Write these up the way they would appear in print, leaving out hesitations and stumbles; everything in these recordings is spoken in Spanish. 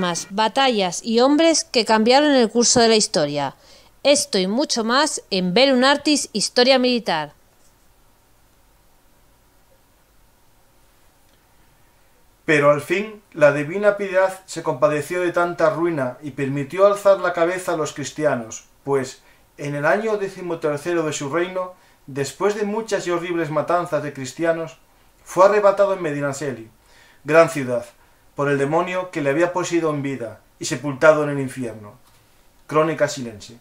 armas, batallas y hombres que cambiaron el curso de la historia. Esto y mucho más en Bellum Artis Historia Militar. Pero al fin la divina piedad se compadeció de tanta ruina y permitió alzar la cabeza a los cristianos, pues en el año 13º de su reino, después de muchas y horribles matanzas de cristianos, fue arrebatado en Medinaceli, gran ciudad, por el demonio que le había poseído en vida y sepultado en el infierno. Crónica Silense.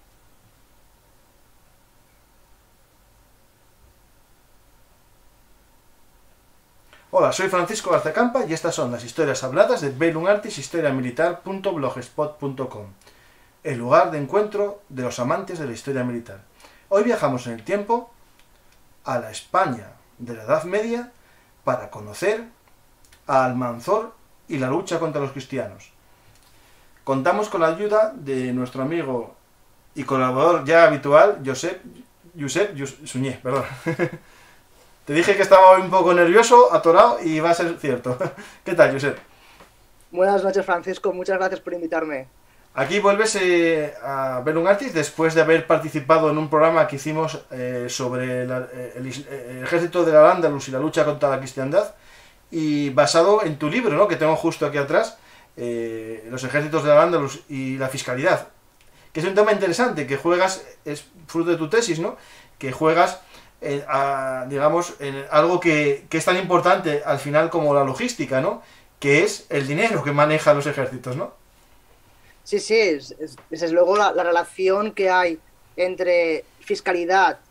Hola, soy Francisco Garzacampa y estas son las historias habladas de Bellum Artis historiamilitar.blogspot.com, el lugar de encuentro de los amantes de la historia militar. Hoy viajamos en el tiempo a la España de la Edad Media para conocer a Almanzor y la lucha contra los cristianos. Contamos con la ayuda de nuestro amigo y colaborador ya habitual, Josep Suñé, perdón. Te dije que estaba hoy un poco nervioso, atorado, y va a ser cierto. ¿Qué tal, Josep? Buenas noches, Francisco. Muchas gracias por invitarme. Aquí vuelves a Bellum Artis después de haber participado en un programa que hicimos sobre el ejército de Al-Ándalus y la lucha contra la cristiandad, y basado en tu libro, ¿no?, que tengo justo aquí atrás, los ejércitos de Al-Ándalus y la fiscalidad, que es un tema interesante, que juegas, es fruto de tu tesis, ¿no?, que juegas digamos, en algo que es tan importante al final como la logística, ¿no?, que es el dinero que manejan los ejércitos, ¿no? Sí, es desde luego la relación que hay entre fiscalidad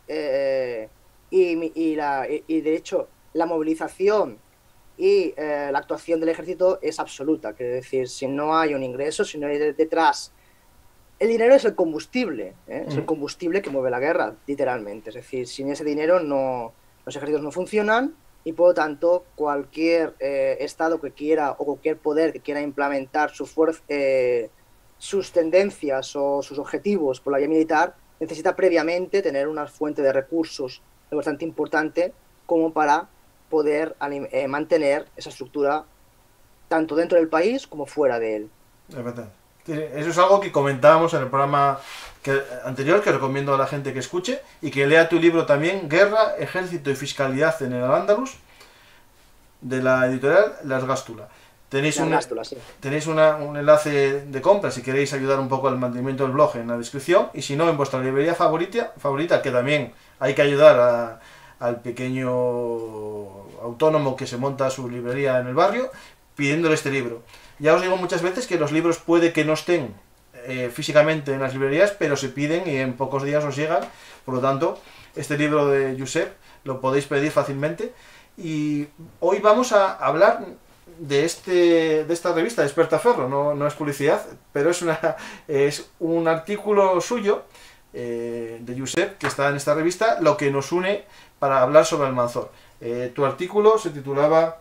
y de hecho la movilización y la actuación del ejército es absoluta. Quiero decir, si no hay un ingreso, si no hay detrás... El dinero es el combustible, es el combustible que mueve la guerra, literalmente. Es decir, sin ese dinero los ejércitos no funcionan y, por lo tanto, cualquier Estado que quiera o cualquier poder que quiera implementar sus tendencias o sus objetivos por la vía militar necesita previamente tener una fuente de recursos bastante importante como para poder mantener esa estructura tanto dentro del país como fuera de él. Es verdad. Eso es algo que comentábamos en el programa anterior, que recomiendo a la gente que escuche y que lea tu libro también, Guerra, Ejército y Fiscalidad en el Al-Ándalus, de la editorial Las Gástula. Tenéis un enlace de compra si queréis ayudar un poco al mantenimiento del blog en la descripción, y si no, en vuestra librería favorita, que también hay que ayudar al pequeño autónomo que se monta su librería en el barrio, pidiéndole este libro. Ya os digo muchas veces que los libros puede que no estén físicamente en las librerías, pero se piden y en pocos días os llegan. Por lo tanto, este libro de Josep lo podéis pedir fácilmente. Y hoy vamos a hablar de esta revista, Despertaferro. No es publicidad, pero es un artículo suyo, de Josep, que está en esta revista, lo que nos une para hablar sobre Almanzor. Tu artículo se titulaba...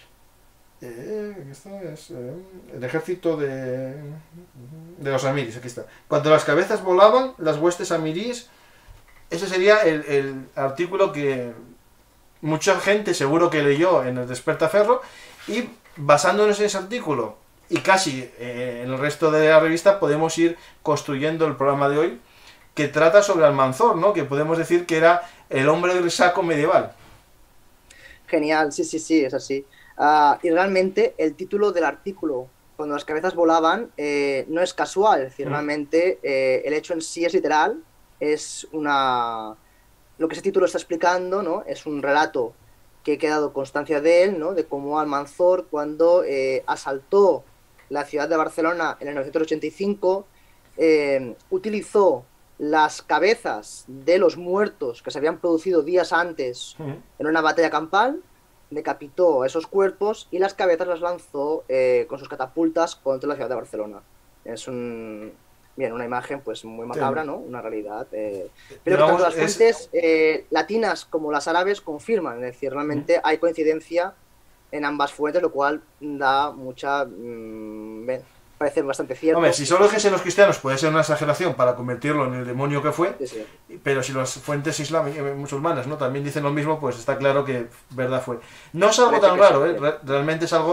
el ejército de los amiríes, aquí está. Cuando las cabezas volaban, las huestes amiríes. Ese sería el artículo que mucha gente seguro que leyó en el Despertaferro, y basándonos en ese artículo y casi en el resto de la revista podemos ir construyendo el programa de hoy, que trata sobre Almanzor, ¿no?, que podemos decir que era el hombre del saco medieval. Genial, sí, es así. Y realmente el título del artículo, cuando las cabezas volaban, no es casual. Es decir, realmente el hecho en sí es literal. Lo que ese título está explicando, ¿no?, es un relato que he quedado constancia de él, ¿no?, de cómo Almanzor, cuando asaltó la ciudad de Barcelona en el 985, utilizó las cabezas de los muertos que se habían producido días antes en una batalla campal, decapitó esos cuerpos y las cabezas las lanzó con sus catapultas contra la ciudad de Barcelona. Es una imagen pues muy macabra, ¿no?, una realidad. Pero que tanto las fuentes latinas como las árabes confirman, es decir, realmente hay coincidencia en ambas fuentes, lo cual da mucha... parece bastante cierto. Hombre, si solo dijesen los cristianos puede ser una exageración para convertirlo en el demonio que fue, sí. Pero si las fuentes musulmanas, ¿no?, también dicen lo mismo, pues está claro que verdad fue. No es algo tan raro, realmente es algo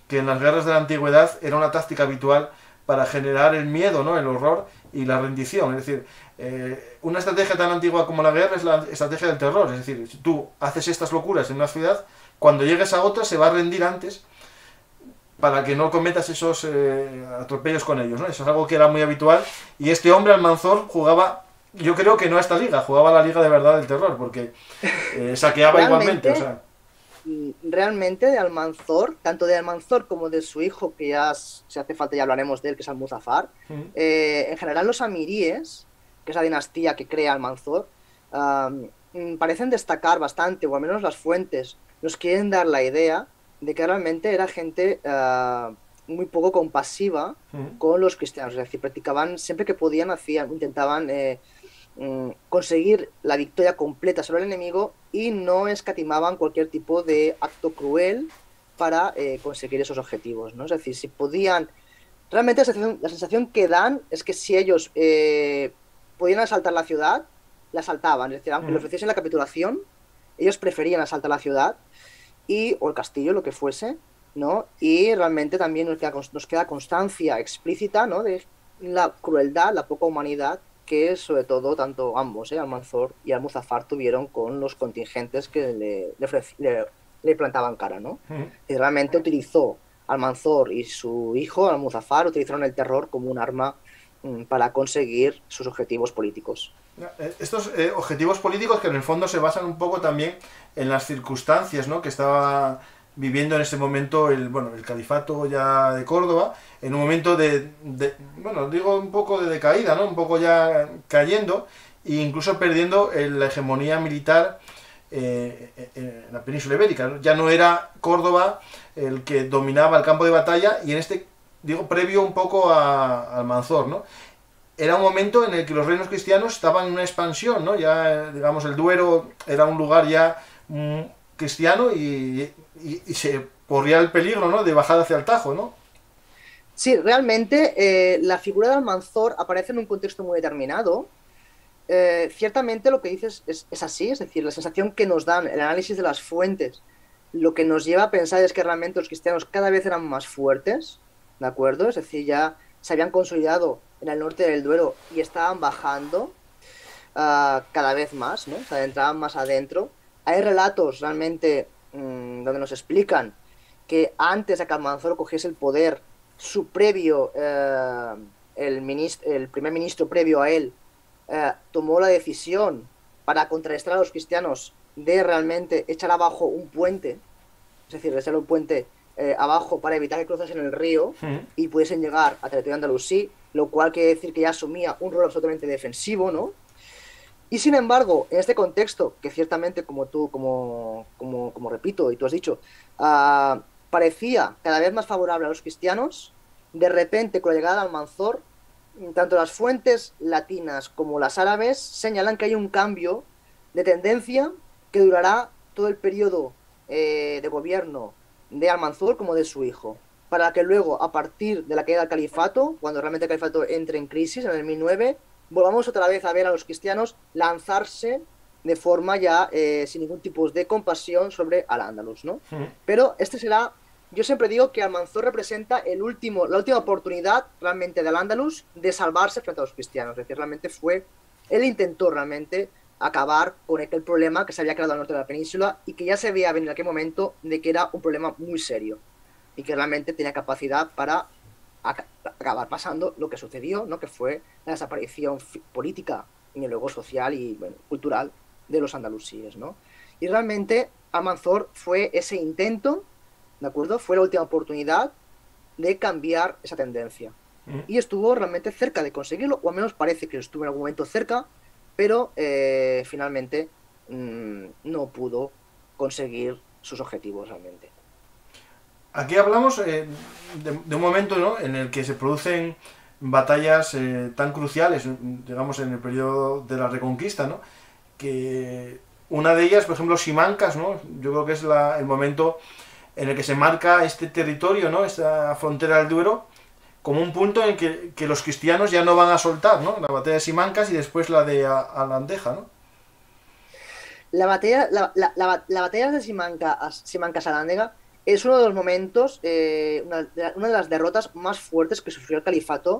que en las guerras de la antigüedad era una táctica habitual para generar el miedo, ¿no? El horror y la rendición. Es decir, una estrategia tan antigua como la guerra es la estrategia del terror. Es decir, si tú haces estas locuras en una ciudad, cuando llegues a otra se va a rendir antes para que no cometas esos atropellos con ellos, ¿no? Eso es algo que era muy habitual. Y este hombre, Almanzor, jugaba, yo creo que no a esta liga, jugaba a la liga de verdad del terror, porque saqueaba igualmente. O sea. Realmente de Almanzor, tanto de Almanzor como de su hijo, que ya, si hace falta ya hablaremos de él, que es Almuzafar, en general los amiríes, que es la dinastía que crea Almanzor, parecen destacar bastante, o al menos las fuentes nos quieren dar la idea de que realmente era gente muy poco compasiva con los cristianos, es decir, practicaban siempre que podían, intentaban conseguir la victoria completa sobre el enemigo y no escatimaban cualquier tipo de acto cruel para conseguir esos objetivos, ¿no? Es decir, si podían, realmente la sensación que dan es que si ellos podían asaltar la ciudad, la asaltaban, es decir, aunque le ofreciesen la capitulación, ellos preferían asaltar la ciudad o el castillo, lo que fuese, ¿no? Y realmente también nos queda constancia explícita, ¿no? De la crueldad, la poca humanidad que sobre todo tanto ambos, Almanzor y Almuzafar, tuvieron con los contingentes que le plantaban cara, ¿no? Y realmente utilizó Almanzor y su hijo, Almuzafar, utilizaron el terror como un arma para conseguir sus objetivos políticos. Estos objetivos políticos que en el fondo se basan un poco también en las circunstancias, ¿no? Que estaba viviendo en ese momento el califato ya de Córdoba, en un momento bueno, digo un poco de decaída, ¿no? Un poco ya cayendo e incluso perdiendo la hegemonía militar en la península ibérica, ¿no? Ya no era Córdoba el que dominaba el campo de batalla, y en este, digo, previo un poco a Almanzor, ¿no? Era un momento en el que los reinos cristianos estaban en una expansión, ¿no? Ya, digamos, el Duero era un lugar ya cristiano y se corría el peligro, ¿no? De bajar hacia el Tajo, ¿no? Sí, realmente la figura de Almanzor aparece en un contexto muy determinado. Ciertamente lo que dices es así, es decir, la sensación que nos dan el análisis de las fuentes, lo que nos lleva a pensar es que realmente los cristianos cada vez eran más fuertes, ¿de acuerdo? Es decir, ya se habían consolidado en el norte del Duero y estaban bajando cada vez más, ¿no? Se adentraban más adentro. Hay relatos realmente donde nos explican que antes de que Almanzor cogiese el poder, su previo, el primer ministro previo a él, tomó la decisión para contrarrestar a los cristianos de realmente echar abajo un puente, es decir, echar un puente abajo para evitar que cruzasen el río y pudiesen llegar a territorio andalusí, lo cual quiere decir que ya asumía un rol absolutamente defensivo, ¿no? Y sin embargo, en este contexto, que ciertamente, como repito y tú has dicho, parecía cada vez más favorable a los cristianos, de repente, con la llegada de Almanzor, tanto las fuentes latinas como las árabes señalan que hay un cambio de tendencia que durará todo el periodo de gobierno de Almanzor como de su hijo, para que luego, a partir de la caída del califato, cuando realmente el califato entre en crisis en el 1009, volvamos otra vez a ver a los cristianos lanzarse de forma ya sin ningún tipo de compasión sobre Al-Ándalus, ¿no? Pero este será, yo siempre digo que Almanzor representa la última oportunidad realmente de Al-Ándalus de salvarse frente a los cristianos, es decir, realmente él intentó realmente acabar con aquel problema que se había creado al norte de la península y que ya se veía venir en aquel momento de que era un problema muy serio y que realmente tenía capacidad para acabar pasando lo que sucedió, ¿no? Que fue la desaparición política y luego social y cultural de los andalusíes, ¿no? Y realmente Almanzor fue ese intento, ¿de acuerdo? Fue la última oportunidad de cambiar esa tendencia. Y estuvo realmente cerca de conseguirlo, o al menos parece que estuvo en algún momento cerca, pero finalmente no pudo conseguir sus objetivos realmente. Aquí hablamos de un momento, ¿no?, en el que se producen batallas tan cruciales, digamos, en el periodo de la Reconquista, ¿no? Que una de ellas, por ejemplo, Simancas, ¿no? Yo creo que es el momento en el que se marca este territorio, ¿no?, esta frontera del Duero, como un punto en que los cristianos ya no van a soltar, ¿no? La batalla de Simancas y después la de Alandeja, ¿no? La batalla de Simancas-Alandega es uno de los momentos, una de las derrotas más fuertes que sufrió el califato,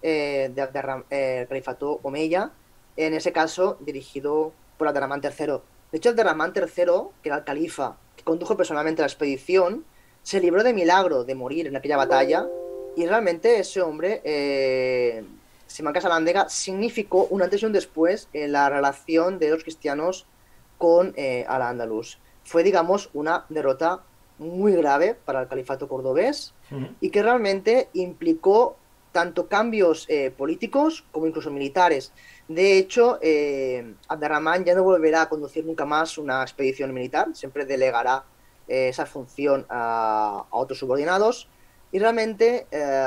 el califato omeya, en ese caso dirigido por Abderramán III. De hecho, Abderramán III, que era el califa que condujo personalmente la expedición, se libró de milagro de morir en aquella batalla, y realmente ese hombre, Simán Casalándega, significó un antes y un después en la relación de los cristianos con Al-Ándalus. Fue, digamos, una derrota muy grave para el califato cordobés y que realmente implicó tanto cambios políticos como incluso militares. De hecho, Abderramán ya no volverá a conducir nunca más una expedición militar, siempre delegará esa función a otros subordinados, y realmente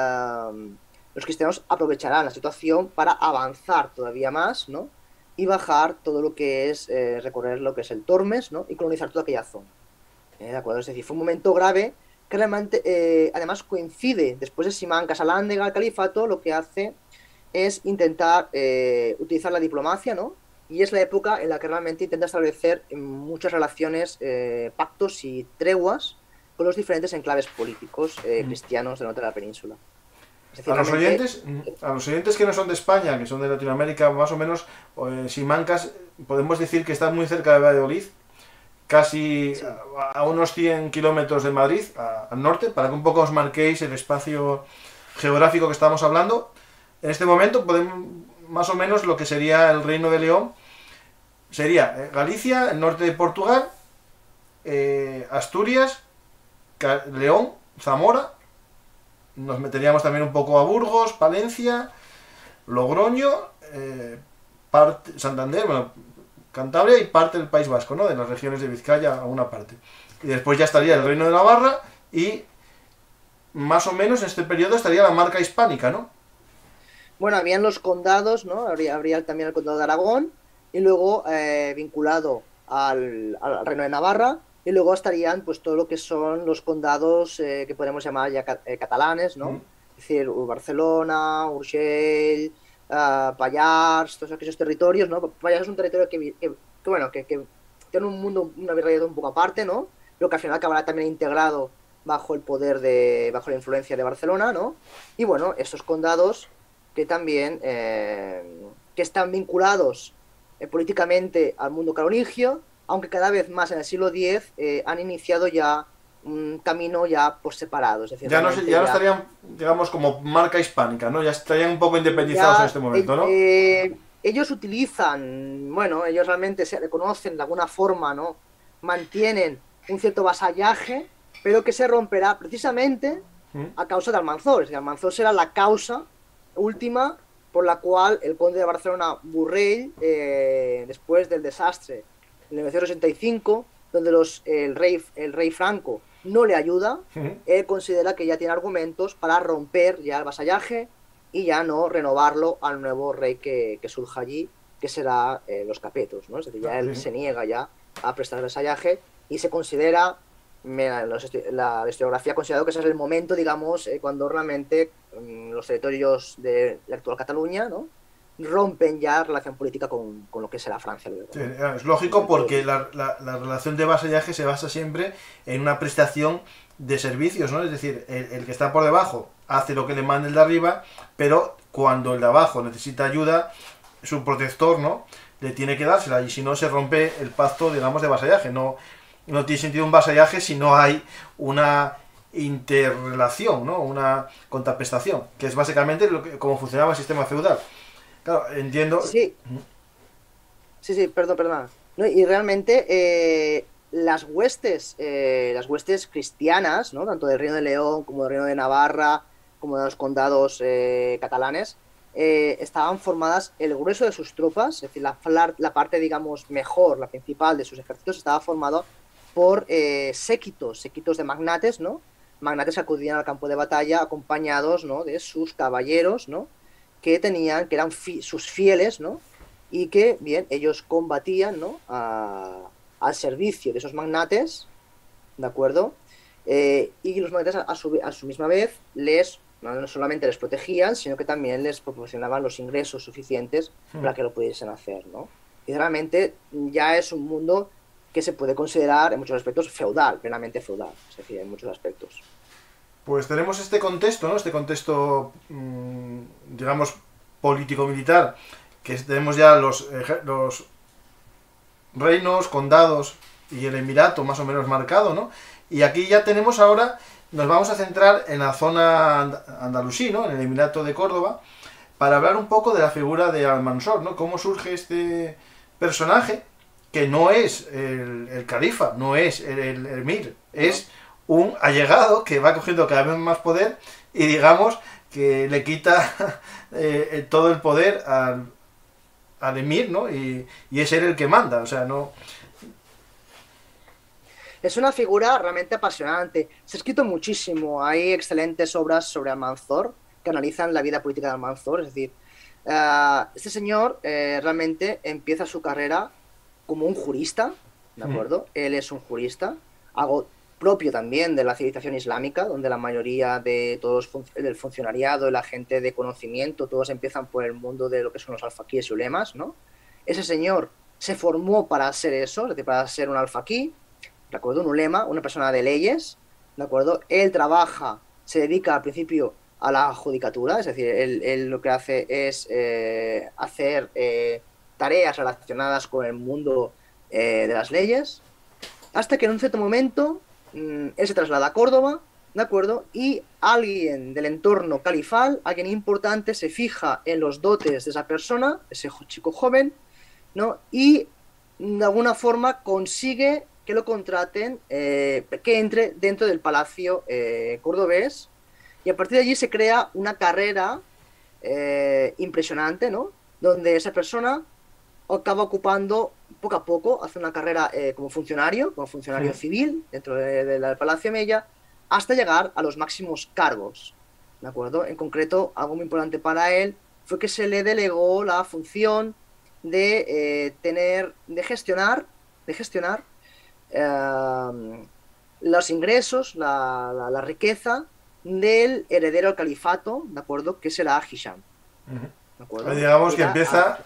los cristianos aprovecharán la situación para avanzar todavía más, ¿no? Y bajar todo lo que es, recorrer lo que es el Tormes, ¿no? Y colonizar toda aquella zona. ¿De acuerdo? Es decir, fue un momento grave que realmente, además coincide, después de Simán Casalándega, el califato, lo que hace es intentar utilizar la diplomacia, ¿no? Y es la época en la que realmente intenta establecer muchas relaciones, pactos y treguas con los diferentes enclaves políticos cristianos del norte de la península. Es decir, a los oyentes que no son de España, que son de Latinoamérica, más o menos, Simancas, podemos decir que está muy cerca de Valladolid, casi sí, a unos 100 kilómetros de Madrid, al norte, para que un poco os marquéis el espacio geográfico que estamos hablando. En este momento podemos, más o menos, lo que sería el Reino de León sería Galicia, el norte de Portugal, Asturias, León, Zamora. Nos meteríamos también un poco a Burgos, Palencia, Logroño, Santander, bueno, Cantabria y parte del País Vasco, ¿no? De las regiones de Vizcaya a una parte. Y después ya estaría el Reino de Navarra y más o menos en este periodo estaría la marca hispánica, ¿no? Bueno, habían los condados, ¿no? Habría también el condado de Aragón y luego vinculado al Reino de Navarra, y luego estarían pues todo lo que son los condados que podemos llamar ya catalanes, ¿no? Es decir, Barcelona, Urgell, Pallars, todos aquellos territorios, ¿no? Pallars es un territorio que tiene un mundo, una realidad un poco aparte, ¿no? Pero que al final acabará también integrado bajo el poder bajo la influencia de Barcelona, ¿no? Y bueno, estos condados que también que están vinculados políticamente al mundo carolingio, aunque cada vez más en el siglo X han iniciado ya un camino ya por separado. Es decir, ya no estarían, digamos, como marca hispánica, ¿no? Ya estarían un poco independizados en este momento, ¿no? Ellos utilizan, bueno, ellos realmente se reconocen de alguna forma, ¿no? Mantienen un cierto vasallaje, pero que se romperá precisamente a causa de Almanzor. Es decir, Almanzor será la causa última por la cual el conde de Barcelona, Borrell, después del desastre en 1985, donde el rey Franco no le ayuda, él considera que ya tiene argumentos para romper ya el vasallaje y ya no renovarlo al nuevo rey que surja allí, que será los Capetos, ¿no? Es decir, ya él se niega ya a prestar el vasallaje y se considera, la historiografía ha considerado que ese es el momento, digamos, cuando realmente los territorios de la actual Cataluña, ¿no?, rompen ya relación política con lo que será Francia luego. Sí, es lógico, porque la relación de vasallaje se basa siempre en una prestación de servicios, ¿no? Es decir, el que está por debajo hace lo que le manda el de arriba, pero cuando el de abajo necesita ayuda, su protector, ¿no?, le tiene que dársela, y si no se rompe el pacto, digamos, de vasallaje. No tiene sentido un vasallaje si no hay una interrelación, ¿no?, una contraprestación, que es básicamente cómo funcionaba el sistema feudal. Claro, entiendo. Sí, perdón. No, y realmente las huestes cristianas, ¿no?, tanto del Reino de León como del Reino de Navarra, como de los condados catalanes, estaban formadas, el grueso de sus tropas, es decir, la parte, digamos, mejor, la principal de sus ejércitos, estaba formado por séquitos de magnates, ¿no? Magnates que acudían al campo de batalla acompañados, ¿no?, de sus caballeros, ¿no?, que eran sus fieles, ¿no?, y que, bien, ellos combatían, ¿no?, al servicio de esos magnates, ¿de acuerdo? Y los magnates a su misma vez no solamente les protegían, sino que también les proporcionaban los ingresos suficientes para que lo pudiesen hacer, ¿no? Y realmente ya es un mundo que se puede considerar en muchos aspectos feudal, plenamente feudal, es decir, en muchos aspectos. Pues tenemos este contexto, ¿no? Este contexto, digamos, político-militar, que tenemos ya los reinos, condados y el emirato más o menos marcado, ¿no? Y aquí ya tenemos ahora, nos vamos a centrar en la zona andalusí, ¿no? En el emirato de Córdoba, para hablar un poco de la figura de Almansor, ¿no? Cómo surge este personaje, que no es el califa, no es el emir, es un allegado que va cogiendo cada vez más poder y digamos que le quita todo el poder al emir, ¿no? Y es él el que manda, o sea, no... Es una figura realmente apasionante. Se ha escrito muchísimo. Hay excelentes obras sobre Almanzor que analizan la vida política de Almanzor. Es decir, este señor realmente empieza su carrera como un jurista, ¿de acuerdo? Él es un jurista, algo propio también de la civilización islámica, donde la mayoría de todos del funcionariado y la gente de conocimiento, todos empiezan por el mundo de lo que son los alfaquíes y ulemas, ¿no? Ese señor se formó para ser eso, es decir, para ser un alfaquí, ¿de acuerdo? Un ulema, una persona de leyes, ¿de acuerdo? Él trabaja, se dedica al principio a la judicatura, es decir, él lo que hace es hacer tareas relacionadas con el mundo de las leyes, hasta que en un cierto momento él se traslada a Córdoba, ¿de acuerdo? Y alguien del entorno califal, alguien importante, se fija en los dotes de esa persona, ese chico joven, ¿no? Y de alguna forma consigue que lo contraten, que entre dentro del palacio cordobés, y a partir de allí se crea una carrera impresionante, ¿no? Donde esa persona acaba ocupando poco a poco, hace una carrera como funcionario civil dentro del Palacio Mella, hasta llegar a los máximos cargos, ¿de acuerdo? En concreto, algo muy importante para él fue que se le delegó la función de gestionar los ingresos, la riqueza del heredero al califato, ¿de acuerdo? Que será Hisham, ¿de acuerdo? Digamos que empieza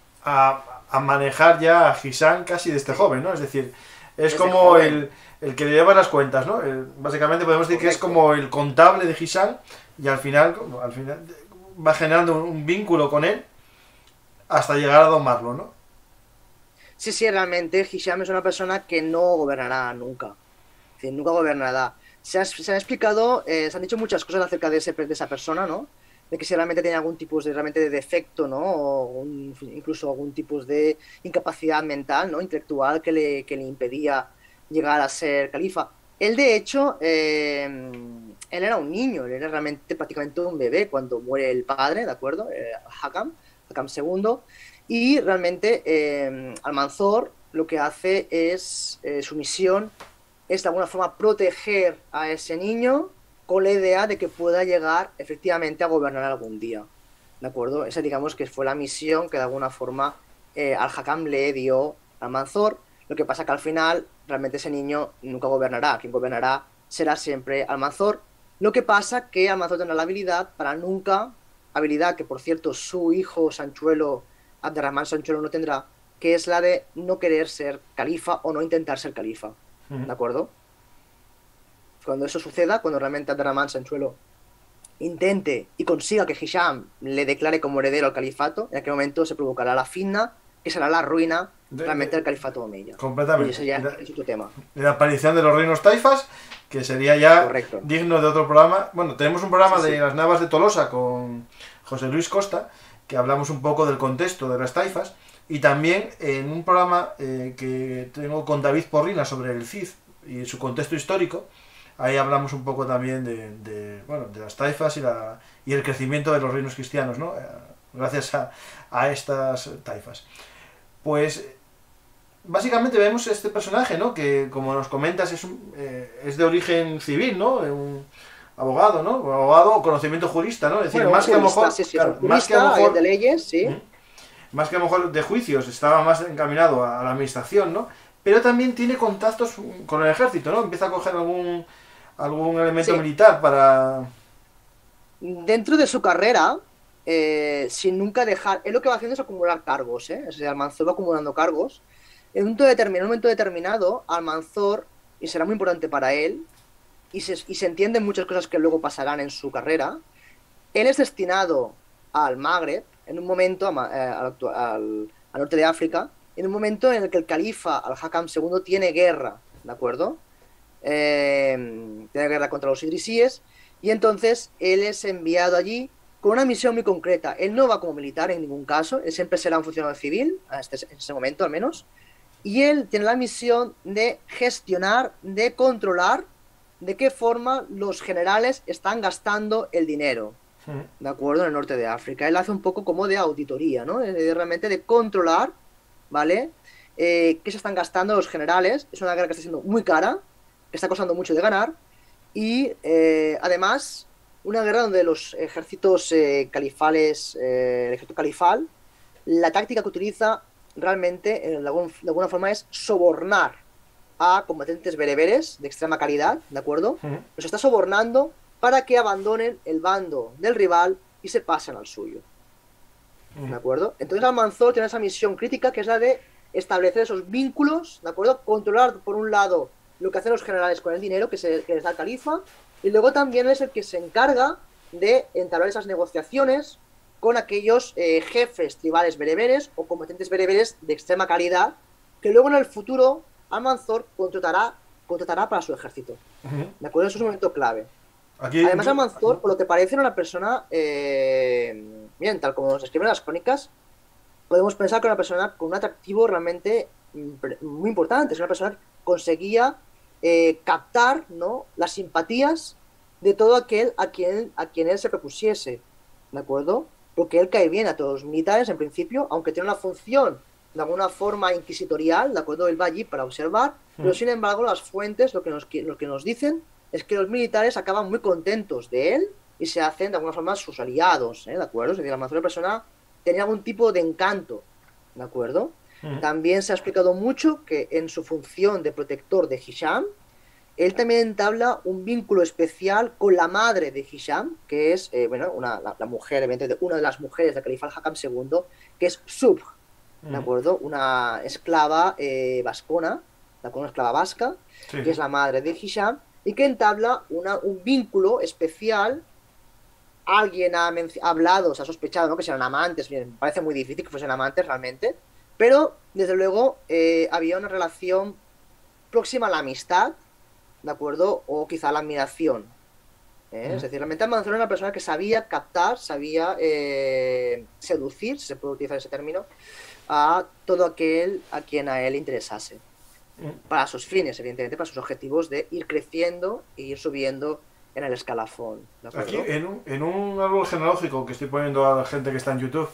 a manejar ya a Hisham casi desde joven, ¿no? Es decir, es desde como joven. el que le lleva las cuentas, ¿no? Básicamente podemos decir que es como el contable de Hisham y al final va generando un vínculo con él hasta llegar a domarlo, ¿no? Sí, realmente Hisham es una persona que no gobernará nunca. Es decir, nunca gobernará. Se han explicado, se han dicho muchas cosas acerca de esa persona, ¿no? De que si realmente tenía algún tipo de defecto, ¿no? O incluso algún tipo de incapacidad mental, ¿no? Intelectual que le impedía llegar a ser califa. Él, de hecho, él era un niño, él era realmente prácticamente un bebé cuando muere el padre, ¿de acuerdo? Hakam II. Y realmente Almanzor lo que hace es, su misión es de alguna forma proteger a ese niño con la idea de que pueda llegar efectivamente a gobernar algún día, ¿de acuerdo? Esa digamos que fue la misión que de alguna forma al-Hakam le dio a Almanzor. Lo que pasa que al final realmente ese niño nunca gobernará, quien gobernará será siempre Almanzor. Lo que pasa que Almanzor tendrá la habilidad para nunca, habilidad que por cierto su hijo Sanchuelo, Abderramán Sanchuelo, no tendrá, que es la de no querer ser califa o no intentar ser califa, ¿de acuerdo? Cuando eso suceda, cuando realmente Abderramán Sanchuelo intente y consiga que Hisham le declare como heredero al califato, en aquel momento se provocará la fitna, que será la ruina realmente del califato omeya. Completamente. Y ese ya es otro tema. La aparición de los reinos taifas, que sería ya Correcto. digno de otro programa. Bueno, tenemos un programa de las Navas de Tolosa con José Luis Costa, que hablamos un poco del contexto de las taifas, y también en un programa que tengo con David Porrina sobre el Cid y su contexto histórico. Ahí hablamos un poco también de las taifas y el crecimiento de los reinos cristianos, ¿no? Gracias a estas taifas. Pues básicamente vemos este personaje, ¿no? Que como nos comentas es de origen civil, ¿no? Un abogado, ¿no? Un abogado o conocimiento jurista, ¿no? Es decir, más que a lo mejor, claro, más que a lo mejor de leyes, sí. Más que a lo mejor de juicios, estaba más encaminado a la administración, ¿no? Pero también tiene contactos con el ejército, ¿no? Empieza a coger algún elemento militar para... Dentro de su carrera, sin nunca dejar... Él lo que va haciendo es acumular cargos, ¿eh? O sea, Almanzor va acumulando cargos. en un momento determinado, Almanzor, y será muy importante para él, y se entienden muchas cosas que luego pasarán en su carrera, él es destinado al Magreb, en un momento, al norte de África, en un momento en el que el califa Al-Hakam II tiene guerra, ¿de acuerdo? Tiene guerra contra los idrisíes, y entonces él es enviado allí con una misión muy concreta. Él no va como militar en ningún caso, él siempre será un funcionario civil, en ese momento al menos, y él tiene la misión de gestionar, de controlar de qué forma los generales están gastando el dinero, ¿de acuerdo? En el norte de África. Él hace un poco como de auditoría, ¿no? Realmente de controlar, ¿vale? Qué se están gastando los generales. Es una guerra que está siendo muy cara, que está costando mucho de ganar, y además una guerra donde los ejércitos califales, el ejército califal, la táctica que utiliza realmente, de alguna forma, es sobornar a combatentes bereberes de extrema calidad, ¿de acuerdo? Los está sobornando para que abandonen el bando del rival y se pasen al suyo, ¿de acuerdo? Entonces Almanzor tiene esa misión crítica que es la de establecer esos vínculos, ¿de acuerdo? Controlar, por un lado, lo que hacen los generales con el dinero que les da el califa, y luego también es el que se encarga de entablar esas negociaciones con aquellos jefes tribales bereberes o combatentes bereberes de extrema calidad que luego en el futuro Almanzor contratará para su ejército. ¿De acuerdo? Eso es un momento clave. Además, Almanzor, por lo que parece, era una persona, bien, tal como nos escriben las crónicas, podemos pensar que era una persona con un atractivo realmente muy importante. Es una persona que conseguía captar, ¿no?, las simpatías de todo aquel a quien él se propusiese, ¿de acuerdo? Porque él cae bien a todos los militares en principio, aunque tiene una función de alguna forma inquisitorial, ¿de acuerdo? Él va allí para observar, pero sin embargo las fuentes lo que nos dicen es que los militares acaban muy contentos de él y se hacen de alguna forma sus aliados, ¿de acuerdo? Es decir, la mayoría de persona tenía algún tipo de encanto, ¿de acuerdo? También se ha explicado mucho que en su función de protector de Hisham, él también entabla un vínculo especial con la madre de Hisham, que es, la mujer, evidentemente, una de las mujeres del califa Al-Hakam II, que es Subh, ¿de acuerdo? Una esclava vascona, ¿de acuerdo? Una esclava vasca, sí, que es la madre de Hisham, y que entabla un vínculo especial. Alguien ha hablado, se ha sospechado, ¿no?, que sean amantes. Bien, parece muy difícil que fuesen amantes realmente, pero desde luego había una relación próxima a la amistad, ¿de acuerdo? O quizá a la admiración. Es decir, realmente Almanzor era una persona que sabía captar, sabía seducir, si se puede utilizar ese término, a todo aquel a quien a él interesase. Para sus fines, evidentemente, para sus objetivos de ir creciendo e ir subiendo en el escalafón, ¿de acuerdo? Aquí, en un árbol genealógico que estoy poniendo a la gente que está en YouTube,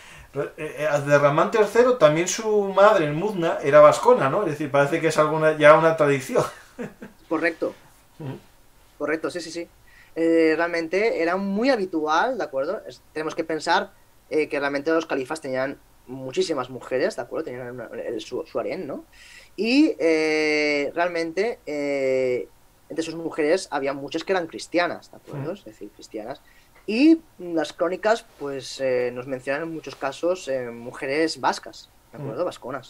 Abderramán III, también su madre, Mudna, era vascona, ¿no? Es decir, parece que es ya una tradición. Correcto. Correcto, sí. Realmente era muy habitual, ¿de acuerdo? Tenemos que pensar que realmente los califas tenían muchísimas mujeres, ¿de acuerdo? Tenían su harén, ¿no? Y realmente entre sus mujeres había muchas que eran cristianas, ¿de acuerdo? Es decir, cristianas. Y las crónicas, pues, nos mencionan en muchos casos mujeres vascas, ¿de acuerdo? Vasconas.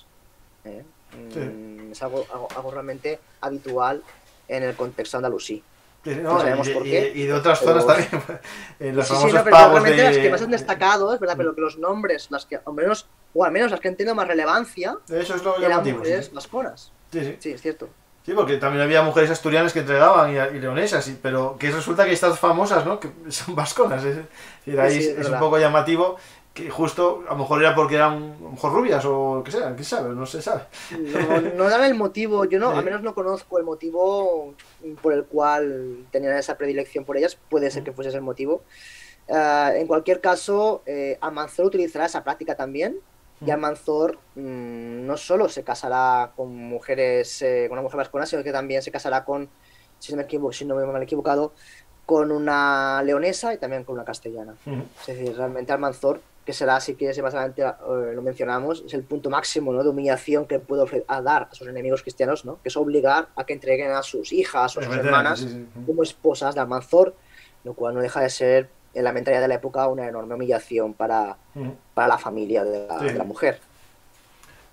Sí. Es algo realmente habitual en el contexto andalusí. No, sabemos por qué. Y de otras zonas también. En los famosos pero pagos realmente las que más han destacado, es verdad, pero que los nombres, las que, al menos las que han tenido más relevancia, eso es lo eran llamativo, mujeres vasconas. Sí, es cierto. Sí, porque también había mujeres asturianas que entregaban y leonesas, pero que resulta que estas famosas, ¿no?, que son vasconas. Es decir, ahí sí, es un poco llamativo, que justo a lo mejor era porque eran a lo mejor rubias o que sea, quién sabe, no se sabe. No dan el motivo, yo no, al menos no conozco el motivo por el cual tenían esa predilección por ellas, puede ser que fuese ese el motivo. En cualquier caso, Almanzor utilizará esa práctica también. Y Almanzor no solo se casará con mujeres, con una mujer vascona, sino que también se casará con, si no me he equivocado, con una leonesa y también con una castellana. Es decir, realmente Almanzor, que será, si quieres, más adelante lo mencionamos, es el punto máximo, ¿no?, de humillación que puede dar a sus enemigos cristianos, ¿no?, que es obligar a que entreguen a sus hijas o a sus hermanas como esposas de Almanzor, lo cual no deja de ser, en la mentalidad de la época, una enorme humillación para la familia de la mujer.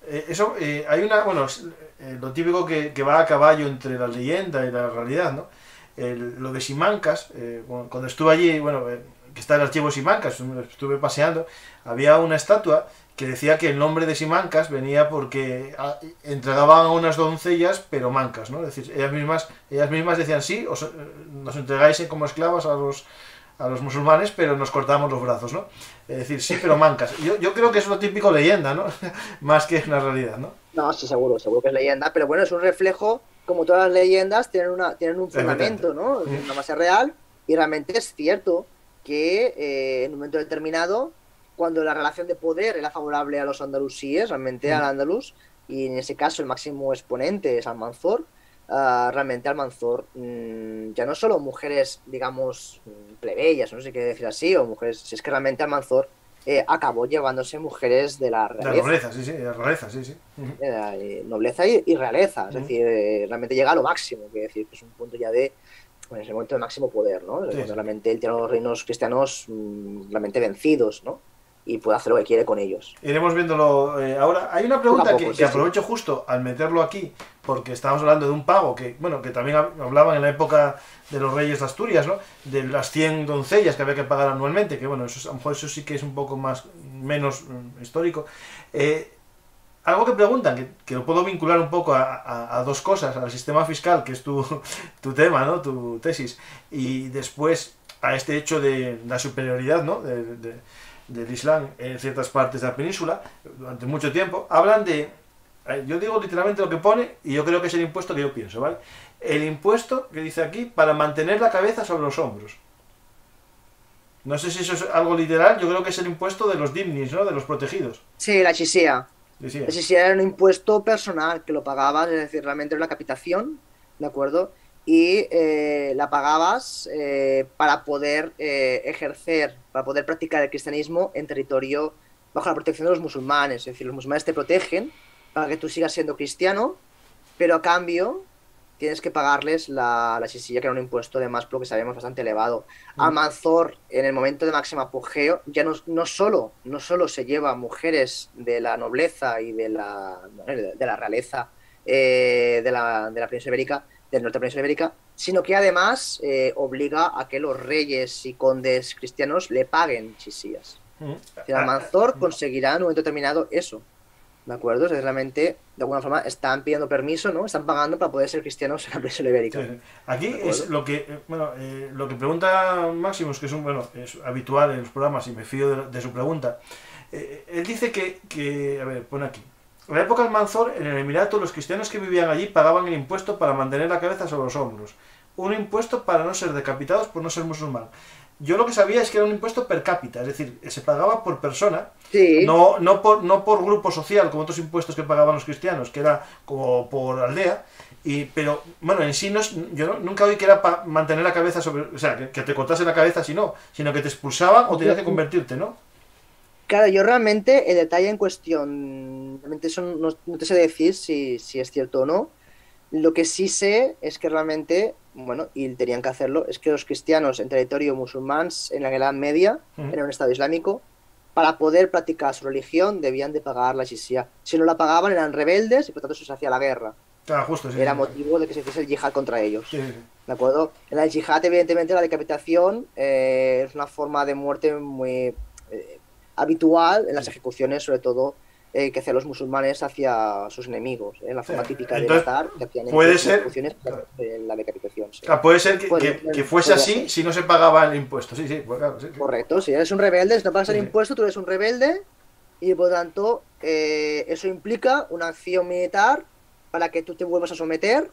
Hay una, bueno, lo típico que va a caballo entre la leyenda y la realidad, ¿no? Lo de Simancas, cuando estuve allí, bueno, que está el archivo Simancas, estuve paseando, había una estatua que decía que el nombre de Simancas venía porque entregaban a unas doncellas, pero mancas, ¿no? Es decir, ellas mismas decían, sí, nos entregáis como esclavas a los musulmanes, pero nos cortamos los brazos, ¿no? Es decir, sí, pero mancas. Yo creo que es lo típico leyenda, ¿no? Más que una realidad, ¿no? No, sí, seguro que es leyenda, pero bueno, es un reflejo, como todas las leyendas, tienen un fundamento, ¿no? Es una base real, y realmente es cierto que en un momento determinado, cuando la relación de poder era favorable a los andalusíes, realmente al Andalus, y en ese caso el máximo exponente es Almanzor, realmente Almanzor, ya no solo mujeres, digamos, plebeyas, no sé qué decir así, o mujeres, si es que realmente Almanzor acabó llevándose mujeres de la realeza. De la nobleza, sí, de la realeza, sí. Nobleza y realeza, es decir, realmente llega a lo máximo, que decir, que es un punto ya de, bueno, es el momento de máximo poder, ¿no? Cuando realmente él tiene a los reinos cristianos realmente vencidos, ¿no? Y puede hacer lo que quiere con ellos. Iremos viéndolo ahora. Hay una pregunta que aprovecho justo al meterlo aquí, porque estábamos hablando de un pago que, bueno, que también hablaban en la época de los reyes de Asturias, ¿no? De las 100 doncellas que había que pagar anualmente, que bueno, eso, a lo mejor eso sí que es un poco menos histórico. Algo que preguntan, que lo puedo vincular un poco a dos cosas, al sistema fiscal, que es tu tema, ¿no? Tu tesis, y después a este hecho de la superioridad, ¿no? Del Islam en ciertas partes de la península durante mucho tiempo. Hablan de, yo digo literalmente lo que pone, y yo creo que es el impuesto que yo pienso, ¿vale? El impuesto que dice aquí para mantener la cabeza sobre los hombros. No sé si eso es algo literal, yo creo que es el impuesto de los dimnis, ¿no? De los protegidos. Sí, la chisía. La chisía era un impuesto personal que lo pagabas, es decir, realmente era una capitación, ¿de acuerdo? Y la pagabas para poder ejercer, para poder practicar el cristianismo en territorio bajo la protección de los musulmanes. Es decir, los musulmanes te protegen para que tú sigas siendo cristiano, pero a cambio tienes que pagarles la chisilla, que era un impuesto además, por lo que sabemos, bastante elevado. Almanzor, en el momento de máximo apogeo, ya no solo se lleva mujeres de la nobleza y de la realeza de la península ibérica, del norte de la península ibérica, sino que además obliga a que los reyes y condes cristianos le paguen chisías. Almanzor conseguirá en un momento determinado eso, ¿de acuerdo? O sea, realmente, de alguna forma, están pidiendo permiso, ¿no? Están pagando para poder ser cristianos en la península ibérica. Sí. Aquí es lo que pregunta Máximos, que es habitual en los programas y me fío de su pregunta. Él dice que, a ver, pone aquí. En la época de Almanzor, en el Emirato, los cristianos que vivían allí pagaban el impuesto para mantener la cabeza sobre los hombros. Un impuesto para no ser decapitados por no ser musulmán. Yo lo que sabía es que era un impuesto per cápita, es decir, se pagaba por persona, sí. no por grupo social, como otros impuestos que pagaban los cristianos, que era como por aldea. Pero, bueno, en sí yo nunca oí que era para mantener la cabeza sobre... O sea, que te cortase la cabeza sino que te expulsaban o tenías que convertirte, ¿no? Claro, yo realmente el detalle en cuestión, realmente eso no te sé decir si es cierto o no. Lo que sí sé es que realmente, bueno, y tenían que hacerlo, es que los cristianos en territorio musulmán en la Edad Media, en un Estado islámico, para poder practicar su religión debían de pagar la jizya. Si no la pagaban eran rebeldes y por tanto se hacía la guerra. Ah, justo, sí. Era motivo de que se hiciese el yihad contra ellos. Sí. ¿De acuerdo? En el yihad, evidentemente, la decapitación es una forma de muerte muy habitual en las ejecuciones, sobre todo que hacían los musulmanes hacia sus enemigos, la forma típica de matar, que hacían puede ser ejecuciones de la decapitación. Sí. Puede ser que fuese así si no se pagaba el impuesto. Sí, pues claro, sí. Correcto, si eres un rebelde, si no pagas el impuesto, tú eres un rebelde y por lo tanto eso implica una acción militar para que tú te vuelvas a someter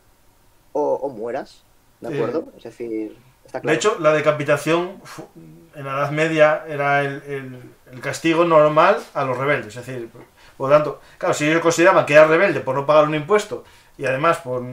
o mueras, ¿de acuerdo? Es decir, está claro. De hecho, la decapitación en la Edad Media era el castigo normal a los rebeldes, es decir, por lo tanto, claro, si ellos consideraban que era rebelde por no pagar un impuesto y además por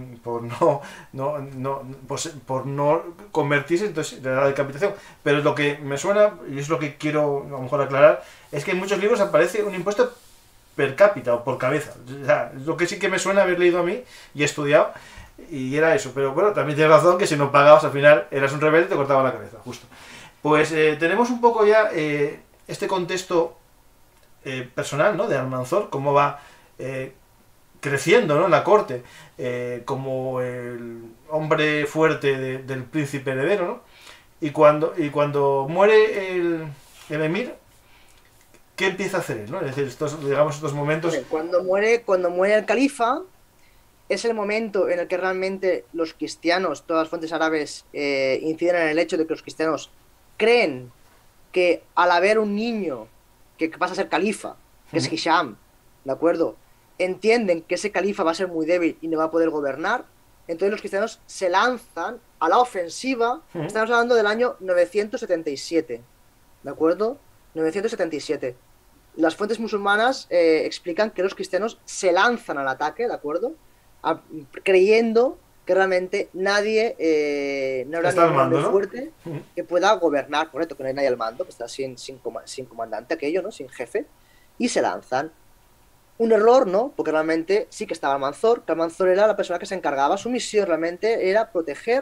no convertirse, entonces de la decapitación. Pero lo que me suena, y es lo que quiero a lo mejor aclarar, es que en muchos libros aparece un impuesto per cápita o por cabeza. O sea, es lo que sí que me suena haber leído a mí y estudiado, y era eso. Pero bueno, también tienes razón que si no pagabas al final eras un rebelde y te cortaban la cabeza, justo. Pues tenemos un poco ya este contexto personal, ¿no? De Almanzor, cómo va eh, creciendo, ¿no?, en la corte, como el hombre fuerte del príncipe heredero, ¿no? Y cuando muere el emir, ¿qué empieza a hacer él, ¿no? Es decir, estos momentos... Cuando muere el califa, es el momento en el que realmente los cristianos, todas las fuentes árabes, inciden en el hecho de que los cristianos creen que al haber un niño que pasa a ser califa, que es Hisham, ¿de acuerdo? Entienden que ese califa va a ser muy débil y no va a poder gobernar. Entonces los cristianos se lanzan a la ofensiva. Estamos hablando del año 977, ¿de acuerdo? 977. Las fuentes musulmanas explican que los cristianos se lanzan al ataque, ¿de acuerdo? Creyendo que realmente nadie, no habrá ningún hombre fuerte que pueda gobernar, correcto, que no hay nadie al mando, que está sin comandante aquello, ¿no? Sin jefe, y se lanzan. Un error, ¿no? Porque realmente sí que estaba Almanzor, que Almanzor era la persona que se encargaba, su misión realmente era proteger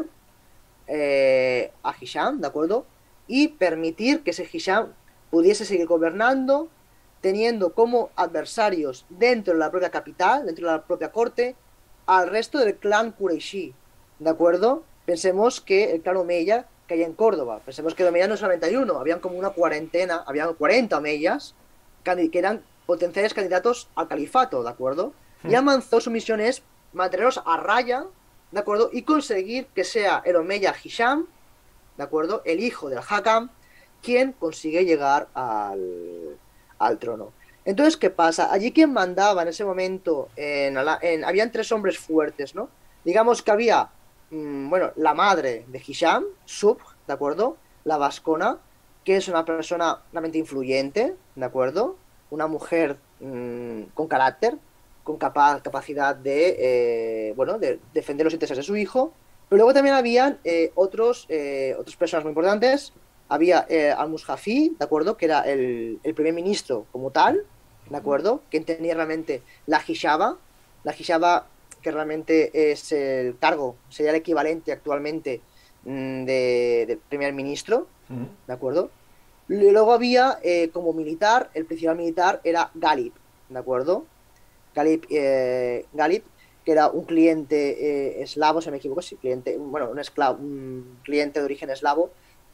a Hisham, ¿de acuerdo? Y permitir que ese Hisham pudiese seguir gobernando, teniendo como adversarios dentro de la propia capital, dentro de la propia corte, al resto del clan Qurayshi, ¿de acuerdo? Pensemos que el clan Omeya caía en Córdoba, pensemos que de Omeya no solamente hay uno, habían como una cuarentena, habían 40 Omeyas que eran potenciales candidatos al califato, ¿de acuerdo? Y Almanzor su misión es mantenerlos a raya, ¿de acuerdo? Y conseguir que sea el Omeya Hisham, ¿de acuerdo? El hijo del Hakam, quien consigue llegar al trono. Entonces, ¿qué pasa? Allí quien mandaba en ese momento, habían 3 hombres fuertes, ¿no? Digamos que había, la madre de Hisham, Subh, ¿de acuerdo? La vascona, que es una persona realmente influyente, ¿de acuerdo? Una mujer con carácter, con capacidad de defender los intereses de su hijo. Pero luego también habían otras personas muy importantes. Había Al-Mushafi, ¿de acuerdo? Que era el primer ministro como tal, ¿de acuerdo? Que tenía realmente la Hishaba, que realmente es el cargo, sería el equivalente actualmente de primer ministro, ¿de acuerdo? Y luego había como militar, el principal militar era Galib, ¿de acuerdo? Galib, que era un cliente eslavo, si no me equivoco, sí, un cliente de origen eslavo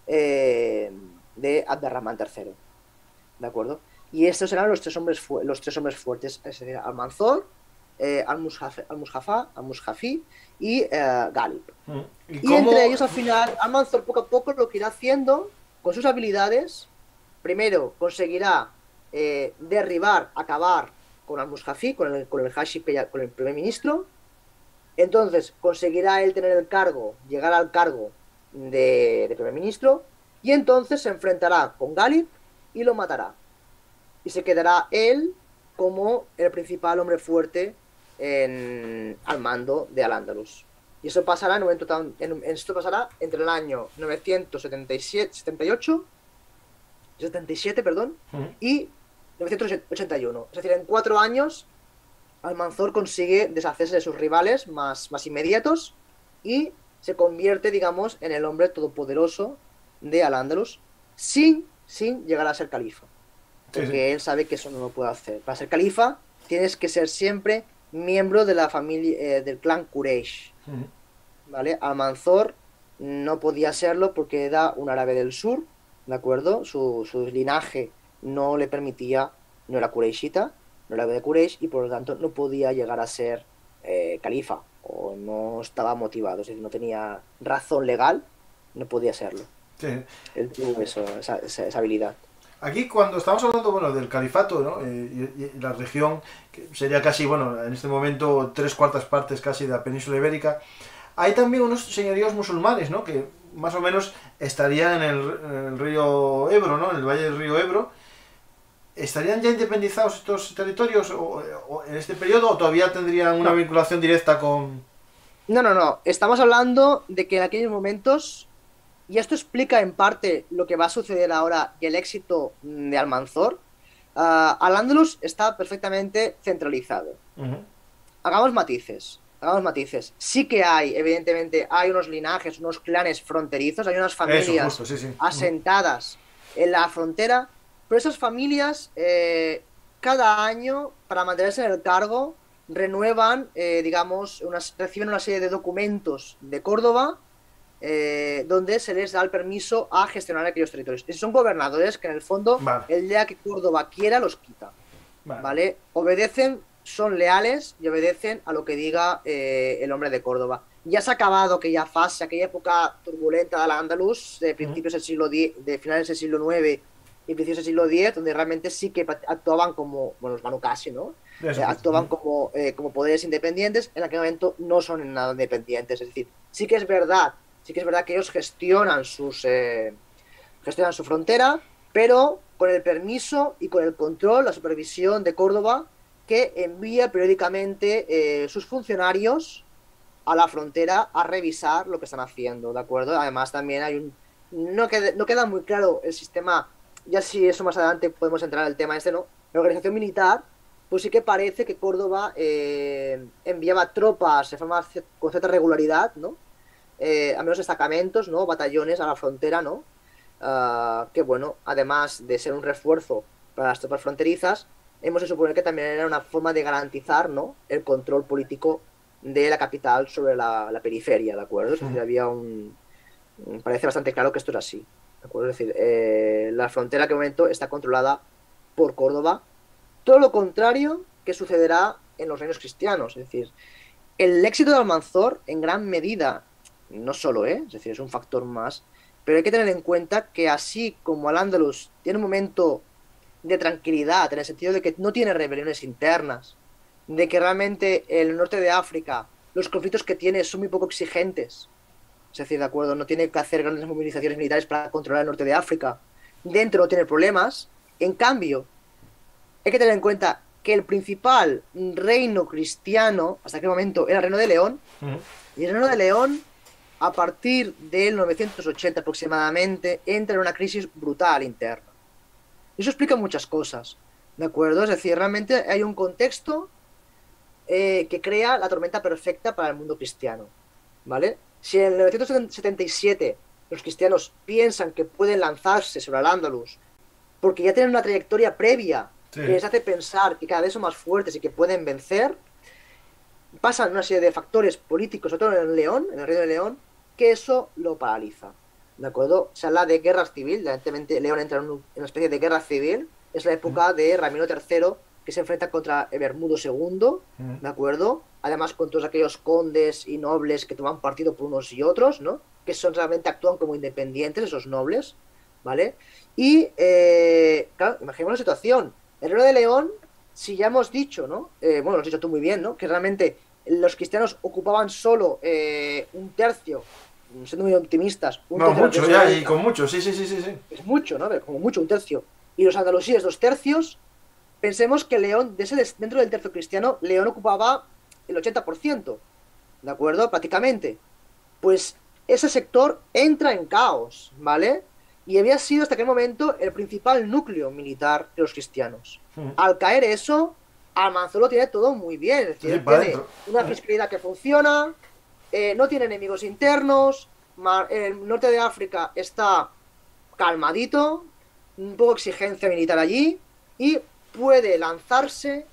de Abderramán III, ¿de acuerdo? Y estos eran los tres hombres fuertes, es decir, Almanzor, Al-Mushafi y Galib. Y entre ellos, al final, Almanzor poco a poco lo que irá haciendo con sus habilidades. Primero conseguirá acabar con Al-Mushafi, con el Hashim, con el primer ministro. Entonces conseguirá él llegar al cargo de primer ministro, y entonces se enfrentará con Galib y lo matará. Y se quedará él como el principal hombre fuerte al mando de Al-Ándalus. Y eso pasará entre el año 977, perdón, y 981. Es decir, en 4 años Almanzor consigue deshacerse de sus rivales más inmediatos y se convierte, digamos, en el hombre todopoderoso de Al-Ándalus sin llegar a ser califa. Porque él sabe que eso no lo puede hacer. Para ser califa tienes que ser siempre miembro de la familia del clan Quraysh. ¿Vale? Almanzor no podía serlo porque era un árabe del sur, ¿de acuerdo? Su linaje no le permitía, no era qurayshita, no era de Quraysh, y por lo tanto no podía llegar a ser califa, o no estaba motivado, es decir, no tenía razón legal, no podía serlo. Sí. Él tuvo esa habilidad. Aquí cuando estamos hablando del califato, ¿no? Y la región, que sería casi, en este momento 3/4 partes casi de la península ibérica, hay también unos señoríos musulmanes, ¿no? Que más o menos estarían en el río Ebro, ¿no? En el valle del río Ebro. ¿Estarían ya independizados estos territorios o en este periodo, o todavía tendrían una vinculación directa con...? No. Estamos hablando de que en aquellos momentos, y esto explica en parte lo que va a suceder ahora y el éxito de Almanzor, Al-Ándalus está perfectamente centralizado. Hagamos matices. Sí que evidentemente, hay unos linajes, unos clanes fronterizos, hay unas familias asentadas en la frontera, pero esas familias cada año, para mantenerse en el cargo, renuevan, digamos, reciben una serie de documentos de Córdoba donde se les da el permiso a gestionar aquellos territorios. Y son gobernadores que en el fondo, Vale. el día que Córdoba quiera, los quita. Vale. ¿Vale? Obedecen, son leales y obedecen a lo que diga el hombre de Córdoba. Ya se ha acabado aquella fase, aquella época turbulenta de Al-Ándalus, de principios del siglo X, de finales del siglo IX y principios del siglo X, donde realmente sí que actuaban como, bueno, los Banu Qasi, ¿no? Actuaban como poderes independientes. En aquel momento no son nada independientes. Es decir, sí que es verdad que ellos gestionan su frontera, pero con el permiso y con el control, la supervisión de Córdoba, que envía periódicamente sus funcionarios a la frontera a revisar lo que están haciendo, ¿de acuerdo? Además también hay no queda muy claro el sistema, ya si eso más adelante podemos entrar al tema ¿no? La organización militar, pues sí que parece que Córdoba enviaba tropas de forma con cierta regularidad, ¿no? Al menos destacamentos, ¿no? Batallones a la frontera, ¿no? Que bueno, además de ser un refuerzo para las tropas fronterizas, hemos de suponer que también era una forma de garantizar, ¿no? El control político de la capital sobre la periferia, ¿de acuerdo? Es decir, había parece bastante claro que esto es así, ¿de acuerdo? Es decir, la frontera que momento está controlada por Córdoba, todo lo contrario que sucederá en los reinos cristianos. Es decir, el éxito de Almanzor en gran medida, no solo, es decir, es un factor más, pero hay que tener en cuenta que así como Al-Ándalus tiene un momento de tranquilidad, en el sentido de que no tiene rebeliones internas, de que realmente el norte de África, los conflictos que tiene son muy poco exigentes, es decir, de acuerdo, no tiene que hacer grandes movilizaciones militares para controlar el norte de África, dentro no tiene problemas. En cambio, hay que tener en cuenta que el principal reino cristiano hasta aquel momento era el Reino de León, y el Reino de León, a partir del 980 aproximadamente, entra en una crisis brutal interna. Eso explica muchas cosas, ¿de acuerdo? Es decir, realmente hay un contexto que crea la tormenta perfecta para el mundo cristiano, ¿vale? Si en el 977 los cristianos piensan que pueden lanzarse sobre Al-Ándalus porque ya tienen una trayectoria previa que les hace pensar que cada vez son más fuertes y que pueden vencer, pasan una serie de factores políticos, sobre todo en León, en el Reino de León, que eso lo paraliza, ¿de acuerdo? Se habla de guerras civiles, evidentemente León entra en una especie de guerra civil, es la época de Ramiro III, que se enfrenta contra Bermudo II, ¿de acuerdo? Además con todos aquellos condes y nobles que toman partido por unos y otros, ¿no? Que realmente actúan como independientes, esos nobles, ¿vale? Y, claro, imaginemos la situación. El Reino de León, si ya hemos dicho, ¿no? Bueno, lo has dicho tú muy bien, ¿no? Que realmente los cristianos ocupaban solo un tercio, siendo muy optimistas. No, mucho ya, y con mucho, sí. Es mucho, ¿no? Como mucho, un tercio. Y los andalusíes, 2 tercios. Pensemos que León, dentro del tercio cristiano, León ocupaba el 80%, ¿de acuerdo? Prácticamente. Pues ese sector entra en caos, ¿vale? Y había sido hasta aquel momento el principal núcleo militar de los cristianos. Al caer eso, Almanzor lo tiene todo muy bien. Es decir, tiene una fiscalidad que funciona, no tiene enemigos internos, el norte de África está calmadito, un poco exigencia militar allí, y puede lanzarse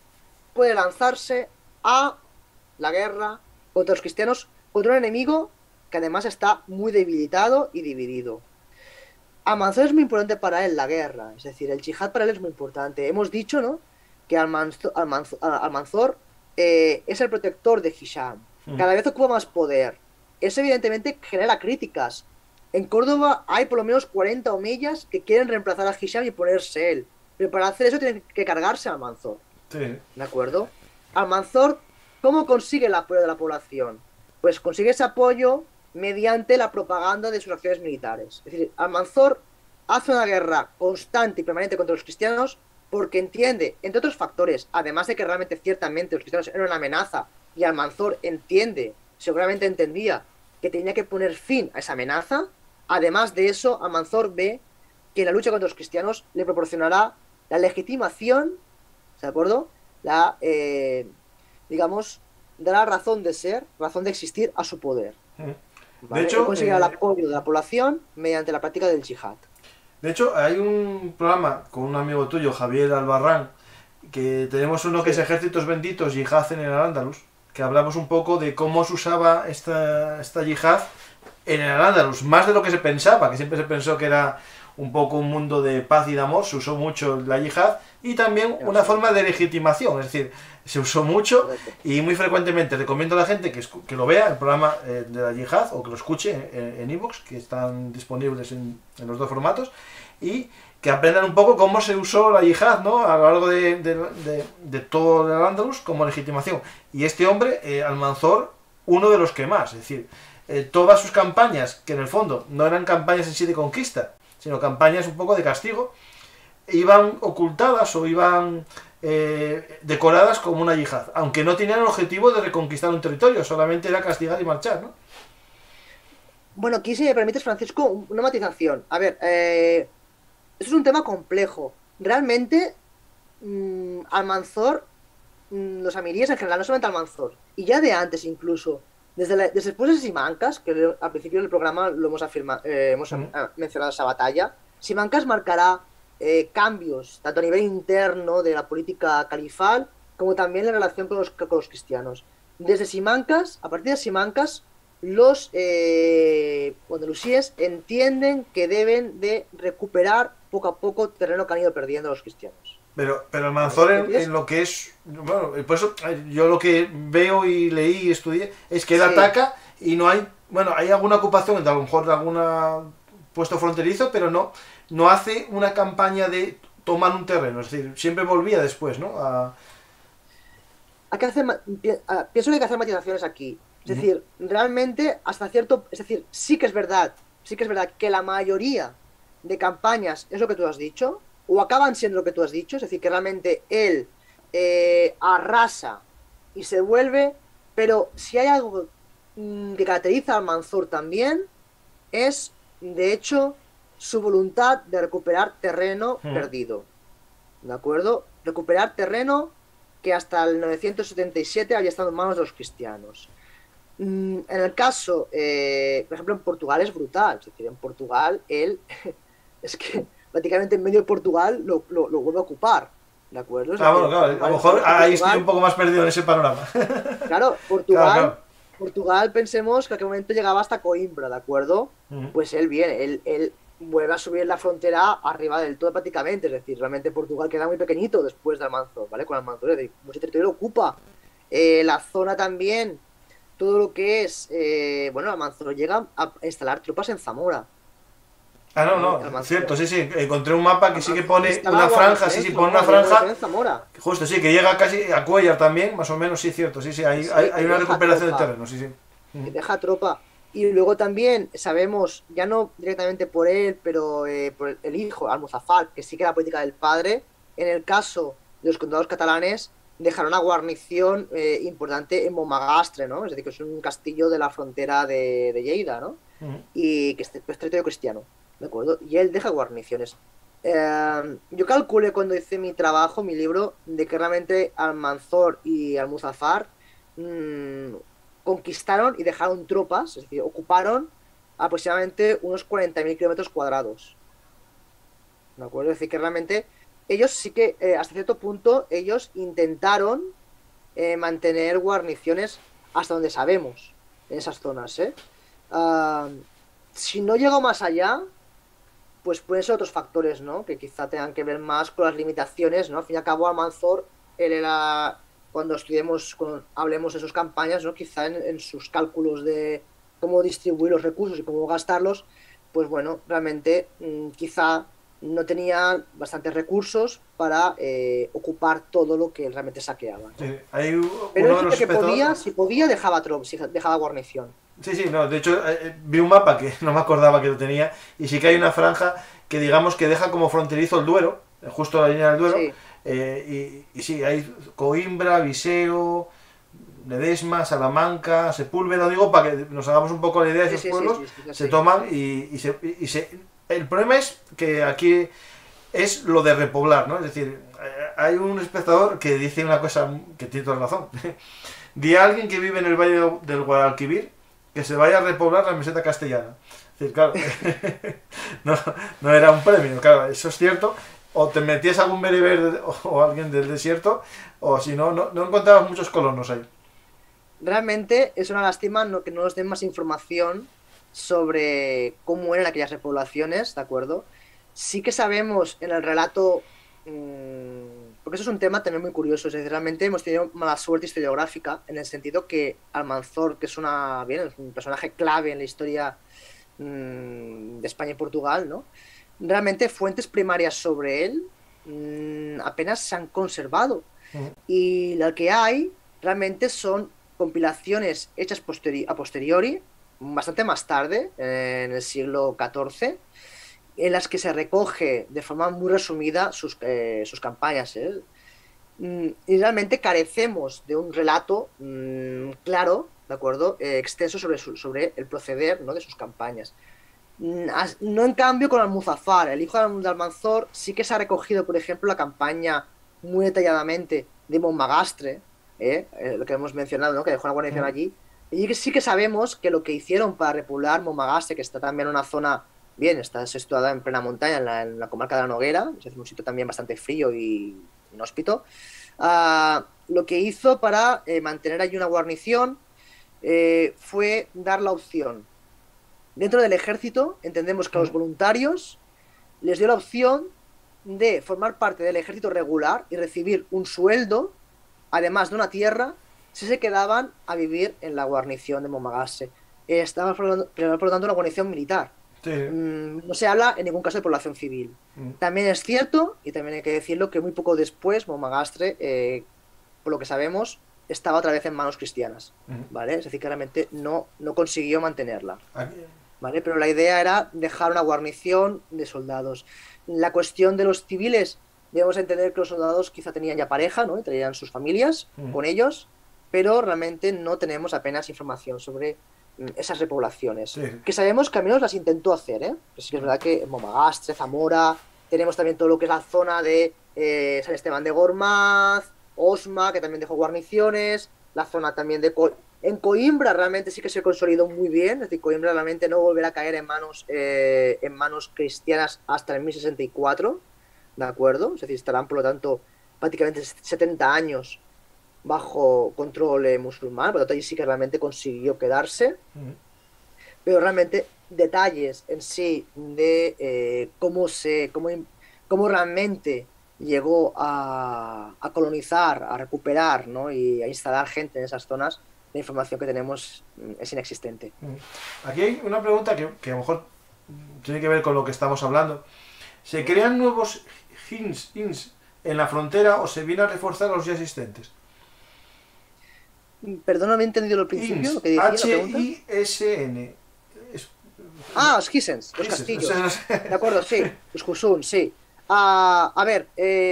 a la guerra contra los cristianos, contra un enemigo que además está muy debilitado y dividido. Almanzor es muy importante para él la guerra, es decir, el yihad para él es muy importante. Hemos dicho, ¿no?, que Almanzor es el protector de Hisham. Cada vez ocupa más poder. Eso evidentemente genera críticas. En Córdoba hay por lo menos 40 omeyas que quieren reemplazar a Hisham y ponerse él. Pero para hacer eso tienen que cargarse a Almanzor. Sí. ¿De acuerdo? Almanzor, ¿cómo consigue el apoyo de la población? Pues consigue ese apoyo mediante la propaganda de sus acciones militares. Es decir, Almanzor hace una guerra constante y permanente contra los cristianos porque entiende, entre otros factores, además de que realmente ciertamente los cristianos eran una amenaza y Almanzor entiende, seguramente entendía, que tenía que poner fin a esa amenaza. Además de eso, Almanzor ve que la lucha contra los cristianos le proporcionará la legitimación, ¿de acuerdo? Digamos, dará razón de ser, razón de existir a su poder. ¿Vale? De hecho, conseguirá el apoyo de la población mediante la práctica del yihad. De hecho, hay un programa con un amigo tuyo, Javier Albarrán, que tenemos uno que es Sí. Ejércitos Benditos, Yihad en el Al-Ándalus, que hablamos un poco de cómo se usaba esta yihad en el Al-Ándalus, más de lo que se pensaba, que siempre se pensó que era un poco un mundo de paz y de amor, se usó mucho la yihad, y también una forma de legitimación, es decir, se usó mucho Correcto. y muy frecuentemente. Recomiendo a la gente que lo vea, el programa de la yihad, o que lo escuche en iVoox, que están disponibles en los dos formatos, y que aprendan un poco cómo se usó la yihad, ¿no?, a lo largo de todo el Al-Ándalus como legitimación. Y este hombre, Almanzor, uno de los que más, es decir, todas sus campañas, que en el fondo no eran campañas en sí de conquista, sino campañas un poco de castigo, iban ocultadas o iban decoradas como una yihad, aunque no tenían el objetivo de reconquistar un territorio, solamente era castigar y marchar, ¿no? Bueno, aquí, si me permites, Francisco, una matización. A ver, esto es un tema complejo. Realmente, Almanzor, los amiríes en general, no solamente Almanzor, y ya de antes incluso, desde después de Simancas, que al principio del programa lo hemos mencionado esa batalla, Simancas marcará cambios, tanto a nivel interno de la política califal, como también en relación con los cristianos. Desde Simancas, a partir de Simancas, los andalusíes entienden que deben de recuperar poco a poco terreno que han ido perdiendo los cristianos. Pero Almanzor en lo que es... Bueno, por eso yo lo que veo y leí y estudié es que él ataca y no hay... Bueno, hay alguna ocupación, a lo mejor de algún puesto fronterizo, pero no hace una campaña de tomar un terreno. Es decir, siempre volvía después, ¿no? Hay que hacer, pienso que hay que hacer matizaciones aquí. Es decir, realmente hasta cierto... Es decir, sí que es verdad que la mayoría de campañas es lo que tú has dicho, o acaban siendo lo que tú has dicho, es decir, que realmente él arrasa y se vuelve, pero si hay algo que caracteriza al Almanzor también, es, de hecho, su voluntad de recuperar terreno perdido. ¿De acuerdo? Recuperar terreno que hasta el 977 había estado en manos de los cristianos. En el caso, por ejemplo, en Portugal es brutal. Es decir, en Portugal él es que prácticamente en medio de Portugal lo vuelve a ocupar, ¿de acuerdo? Bueno, claro, a lo mejor ahí estoy un poco más perdido en ese panorama. Claro, Portugal, claro. Portugal pensemos que en aquel momento llegaba hasta Coimbra, ¿de acuerdo? Pues él viene, él vuelve a subir la frontera arriba del todo prácticamente, es decir, realmente Portugal queda muy pequeñito después de Almanzor, ¿vale? Con Almanzor, es decir, mucho territorio lo ocupa. La zona también, todo lo que es, Almanzor llega a instalar tropas en Zamora. No, cierto, sí, encontré un mapa que sí que pone una franja, pone una franja, justo, sí, que llega casi a Cuellar también, más o menos, sí, cierto, sí, hay una recuperación de terreno, sí. Que deja tropa. Y luego también sabemos, ya no directamente por él, pero por el hijo, Almuzafar, que sí que la política del padre, en el caso de los condados catalanes, dejaron una guarnición importante en Montmagastre, ¿no? Es decir, que es un castillo de la frontera de Lleida, ¿no? Y que es territorio cristiano. ¿De acuerdo? Y él deja guarniciones. Yo calculé cuando hice mi trabajo, mi libro, de que realmente Almanzor y Almuzafar conquistaron y dejaron tropas, es decir, ocuparon aproximadamente unos 40.000 kilómetros cuadrados. ¿De acuerdo? Es decir, que realmente ellos sí que, hasta cierto punto, ellos intentaron mantener guarniciones hasta donde sabemos, en esas zonas, si no llegó más allá, pues pueden ser otros factores, ¿no? Que quizá tengan que ver más con las limitaciones, ¿no? Al fin y al cabo, Almanzor, él era, cuando hablemos de sus campañas, ¿no? Quizá en sus cálculos de cómo distribuir los recursos y cómo gastarlos, pues bueno, realmente quizá no tenía bastantes recursos para ocupar todo lo que realmente saqueaba, ¿no? Sí, hay pero él que podía, si podía, dejaba guarnición. Sí, no, de hecho vi un mapa que no me acordaba que lo tenía y sí que hay una franja que digamos que deja como fronterizo el Duero, justo la línea del Duero, sí. Y sí, hay Coimbra, Viseo, Ledesma, Salamanca, Sepúlveda, digo, para que nos hagamos un poco la idea de esos pueblos, se toman y se... El problema es que aquí es lo de repoblar, ¿no? Es decir, hay un espectador que dice una cosa que tiene toda razón. Di a alguien que vive en el Valle del Guadalquivir que se vaya a repoblar la meseta castellana. Es decir, claro, no era un premio, claro, eso es cierto. o te metías algún bereber o alguien del desierto, o si no, no encontrabas muchos colonos ahí. Realmente es una lástima que no nos den más información sobre cómo eran aquellas repoblaciones, ¿de acuerdo? Sí que sabemos en el relato, porque eso es un tema también muy curioso, es decir, realmente hemos tenido mala suerte historiográfica en el sentido que Almanzor, que es es un personaje clave en la historia de España y Portugal, ¿no? Realmente fuentes primarias sobre él apenas se han conservado. Y lo que hay realmente son compilaciones hechas a posteriori, bastante más tarde, en el siglo XIV, en las que se recoge de forma muy resumida sus campañas. Y realmente carecemos de un relato claro, ¿de acuerdo? Extenso sobre el proceder, ¿no?, de sus campañas. No en cambio con Almuzafar, el hijo de Almanzor, sí que se ha recogido, por ejemplo, la campaña muy detalladamente de Montmagastre, lo que hemos mencionado, ¿no?, que dejó una guarnición allí. Y sí que sabemos que lo que hicieron para repoblar Montmagastre, que está también en una zona, está situada en plena montaña, en la comarca de la Noguera, es un sitio también bastante frío y inhóspito, lo que hizo para mantener allí una guarnición fue dar la opción. Dentro del ejército, entendemos que a los voluntarios les dio la opción de formar parte del ejército regular y recibir un sueldo, además de una tierra, si se quedaban a vivir en la guarnición de Montmagastre. Estaba, por lo tanto, una guarnición militar. Sí. No se habla en ningún caso de población civil. También es cierto, y también hay que decirlo, que muy poco después Montmagastre, por lo que sabemos, estaba otra vez en manos cristianas, ¿vale? Es decir, claramente no consiguió mantenerla, ¿vale? Pero la idea era dejar una guarnición de soldados. La cuestión de los civiles, debemos entender que los soldados quizá tenían ya pareja, ¿no?, y traían sus familias con ellos, pero realmente no tenemos apenas información sobre esas repoblaciones. Sí. Que sabemos que al menos las intentó hacer, ¿eh? Pero sí que es verdad que Montmagastre, Zamora, tenemos también todo lo que es la zona de San Esteban de Gormaz, Osma, que también dejó guarniciones, la zona también de en Coimbra realmente sí que se consolidó muy bien, es decir, Coimbra realmente no volverá a caer en manos cristianas hasta el 1064, ¿de acuerdo? Es decir, estarán por lo tanto prácticamente 70 años bajo control musulmán, por lo tanto ahí sí que realmente consiguió quedarse, pero realmente detalles en sí de cómo realmente llegó a colonizar, a recuperar, ¿no?, y a instalar gente en esas zonas, la información que tenemos es inexistente. Aquí hay una pregunta que a lo mejor tiene que ver con lo que estamos hablando. ¿Se crean nuevos inns en la frontera o se viene a reforzar a los ya existentes? Perdón, no he entendido al principio lo que decía. H-I-S-N. Los Hisens, los castillos. De acuerdo, sí. Los Husun, sí. A ver,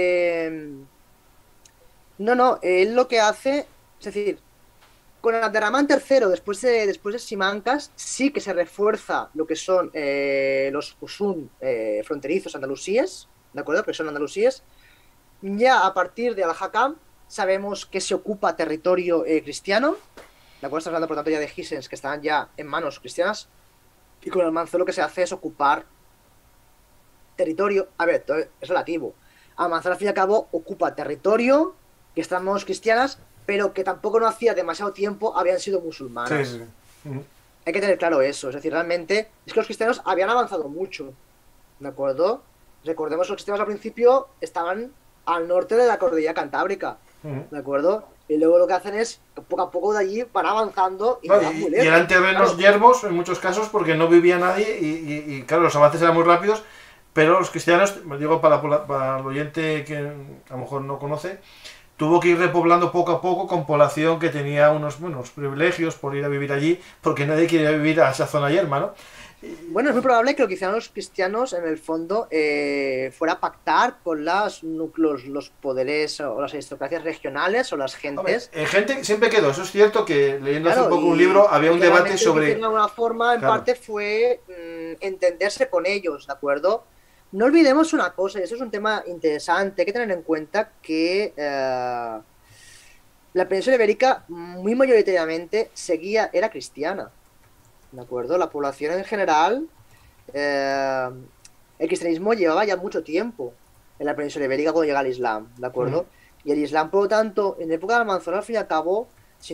él lo que hace, es decir, con el Abderramán III, después de Simancas, sí que se refuerza lo que son los Husun fronterizos andalusíes, ¿de acuerdo? Porque son andalusíes. Ya a partir de Al-Hakam sabemos que se ocupa territorio cristiano, ¿de acuerdo? Estamos hablando, por lo tanto, ya de Hisens que están ya en manos cristianas. Y con Almanzor lo que se hace es ocupar territorio. A ver, todo es relativo. Almanzor, al fin y al cabo, ocupa territorio que está en manos cristianas, pero que tampoco no hacía demasiado tiempo habían sido musulmanas. Sí. Hay que tener claro eso. Es decir, realmente es que los cristianos habían avanzado mucho, ¿de acuerdo? Recordemos que los cristianos al principio estaban al norte de la cordillera cantábrica, ¿de acuerdo? Y luego lo que hacen es, poco a poco de allí van avanzando y van muy lejos. Y eran terrenos yermos en muchos casos porque no vivía nadie y claro, los avances eran muy rápidos, pero los cristianos, digo para el oyente que a lo mejor no conoce, tuvo que ir repoblando poco a poco con población que tenía unos privilegios por ir a vivir allí, porque nadie quería vivir a esa zona yerma, ¿no? Bueno, es muy probable que lo que hicieran los cristianos, en el fondo, fuera pactar con los poderes o las aristocracias regionales o las gentes. Hombre, gente siempre quedó, eso es cierto, que leyendo hace poco un libro había un debate sobre... De alguna forma, en parte, fue entenderse con ellos, ¿de acuerdo? No olvidemos una cosa, y eso es un tema interesante, hay que tener en cuenta que la península ibérica muy mayoritariamente era cristiana, ¿de acuerdo? La población en general, el cristianismo llevaba ya mucho tiempo en la península ibérica cuando llega el Islam, ¿de acuerdo? Y el Islam, por lo tanto, en época de Almanzor, al fin y al cabo,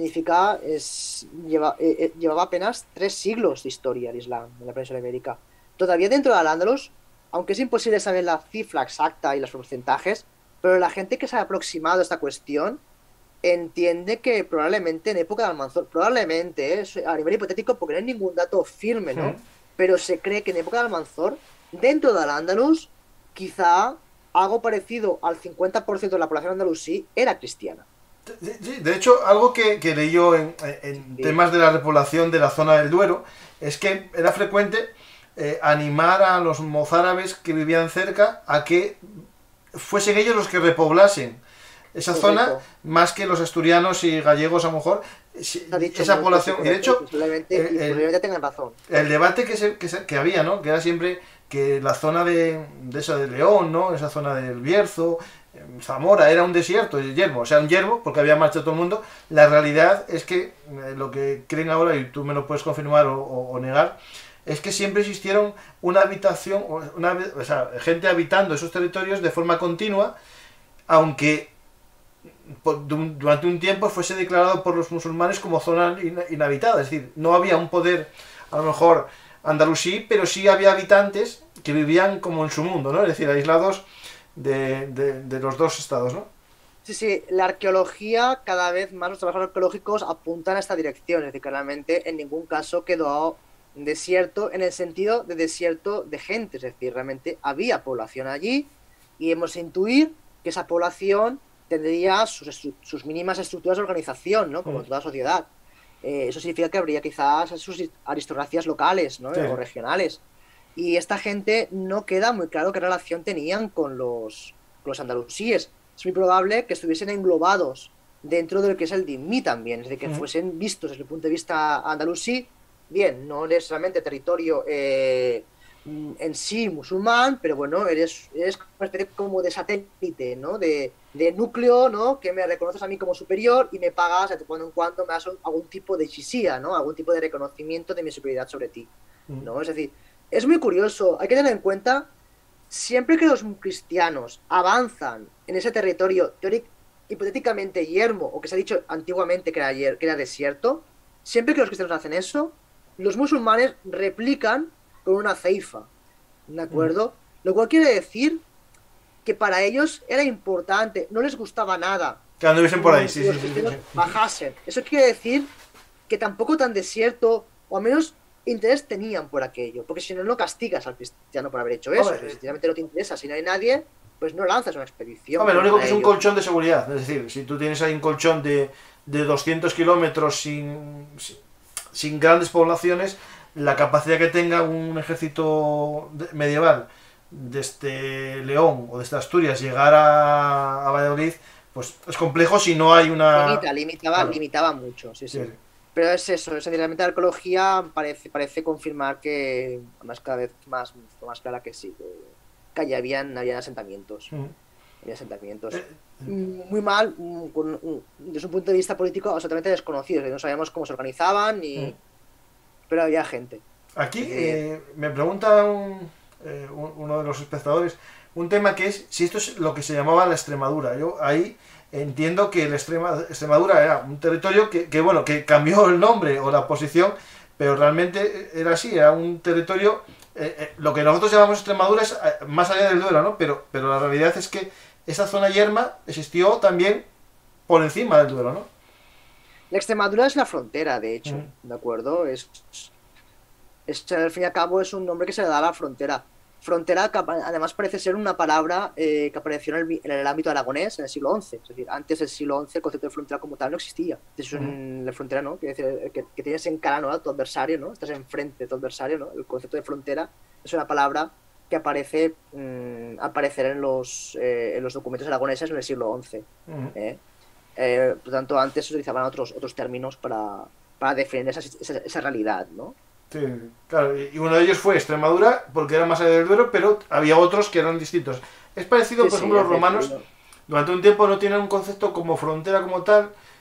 llevaba apenas 3 siglos de historia el Islam en la península ibérica. Todavía dentro del Al-Ándalus, aunque es imposible saber la cifra exacta y los porcentajes, pero la gente que se ha aproximado a esta cuestión entiende que probablemente en época de Almanzor, probablemente, a nivel hipotético, porque no hay ningún dato firme, ¿no? Pero se cree que en época de Almanzor, dentro del Al-Ándalus, quizá algo parecido al 50% de la población andalusí era cristiana. Sí, de hecho, algo que leí yo en temas de la repoblación de la zona del Duero es que era frecuente animar a los mozárabes que vivían cerca a que fuesen ellos los que repoblasen esa zona, más que los asturianos y gallegos, a lo mejor, esa población. Y de hecho, posiblemente tengan razón. El debate que había, ¿no? Que era siempre que la zona de León, ¿no? Esa zona del Bierzo, Zamora, era un desierto, el yermo, o sea, un yermo, porque había marchado todo el mundo. La realidad es que lo que creen ahora, y tú me lo puedes confirmar o negar, es que siempre existieron una habitación, o sea, gente habitando esos territorios de forma continua, aunque durante un tiempo fuese declarado por los musulmanes como zona inhabitada. Es decir, no había un poder, a lo mejor, andalusí, pero sí había habitantes que vivían como en su mundo, ¿no? Es decir, aislados de los dos estados, ¿no? Sí, la arqueología, cada vez más los trabajos arqueológicos apuntan a esta dirección. Es decir, claramente en ningún caso quedó desierto en el sentido de desierto de gente. Es decir, realmente había población allí y hemos de intuir que esa población tendría sus mínimas estructuras de organización, ¿no? Como toda sociedad. Eso significa que habría quizás sus aristocracias locales, ¿no? O regionales. Y esta gente no queda muy claro qué relación tenían con los andalusíes. Es muy probable que estuviesen englobados dentro de lo que es el dhimmi también, es decir, que fuesen vistos desde el punto de vista andalusí, bien, no necesariamente territorio en sí musulmán, pero bueno, eres una especie como de satélite, ¿no? De núcleo, ¿no? Que me reconoces a mí como superior y me pagas de cuando en cuando, me das algún tipo de jizya, ¿no? Algún tipo de reconocimiento de mi superioridad sobre ti, ¿no? Es decir, es muy curioso, hay que tener en cuenta, siempre que los cristianos avanzan en ese territorio hipotéticamente yermo, o que se ha dicho antiguamente que era desierto, siempre que los cristianos hacen eso, los musulmanes replican con una ceifa, ¿de acuerdo? Lo cual quiere decir que para ellos era importante, no les gustaba nada que anduviesen por ahí, bajasen. Eso quiere decir que tampoco tan desierto, o al menos interés tenían por aquello, porque si no, no castigas al cristiano por haber hecho eso. Si sinceramente no te interesa, si no hay nadie, pues no lanzas una expedición. Lo único que es un colchón de seguridad, es decir, si tú tienes ahí un colchón de 200 kilómetros sin grandes poblaciones, la capacidad que tenga un ejército medieval desde León o desde Asturias llegar a Valladolid, pues es complejo si no hay una... Limitaba mucho, sí. Pero es eso, realmente la arqueología parece confirmar que, más cada vez más clara que sí, que allí habían asentamientos. Había asentamientos. Muy mal, desde un punto de vista político absolutamente desconocido, no sabíamos cómo se organizaban, pero había gente. Aquí me pregunta uno de los espectadores un tema que es si esto es lo que se llamaba la Extremadura. Yo ahí entiendo que Extremadura era un territorio que cambió el nombre o la posición, pero realmente era así, era un territorio, lo que nosotros llamamos Extremadura es más allá del Duero, ¿no? Pero la realidad es que esa zona yerma existió también por encima del Duero, ¿no? La Extremadura es la frontera, de hecho, ¿de acuerdo? Al fin y al cabo es un nombre que se le da a la frontera. Frontera que además parece ser una palabra que apareció en el ámbito aragonés en el siglo XI. Es decir, antes del siglo XI el concepto de frontera como tal no existía. Eso en la frontera, ¿no? Quiere decir que tienes en cara, ¿no?, a tu adversario, ¿no? Estás enfrente de tu adversario, ¿no? El concepto de frontera es una palabra que aparecer en los documentos aragoneses en el siglo XI. Por tanto, antes se utilizaban otros términos para definir esa realidad, ¿no? Sí, claro, y uno de ellos fue Extremadura, porque era más allá del Duero, pero había otros que eran distintos. Es parecido, por ejemplo, los romanos, durante un tiempo no tienen un concepto como frontera como tal,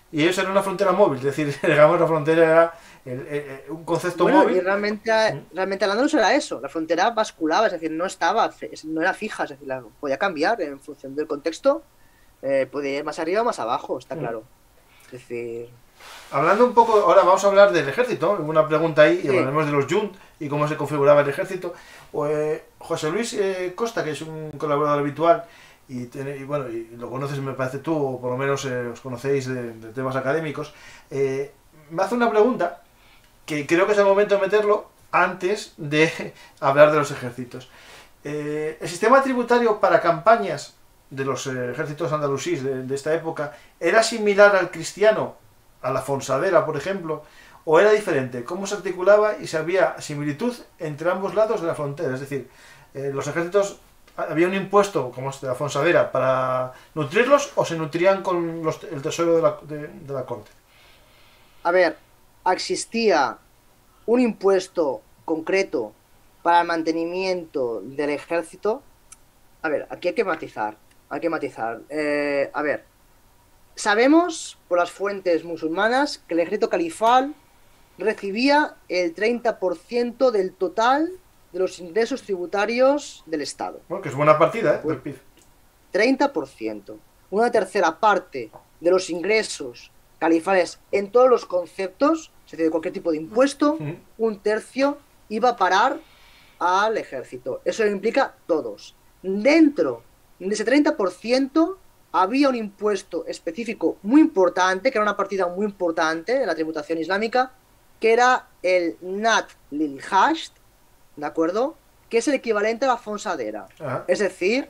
Y ellos eran una frontera móvil, es decir, digamos, la frontera era un concepto móvil. Y realmente Al-Ándalus era eso, la frontera basculaba, es decir, no era fija, es decir, podía cambiar en función del contexto, podía ir más arriba o más abajo, está claro. Es decir... Hablando un poco, ahora vamos a hablar del ejército, una pregunta ahí, y hablaremos de los Jund y cómo se configuraba el ejército. José Luis Costa, que es un colaborador habitual, y lo conoces, me parece tú, o por lo menos os conocéis de temas académicos, me hace una pregunta que creo que es el momento de meterlo antes de hablar de los ejércitos. El sistema tributario para campañas de los ejércitos andalusíes de esta época era similar al cristiano, a la Fonsadera, por ejemplo, o era diferente. ¿Cómo se articulaba y si había similitud entre ambos lados de la frontera? Es decir, los ejércitos, había un impuesto como este de la Fonsadera para nutrirlos, o se nutrían con el tesoro de la corte. A ver, existía un impuesto concreto para el mantenimiento del ejército. A ver, aquí hay que matizar. A ver, sabemos por las fuentes musulmanas que el ejército califal recibía el 30% del total de los ingresos tributarios del Estado. Bueno, que es buena partida, del PIB. 30%. Una tercera parte de los ingresos califales en todos los conceptos, es decir, de cualquier tipo de impuesto, un tercio iba a parar al ejército. Eso implica todos. Dentro de ese 30% había un impuesto específico muy importante, que era una partida muy importante de la tributación islámica, que era el Nat lil Hasht, ¿de acuerdo? Que es el equivalente a la Fonsadera. Es decir,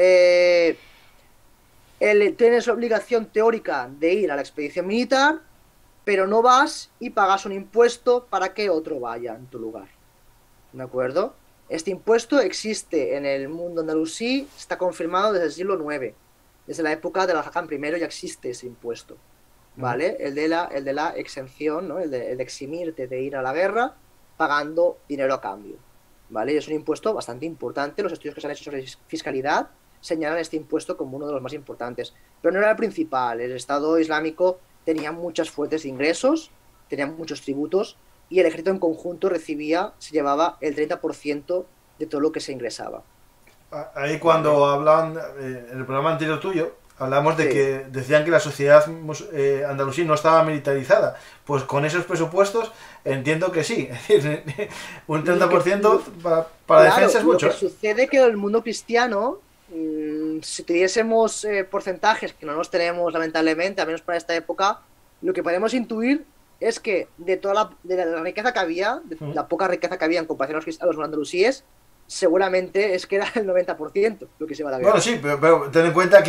tienes obligación teórica de ir a la expedición militar, pero no vas y pagas un impuesto para que otro vaya en tu lugar. ¿De acuerdo? Este impuesto existe en el mundo andalusí, está confirmado desde el siglo IX. Desde la época del Alhakam I ya existe ese impuesto, ¿vale? El de la exención, ¿no? El de eximirte de ir a la guerra pagando dinero a cambio, ¿vale? Y es un impuesto bastante importante. Los estudios que se han hecho sobre fiscalidad señalan este impuesto como uno de los más importantes. Pero no era el principal. El Estado Islámico tenía muchas fuentes de ingresos, tenía muchos tributos, y el ejército en conjunto se llevaba el 30% de todo lo que se ingresaba. Ahí cuando hablaban, en el programa anterior tuyo, hablamos de que decían que la sociedad andalusí no estaba militarizada. Pues con esos presupuestos entiendo que sí. Es decir, un 30% para defensa es mucho. Lo que sucede que en el mundo cristiano, si tuviésemos porcentajes, que no los tenemos lamentablemente, al menos para esta época, lo que podemos intuir es que de la riqueza que había, de la poca riqueza que había en comparación a los andalusíes, seguramente es que era el 90% lo que se va a la guerra. Bueno, sí, pero ten en cuenta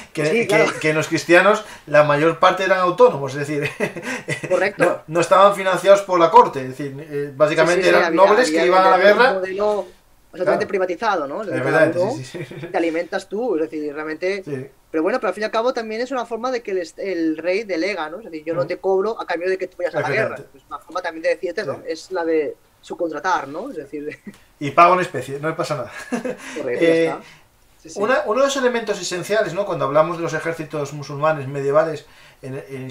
que en los cristianos la mayor parte eran autónomos, es decir, correcto. No estaban financiados por la corte, es decir, básicamente eran nobles que iban a la guerra. Un modelo absolutamente privatizado, ¿no? Es verdad, te alimentas tú, es decir, realmente... Sí. Pero bueno, pero al fin y al cabo también es una forma de que el rey delega, ¿no? Es decir, yo no te cobro a cambio de que tú vayas a la guerra. Es una forma también de decirte, ¿no? Es la de subcontratar, ¿no? Es decir... Y pago en especie, no pasa nada. Correcto, ya está. Sí. Uno de los elementos esenciales, ¿no? Cuando hablamos de los ejércitos musulmanes medievales en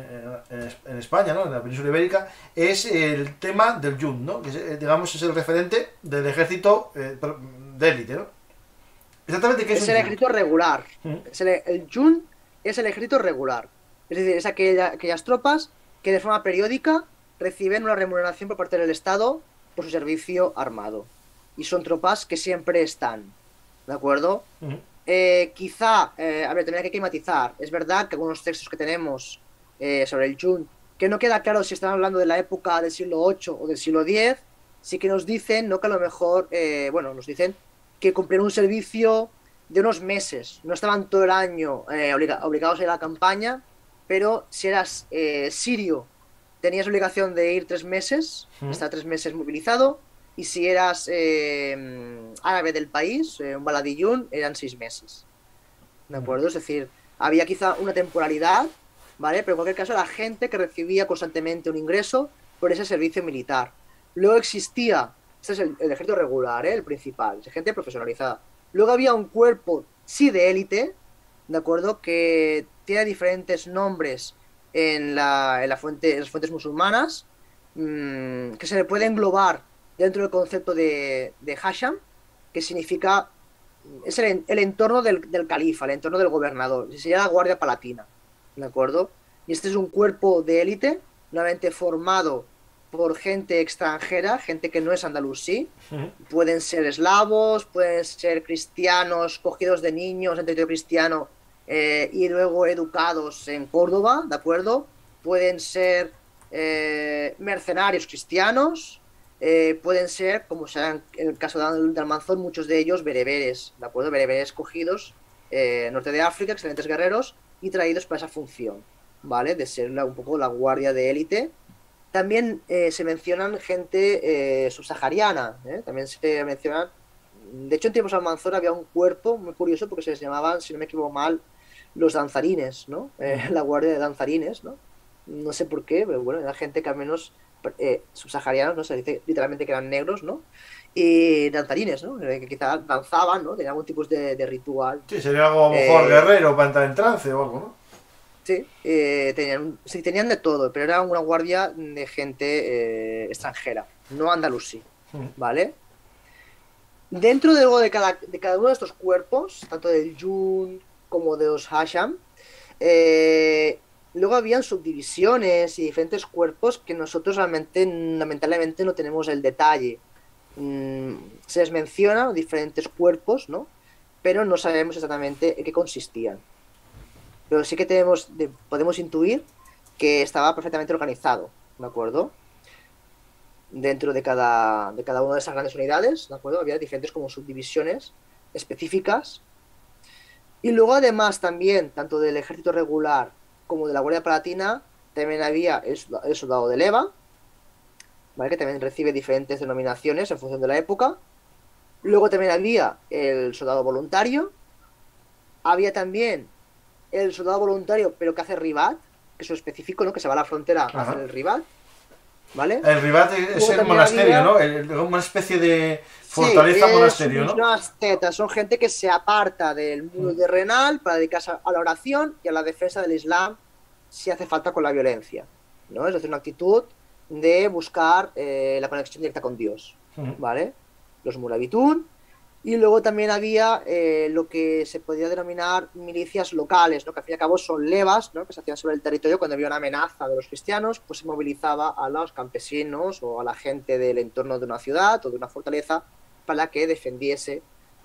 España, ¿no? En la península ibérica, es el tema del Jund, ¿no? Que digamos es el referente del ejército de élite, ¿no? Exactamente, ¿qué es el ejército regular. El Jund es el ejército regular. Es decir, es aquellas tropas que de forma periódica reciben una remuneración por parte del Estado por su servicio armado. Y son tropas que siempre están. ¿De acuerdo? Quizá, a ver, también hay que matizar. Es verdad que algunos textos que tenemos sobre el Jund, que no queda claro si están hablando de la época del siglo VIII o del siglo X, sí que nos dicen, ¿no? Que a lo mejor, nos dicen que cumplieron un servicio de unos meses. No estaban todo el año obligados a ir a la campaña, pero si eras sirio, tenías obligación de ir 3 meses, estar 3 meses movilizado, y si eras árabe del país, un baladillún, eran 6 meses. ¿De acuerdo? Es decir, había quizá una temporalidad, ¿vale? Pero en cualquier caso, la gente que recibía constantemente un ingreso por ese servicio militar. Luego existía, este es el ejército regular, el principal, es gente profesionalizada. Luego había un cuerpo, sí, de élite, ¿de acuerdo? Que tiene diferentes nombres en las fuentes musulmanas, que se le puede englobar dentro del concepto de Hasham, que significa, es el entorno del califa, el entorno del gobernador, sería la Guardia Palatina, ¿de acuerdo? Y este es un cuerpo de élite, nuevamente formado por gente extranjera, gente que no es andalusí, pueden ser eslavos, pueden ser cristianos cogidos de niños en territorio cristiano y luego educados en Córdoba, ¿de acuerdo? Pueden ser mercenarios cristianos, pueden ser, como será en el caso de Almanzor, muchos de ellos bereberes, ¿de acuerdo? Bereberes cogidos norte de África, excelentes guerreros y traídos para esa función, ¿vale? De ser un poco la guardia de élite. También se mencionan gente subsahariana, también se mencionan. De hecho, en tiempos de Almanzor había un cuerpo muy curioso porque se les llamaban, si no me equivoco mal, los danzarines, ¿no? La guardia de danzarines, ¿no? No sé por qué, pero bueno, era gente que al menos subsaharianos, ¿no? Se dice literalmente que eran negros, ¿no? Y danzarines, ¿no? Que quizás danzaban, ¿no? Tenían algún tipo de ritual. Sí, sería algo a lo mejor guerrero para entrar en trance o algo, ¿no? Sí, tenían de todo, pero era una guardia de gente extranjera, no andalusí, ¿vale? Dentro de cada uno de estos cuerpos, tanto del Jun como de los Hasham, luego habían subdivisiones y diferentes cuerpos que nosotros realmente, lamentablemente, no tenemos el detalle. Se les menciona diferentes cuerpos, ¿no? Pero no sabemos exactamente en qué consistían. Pero sí que podemos intuir que estaba perfectamente organizado, ¿de acuerdo? Dentro de cada una de esas grandes unidades, ¿de acuerdo? Había diferentes como subdivisiones específicas. Y luego además también, tanto del ejército regular como de la Guardia Palatina, también había el soldado de leva, ¿vale? Que también recibe diferentes denominaciones en función de la época. Luego también había el soldado voluntario. Había también el soldado voluntario, pero que hace ribat, que es específico, ¿no? Que se va a la frontera a hacer el ribat, ¿vale? El ribat es el monasterio, ¿no? Una especie de fortaleza monasterio, ¿no? Son gente que se aparta del mundo terrenal para dedicarse a la oración y a la defensa del Islam si hace falta con la violencia, ¿no? Es decir, una actitud de buscar la conexión directa con Dios, ¿vale? Los Murabitún. Y luego también había lo que se podía denominar milicias locales, ¿no? Que al fin y al cabo son levas, ¿no? Que se hacían sobre el territorio cuando había una amenaza de los cristianos, pues se movilizaba a los campesinos o a la gente del entorno de una ciudad o de una fortaleza para que defendiese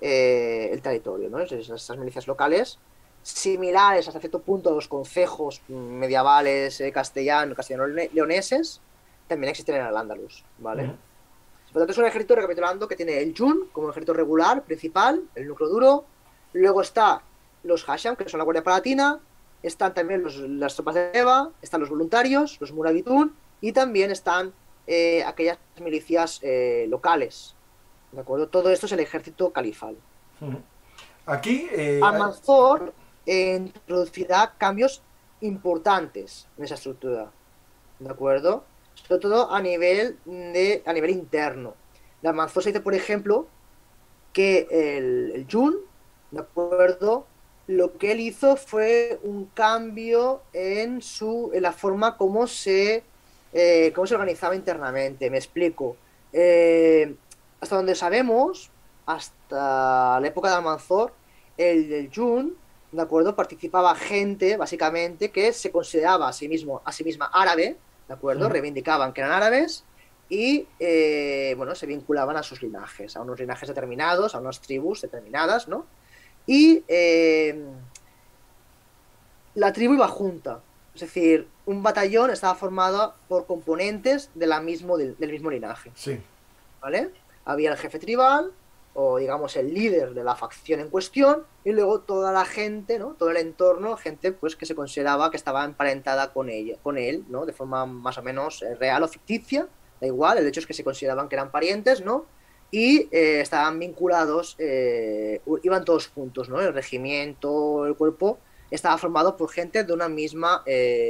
el territorio, ¿no? Esas milicias locales, similares hasta cierto punto a los concejos medievales castellano-leoneses, también existen en Al-Ándalus, ¿vale? Por lo tanto, es un ejército, recapitulando, que tiene el Jun como ejército regular, principal, el núcleo duro. Luego está los Hasham, que son la Guardia Palatina. Están también las tropas de Eva. Están los voluntarios, los Murabitún. Y también están aquellas milicias locales. ¿De acuerdo? Todo esto es el ejército califal. Aquí... Almanzor introducirá cambios importantes en esa estructura. ¿De acuerdo? Sobre todo a nivel interno. La Almanzor se dice, por ejemplo, que el Jun, ¿de acuerdo? Lo que él hizo fue un cambio en la forma como se organizaba internamente. Me explico. Hasta donde sabemos, hasta la época de Almanzor, el Jun, ¿de acuerdo? Participaba gente, básicamente, que se consideraba a sí misma árabe, ¿de acuerdo? Reivindicaban que eran árabes y, se vinculaban a sus linajes, a unos linajes determinados, a unas tribus determinadas, ¿no? Y la tribu iba junta, es decir, un batallón estaba formado por componentes del mismo linaje. Sí. ¿Vale? Había el jefe tribal, o digamos el líder de la facción en cuestión, y luego toda la gente, ¿no? Todo el entorno, gente pues que se consideraba que estaba emparentada con él, ¿no? De forma más o menos real o ficticia, da igual, el hecho es que se consideraban que eran parientes, ¿no? Y estaban vinculados, iban todos juntos, ¿no? El regimiento, el cuerpo, estaba formado por gente de una misma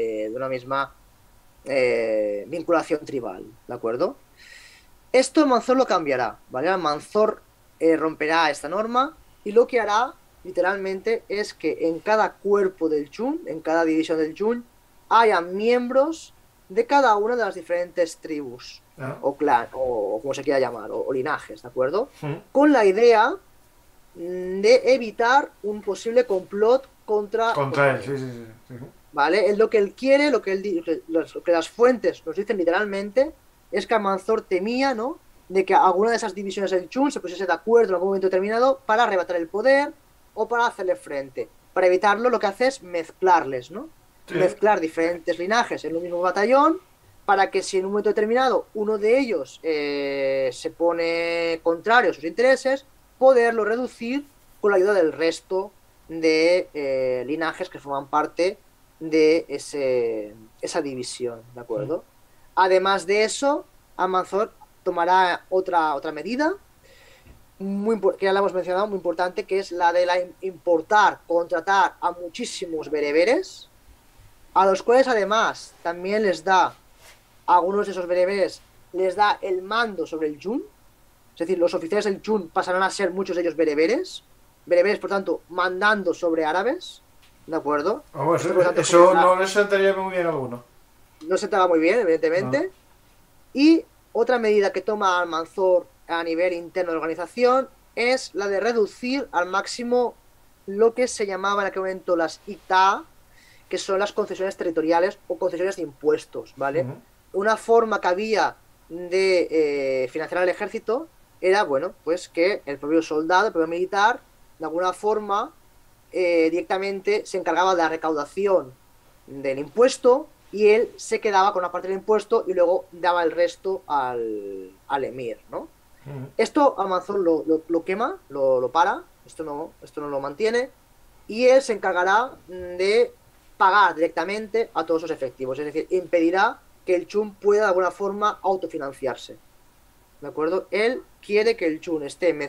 vinculación tribal, ¿de acuerdo? Esto Almanzor lo cambiará, ¿vale? Almanzor romperá esta norma y lo que hará literalmente es que en cada cuerpo del Jun, en cada división del Jun, haya miembros de cada una de las diferentes tribus, o clan, o como se quiera llamar, o linajes, ¿de acuerdo? Con la idea de evitar un posible complot contra él. Sí. ¿Vale? Es lo que él quiere, lo que las fuentes nos dicen literalmente, es que Almanzor temía, ¿no?, de que alguna de esas divisiones del Chun se pusiese de acuerdo en algún momento determinado para arrebatar el poder o para hacerle frente. Para evitarlo, lo que hace es mezclarles, ¿no? Sí. Mezclar diferentes linajes en un mismo batallón, para que si en un momento determinado uno de ellos se pone contrario a sus intereses, poderlo reducir con la ayuda del resto de linajes que forman parte de esa división, ¿de acuerdo? Además de eso, Almanzor tomará otra medida que ya la hemos mencionado, muy importante, que es la de contratar a muchísimos bereberes, a los cuales además también les da, a algunos de esos bereberes les da el mando sobre el Jun, es decir, los oficiales del Jun pasarán a ser muchos de ellos bereberes, por tanto, mandando sobre árabes, ¿de acuerdo? Eso no les sentaría muy bien a alguno. No sentaba muy bien, evidentemente. No. Y otra medida que toma Almanzor a nivel interno de organización es la de reducir al máximo lo que se llamaba en aquel momento las ITA, que son las concesiones territoriales o concesiones de impuestos, ¿vale? Una forma que había de financiar al ejército era, bueno, pues que el propio soldado, el propio militar, de alguna forma directamente se encargaba de la recaudación del impuesto y él se quedaba con una parte del impuesto y luego daba el resto al emir, ¿no? Esto Almanzor lo quema, lo para, esto no lo mantiene, y él se encargará de pagar directamente a todos los efectivos, es decir, impedirá que el Chun pueda de alguna forma autofinanciarse, ¿de acuerdo? Él quiere que el Chun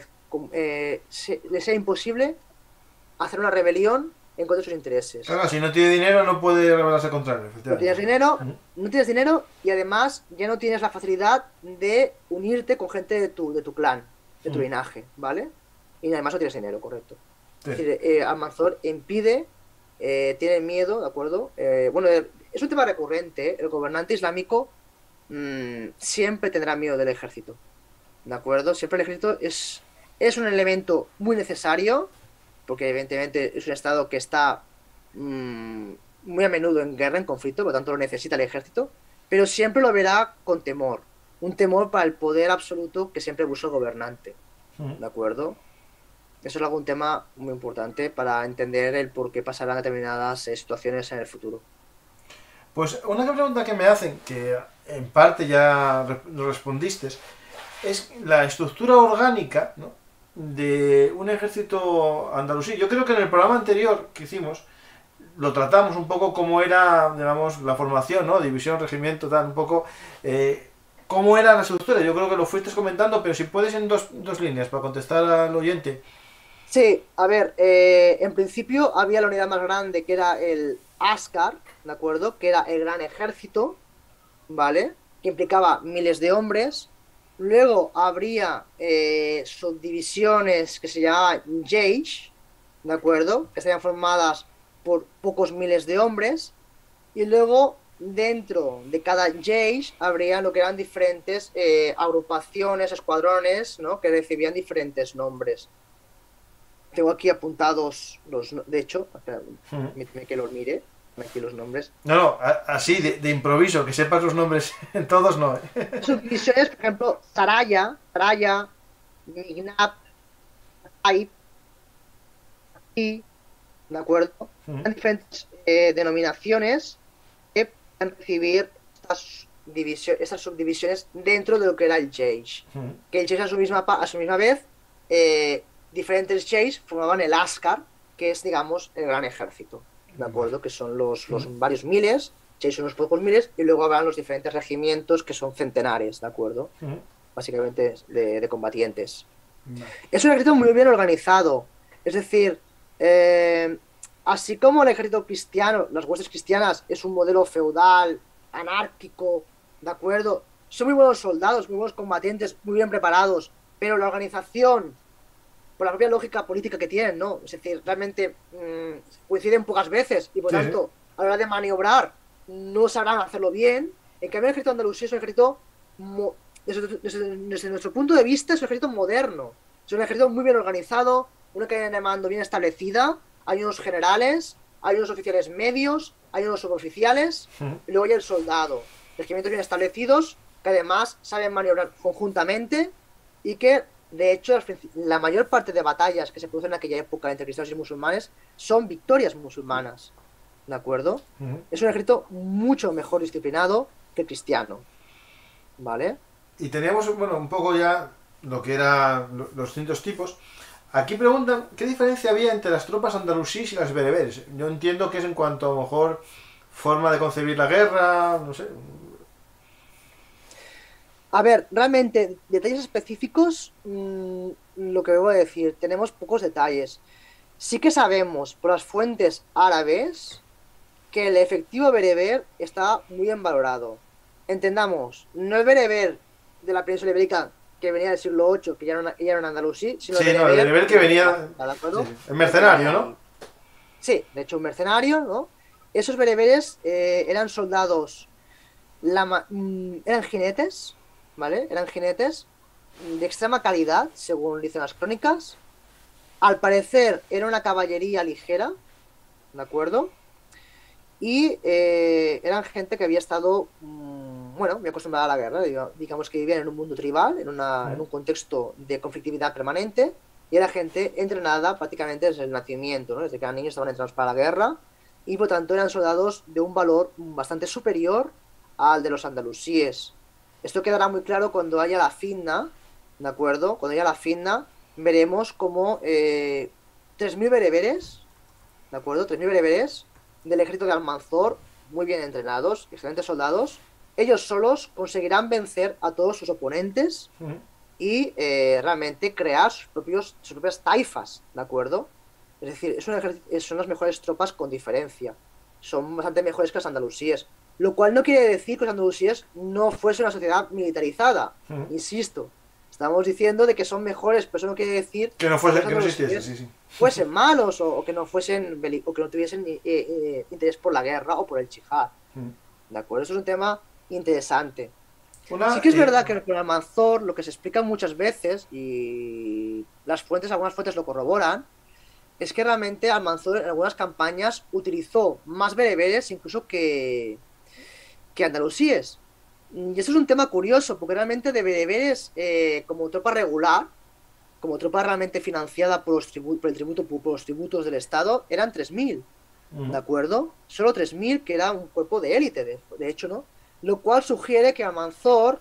le sea imposible hacer una rebelión en contra de sus intereses. Claro, si no tiene dinero no puede rebelarse contra él. No tienes dinero y además ya no tienes la facilidad de unirte con gente de tu clan, de tu linaje, ¿vale? Y además no tienes dinero, correcto. Sí. Es decir, Almanzor impide, tiene miedo, ¿de acuerdo? Bueno, es un tema recurrente, el gobernante islámico siempre tendrá miedo del ejército, ¿de acuerdo? Siempre el ejército es un elemento muy necesario, porque evidentemente es un estado que está muy a menudo en guerra, en conflicto, por lo tanto lo necesita el ejército, pero siempre lo verá con temor, un temor para el poder absoluto que siempre busca el gobernante, ¿de acuerdo? Eso es algún tema muy importante para entender el por qué pasarán determinadas situaciones en el futuro. Pues una pregunta que me hacen, que en parte ya respondiste, es la estructura orgánica, ¿no?, de un ejército andalusí. Yo creo que en el programa anterior que hicimos lo tratamos un poco cómo era, digamos, la formación, ¿no?, división, regimiento, tal, un poco cómo era la estructura. Yo creo que lo fuiste comentando, pero si puedes en dos líneas para contestar al oyente. Sí, a ver, en principio había la unidad más grande, que era el Askar, ¿de acuerdo? Que era el gran ejército, ¿vale? Que implicaba miles de hombres. Luego habría subdivisiones que se llamaban Jeish, ¿de acuerdo? Que estarían formadas por pocos miles de hombres. Y luego, dentro de cada Jeish, habría lo que eran diferentes agrupaciones, escuadrones, ¿no?, que recibían diferentes nombres. Tengo aquí apuntados de hecho, que los mire, aquí los nombres. No, así, de improviso, que sepas los nombres, todos no. Subdivisiones, por ejemplo, Saraya, Mignap, Aip, ¿de acuerdo? Hay diferentes denominaciones que pueden recibir estas subdivisiones dentro de lo que era el Jeish. Que el Jeish a su misma vez, diferentes Jeish formaban el Askar, que es, digamos, el gran ejército, ¿de acuerdo? Que son los varios miles, Jeish son unos pocos miles, y luego habrán los diferentes regimientos que son centenares, ¿de acuerdo? Básicamente de combatientes. Es un ejército muy bien organizado, es decir, así como el ejército cristiano, las huestes cristianas, es un modelo feudal, anárquico, ¿de acuerdo? Son muy buenos soldados, muy buenos combatientes, muy bien preparados, pero la organización, por la propia lógica política que tienen, ¿no? Es decir, realmente coinciden pocas veces y por tanto, a la hora de maniobrar no sabrán hacerlo bien. En cambio, el ejército andalusí es un ejército, desde nuestro punto de vista, es un ejército moderno. Es un ejército muy bien organizado, una cadena de mando bien establecida, hay unos generales, hay unos oficiales medios, hay unos suboficiales, y luego hay el soldado. Regimientos bien establecidos, que además saben maniobrar conjuntamente y que, de hecho, la mayor parte de batallas que se producen en aquella época entre cristianos y musulmanes son victorias musulmanas. ¿De acuerdo? Es un ejército mucho mejor disciplinado que cristiano. ¿Vale? Y teníamos, bueno, un poco ya lo que eran los distintos tipos. Aquí preguntan, ¿qué diferencia había entre las tropas andalusíes y las bereberes? Yo entiendo que es en cuanto a lo mejor forma de concebir la guerra, no sé. A ver, realmente, detalles específicos, lo que voy a decir, tenemos pocos detalles. Sí que sabemos por las fuentes árabes que el efectivo bereber está muy bien valorado. Entendamos, no el bereber de la península ibérica que venía del siglo VIII, que ya era un andalusí, sino sí, el bereber que venía... Sí, el mercenario, ¿no? Sí, de hecho un mercenario, ¿no? Esos bereberes eran soldados, eran jinetes, ¿vale? Eran jinetes de extrema calidad, según dicen las crónicas. Al parecer era una caballería ligera, ¿de acuerdo? Y eran gente que había estado, bueno, muy acostumbrada a la guerra, digamos que vivían en un mundo tribal, en un contexto de conflictividad permanente, y era gente entrenada prácticamente desde el nacimiento, ¿no? Desde que eran niños estaban entrenados para la guerra, y por tanto eran soldados de un valor bastante superior al de los andalusíes. Esto quedará muy claro cuando haya la fitna, ¿de acuerdo? Cuando haya la fitna, veremos como 3.000 bereberes, ¿de acuerdo? 3.000 bereberes del ejército de Almanzor, muy bien entrenados, excelentes soldados, ellos solos conseguirán vencer a todos sus oponentes y realmente crear sus propias taifas, ¿de acuerdo? Es decir, son las mejores tropas con diferencia. Son bastante mejores que las andalusíes. Lo cual no quiere decir que los andalusíes no fuesen una sociedad militarizada. Insisto, estamos diciendo de que son mejores, pero eso no quiere decir que no existiesen, fuesen malos o que no fuesen o que no tuviesen interés por la guerra o por el jihad. ¿De acuerdo? Eso es un tema interesante. Sí que es verdad que con Almanzor lo que se explica muchas veces, y algunas fuentes lo corroboran, es que realmente Almanzor en algunas campañas utilizó más bereberes incluso que andalusíes. Y eso es un tema curioso, porque realmente de bereberes como tropa regular, como tropa realmente financiada por los tributos del Estado, eran 3.000, ¿de acuerdo? Solo 3.000, que era un cuerpo de élite, de hecho, ¿no? Lo cual sugiere que Almanzor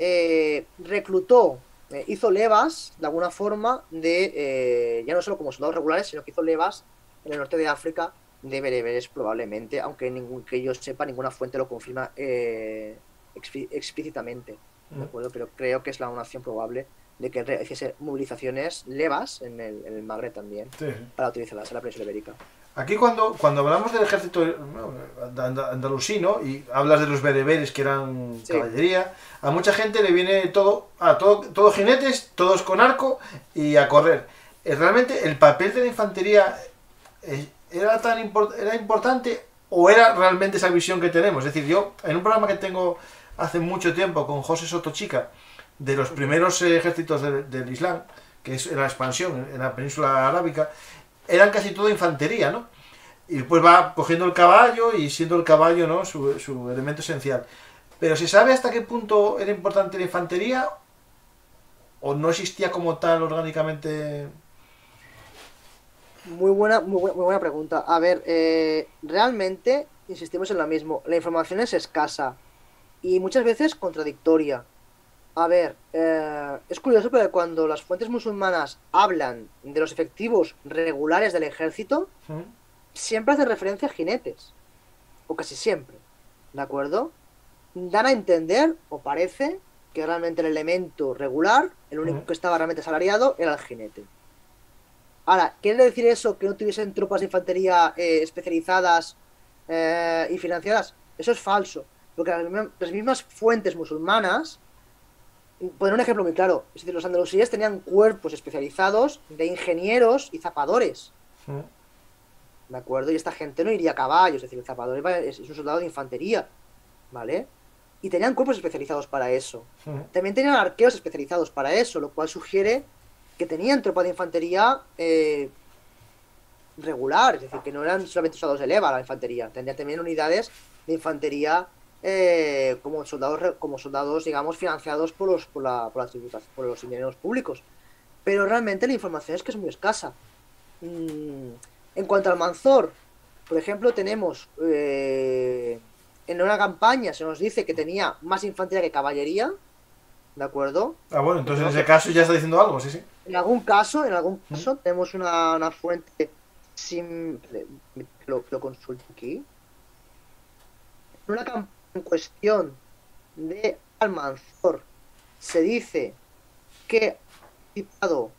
reclutó, hizo levas, de alguna forma, ya no solo como soldados regulares, sino que hizo levas en el norte de África de bereberes probablemente, aunque que yo sepa, ninguna fuente lo confirma explícitamente, ¿de acuerdo? Pero creo que es una opción probable de que hiciese movilizaciones levas en el Magreb también, para utilizarlas en la península ibérica. Aquí cuando hablamos del ejército andalusí, ¿no? Y hablas de los bereberes que eran caballería, a mucha gente le viene todo jinetes, todos con arco y a correr. ¿Realmente el papel de la infantería era importante o era realmente esa visión que tenemos? Es decir, yo en un programa que tengo hace mucho tiempo con José Sotochica, de los primeros ejércitos del Islam, que es la expansión en la península arábica, eran casi todo infantería, ¿no? Y después va cogiendo el caballo y siendo el caballo, ¿no?, su elemento esencial. Pero ¿se sabe hasta qué punto era importante la infantería o no existía como tal orgánicamente? Muy buena pregunta. A ver, realmente insistimos en lo mismo. La información es escasa y muchas veces contradictoria. A ver, es curioso, pero cuando las fuentes musulmanas hablan de los efectivos regulares del ejército, siempre hacen referencia a jinetes, o casi siempre, ¿de acuerdo? Dan a entender, o parece, que realmente el elemento regular, el único que estaba realmente asalariado, era el jinete. Ahora, ¿quiere decir eso que no tuviesen tropas de infantería especializadas y financiadas? Eso es falso, porque las mismas fuentes musulmanas poner un ejemplo muy claro, es decir, los andalusíes tenían cuerpos especializados de ingenieros y zapadores, ¿de acuerdo? Y esta gente no iría a caballo, es decir, el zapador es un soldado de infantería, ¿vale? Y tenían cuerpos especializados para eso. También tenían arqueros especializados para eso, lo cual sugiere que tenían tropa de infantería regular, es decir, que no eran solamente soldados de leva la infantería, tendrían también unidades de infantería como soldados, digamos, financiados por los dineros públicos. Pero realmente la información es que es muy escasa. En cuanto al Almanzor, por ejemplo, tenemos en una campaña se nos dice que tenía más infantería que caballería, ¿de acuerdo? Bueno, entonces en ese caso ya está diciendo algo, sí. En algún caso tenemos una fuente lo consulto aquí. En una campaña en cuestión de Almanzor se dice que ha participado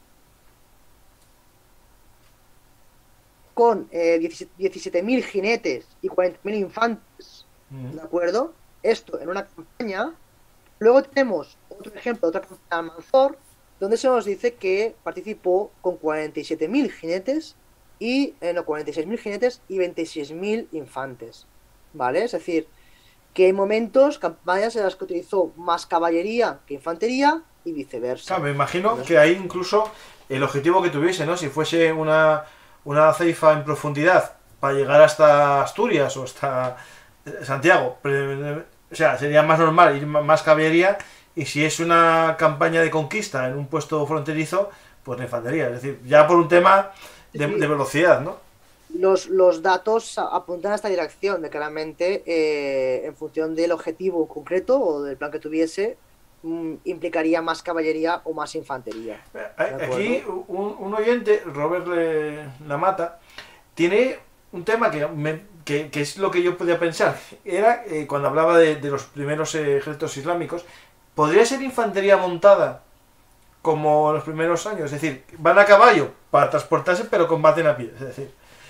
con 17.000 jinetes y 40.000 infantes, ¿de acuerdo? Esto en una campaña. Luego tenemos otro ejemplo, otra campaña de Almanzor, donde se nos dice que participó con 47.000 jinetes y 46.000 jinetes y 26.000 infantes, ¿vale? Es decir, que hay momentos, campañas en las que utilizó más caballería que infantería y viceversa. Claro, me imagino que ahí incluso el objetivo que tuviese, ¿no? Si fuese una ceifa en profundidad para llegar hasta Asturias o hasta Santiago, o sea, sería más normal ir más caballería, y si es una campaña de conquista en un puesto fronterizo, pues la infantería. Es decir, ya por un tema de velocidad, ¿no? Los datos apuntan a esta dirección, de claramente en función del objetivo concreto o del plan que tuviese, implicaría más caballería o más infantería. Aquí un oyente, Robert Lamata, tiene un tema que es lo que yo podía pensar. Era cuando hablaba de los primeros ejércitos islámicos, ¿podría ser infantería montada como en los primeros años? Es decir, van a caballo para transportarse, pero combaten a pie. Es decir,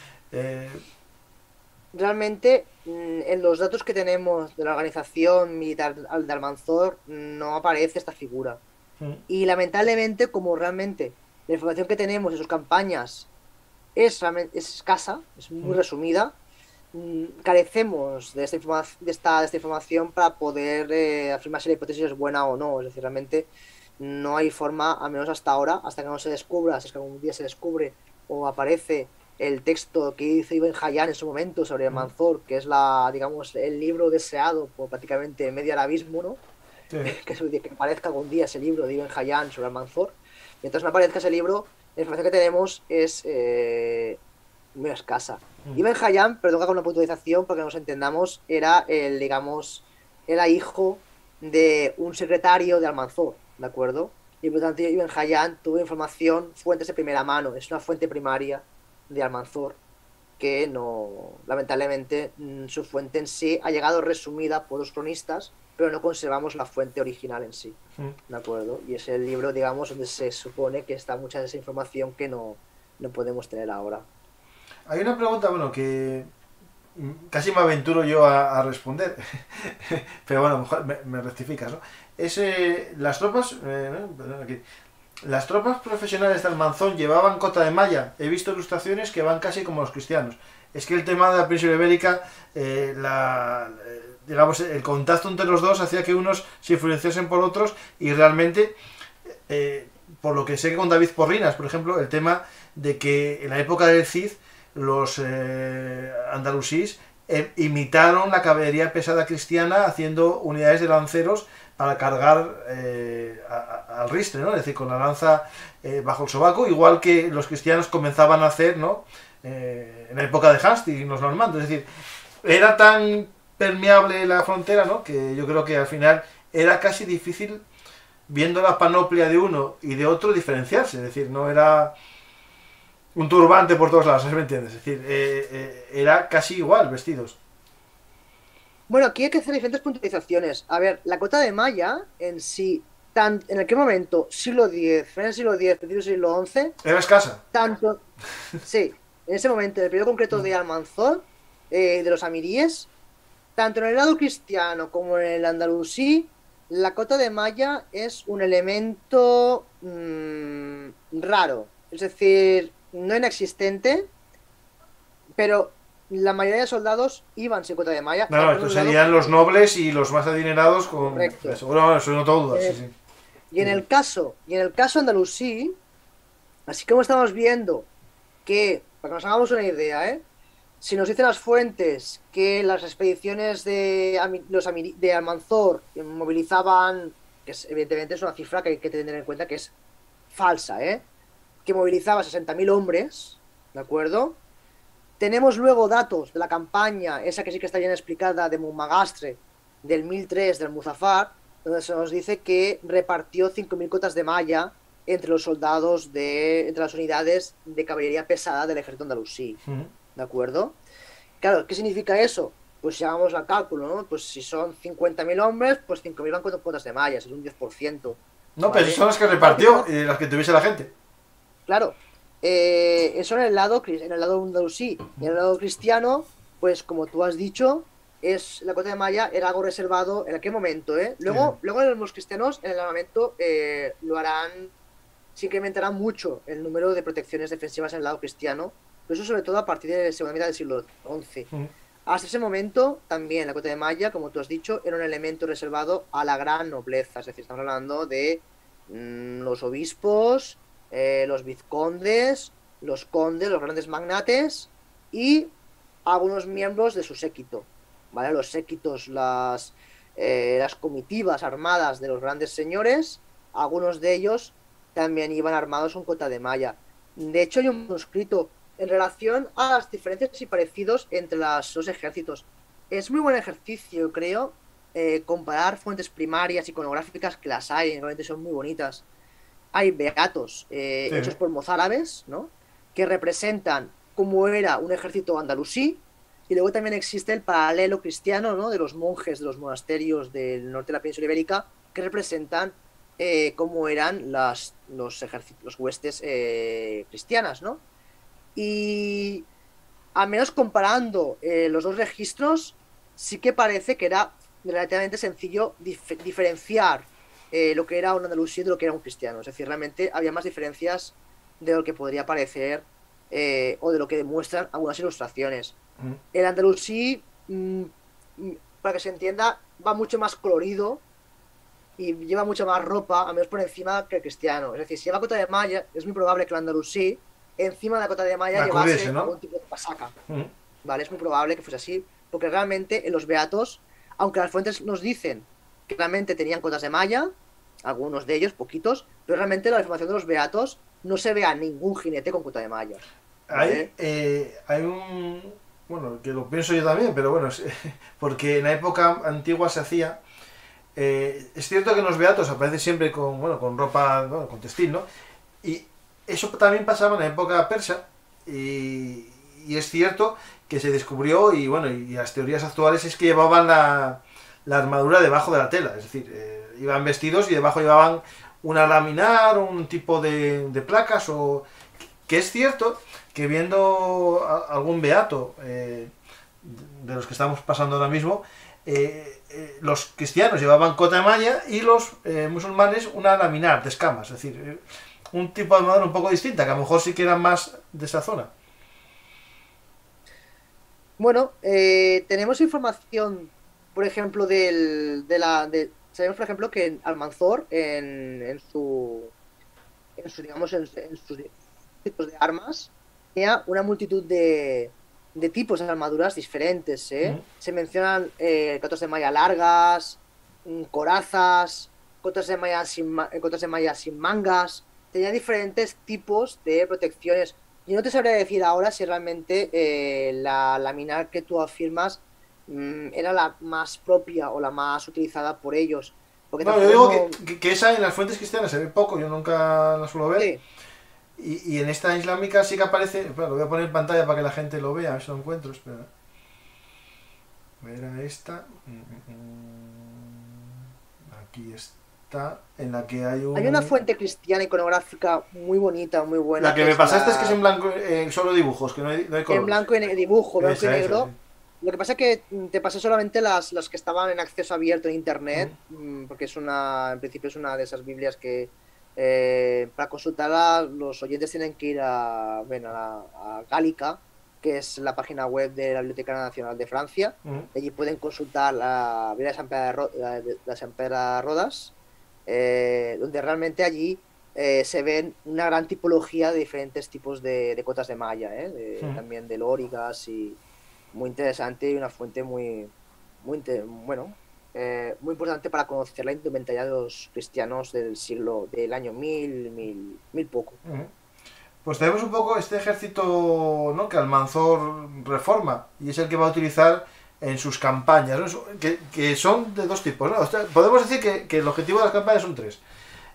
realmente en los datos que tenemos de la organización militar de Almanzor no aparece esta figura. Y lamentablemente, como realmente la información que tenemos de sus campañas es escasa, es muy resumida, carecemos de esta información para poder afirmar si la hipótesis es buena o no. Es decir, realmente no hay forma, al menos hasta ahora, hasta que no se descubra, si es que algún día se descubre o aparece el texto que hizo Ibn Hayyan en su momento sobre Almanzor, que es digamos, el libro deseado por prácticamente medio arabismo, ¿no? Sí. Que aparezca algún día ese libro de Ibn Hayyan sobre Almanzor. Mientras no aparezca ese libro, la información que tenemos es muy escasa. Ibn Hayyan, perdón que haga una puntualización porque nos entendamos, era hijo de un secretario de Almanzor, ¿de acuerdo? Y por lo tanto Ibn Hayyan tuvo información, fuentes de primera mano, es una fuente primaria de Almanzor que no, lamentablemente, su fuente en sí ha llegado resumida por los cronistas, pero no conservamos la fuente original en sí, ¿de acuerdo? Y es el libro, digamos, donde se supone que está mucha de esa información que no podemos tener ahora. Hay una pregunta, bueno, que casi me aventuro yo a responder, pero bueno, mejor me rectificas, ¿no? Es las tropas, las tropas profesionales de Almanzor llevaban cota de malla. He visto ilustraciones que van casi como los cristianos. Es que el tema de la península ibérica, digamos, el contacto entre los dos hacía que unos se influenciasen por otros, y realmente, por lo que sé con David Porrinas, por ejemplo, el tema de que en la época del Cid los andalusíes imitaron la caballería pesada cristiana haciendo unidades de lanceros para cargar al ristre, ¿no? Es decir, con la lanza bajo el sobaco, igual que los cristianos comenzaban a hacer, ¿no? En la época de Hastings y los normandos. Es decir, era tan permeable la frontera, ¿no? Que yo creo que al final era casi difícil, viendo la panoplia de uno y de otro, diferenciarse. Es decir, no era un turbante por todos lados, ¿me entiendes? Es decir, era casi igual vestidos. Bueno, aquí hay que hacer diferentes puntualizaciones. A ver, la cota de malla en sí, en aquel momento, siglo X, final del siglo X, principio del siglo XI... ¿Era escasa? Tanto, sí, en ese momento, en el periodo concreto de Almanzor, de los amiríes, tanto en el lado cristiano como en el andalusí, la cota de malla es un elemento raro. Es decir, no inexistente, pero la mayoría de soldados iban sin cota de malla. No, no, estos serían los nobles y los más adinerados con... Correcto. Bueno, eso no tengo dudas, sí, sí. Y en el caso andalusí, así como estamos viendo que, para que nos hagamos una idea, si nos dicen las fuentes que las expediciones de Almanzor movilizaban, evidentemente es una cifra que hay que tener en cuenta que es falsa, que movilizaba 60.000 hombres, ¿de acuerdo? Tenemos luego datos de la campaña, esa que sí que está bien explicada, de Mumagastre, del 1003 del Muzafar, donde se nos dice que repartió 5.000 cotas de malla entre los soldados entre las unidades de caballería pesada del ejército andalusí. ¿De acuerdo? Claro, ¿qué significa eso? Pues si hagamos el cálculo, ¿no? Pues si son 50.000 hombres, pues 5.000 van con cotas de malla, es un 10%. No, ¿vale? pero son las que repartió y las que tuviese la gente. Claro, eso en el lado andalusí. Y en el lado cristiano, pues como tú has dicho, la cota de malla era algo reservado en aquel momento, Luego, Sí. luego los cristianos en el armamento lo harán, se incrementará mucho el número de protecciones defensivas en el lado cristiano, pero eso sobre todo a partir de la segunda mitad del siglo XI. Hasta ese momento, también la cota de malla, como tú has dicho, era un elemento reservado a la gran nobleza, es decir, estamos hablando de los obispos, los vizcondes, los condes, los grandes magnates y algunos miembros de su séquito, ¿vale? Los séquitos, las comitivas armadas de los grandes señores, algunos de ellos también iban armados con cota de malla. De hecho, hay un manuscrito en relación a las diferencias y parecidos entre los dos ejércitos. Es muy buen ejercicio, creo, comparar fuentes primarias iconográficas, que las hay, realmente son muy bonitas. Hay beatos Sí. hechos por mozárabes, ¿no? Que representan cómo era un ejército andalusí, y luego también existe el paralelo cristiano, ¿no? De los monjes de los monasterios del norte de la península ibérica, que representan cómo eran los huestes cristianas, ¿no? Y al menos comparando los dos registros, sí que parece que era relativamente sencillo diferenciar lo que era un andalusí de lo que era un cristiano. Es decir, realmente había más diferencias de lo que podría parecer o de lo que demuestran algunas ilustraciones. El andalusí, para que se entienda, va mucho más colorido y lleva mucha más ropa, al menos por encima, que el cristiano. Es decir, si lleva cota de malla, es muy probable que el andalusí, encima de la cota de malla, llevase, ¿no?, algún tipo de casaca. ¿Vale? Es muy probable que fuese así, porque realmente en los beatos, aunque las fuentes nos dicen que realmente tenían cotas de malla, algunos de ellos, poquitos, pero realmente la información de los beatos no se ve a ningún jinete con cota de malla. ¿Vale? Hay un... Bueno, que lo pienso yo también, pero bueno, porque en la época antigua se hacía... es cierto que en los beatos aparece siempre con, bueno, con ropa, bueno, con textil, ¿no? Y eso también pasaba en la época persa, y es cierto que se descubrió, y bueno, y las teorías actuales es que llevaban la armadura debajo de la tela, es decir, iban vestidos y debajo llevaban una laminar, un tipo de placas, o que es cierto que viendo algún beato de los que estamos pasando ahora mismo, los cristianos llevaban cota de malla y los musulmanes una laminar de escamas, es decir, un tipo de armadura un poco distinta, que a lo mejor sí que eran más de esa zona. Bueno, tenemos información, por ejemplo, sabemos, por ejemplo, que Almanzor digamos, en sus tipos de armas, tenía una multitud de tipos de armaduras diferentes, Se mencionan cotas de malla largas, corazas, cotas de malla sin mangas. Tenía diferentes tipos de protecciones. Yo no te sabría decir ahora si realmente la laminar que tú afirmas era la más propia o la más utilizada por ellos. Porque No, yo digo que esa en las fuentes cristianas se ve poco, yo nunca la suelo ver. Sí. Y en esta islámica sí que aparece, espera, lo voy a poner en pantalla para que la gente lo vea, a ver si lo encuentro, espera. Era esta. Aquí está, en la que hay un... Hay una fuente cristiana iconográfica muy bonita, muy buena. La que me pasaste es que es en blanco, solo dibujos, que no hay colores. En blanco y dibujo, blanco y negro. Sí. Lo que pasa es que te pasé solamente las que estaban en acceso abierto en internet, porque en principio es una de esas Biblias que para consultarla los oyentes tienen que ir a Gálica, que es la página web de la Biblioteca Nacional de Francia. Allí pueden consultar la vida de San Pere de San Pere Rodas, donde realmente allí se ven una gran tipología de diferentes tipos de cotas de malla, también de lóricas, y muy interesante y una fuente muy importante para conocer la indumentaria de los cristianos del año 1000 poco. Pues tenemos un poco este ejército, ¿no?, que Almanzor reforma, y es el que va a utilizar en sus campañas, ¿no? que son de dos tipos, ¿no? O sea, podemos decir que el objetivo de las campañas son tres.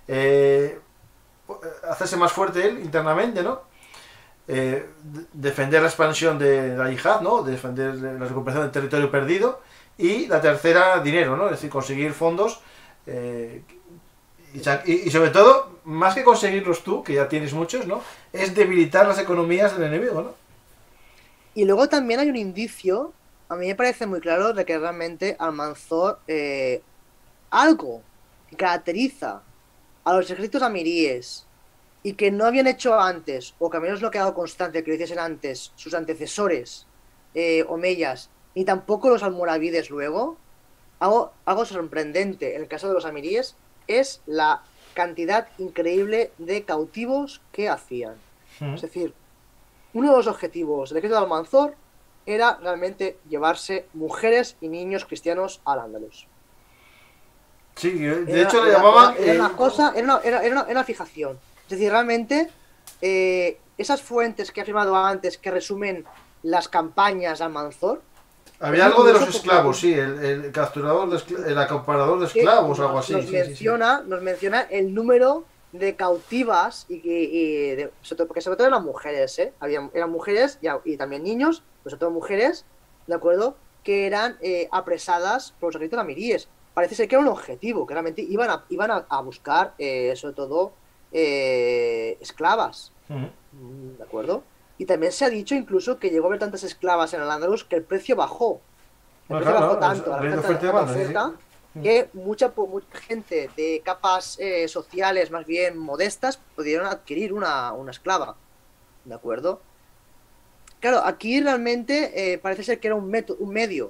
Hacerse más fuerte él internamente, ¿no? Defender la expansión de la yihad, ¿no? Defender la recuperación del territorio perdido, y la tercera, dinero, ¿no? Es decir, conseguir fondos, y sobre todo, más que conseguirlos tú, que ya tienes muchos, ¿no?, es debilitar las economías del enemigo, ¿no? Y luego también hay un indicio, a mí me parece muy claro, de que realmente Almanzor, algo que caracteriza a los ejércitos amiríes y que no habían hecho antes, o que al menos no ha quedado constante que lo hiciesen antes sus antecesores omeyas, ni tampoco los almorávides luego, algo sorprendente en el caso de los amiríes es la cantidad increíble de cautivos que hacían. Es decir, uno de los objetivos del ejército de Almanzor era realmente llevarse mujeres y niños cristianos al Andalus. Sí, de hecho le llamaban... Era una cosa, era una fijación. Es decir, realmente esas fuentes que he afirmado antes que resumen las campañas de Almanzor. Había algo de los esclavos, sí, el capturador, el acaparador de esclavos, algo así. Nos menciona el número de cautivas porque sobre todo eran mujeres, eran mujeres y también niños, pero sobre todo mujeres, ¿de acuerdo?, que eran apresadas por los ejércitos amiríes. Parece ser que era un objetivo, que realmente iban a buscar, sobre todo, esclavas, ¿de acuerdo? Y también se ha dicho incluso que llegó a haber tantas esclavas en el Andalus que el precio bajó. El precio bajó tanto, la oferta, que mucha gente de capas sociales más bien modestas pudieron adquirir una esclava, ¿de acuerdo? Claro, aquí realmente parece ser que era un medio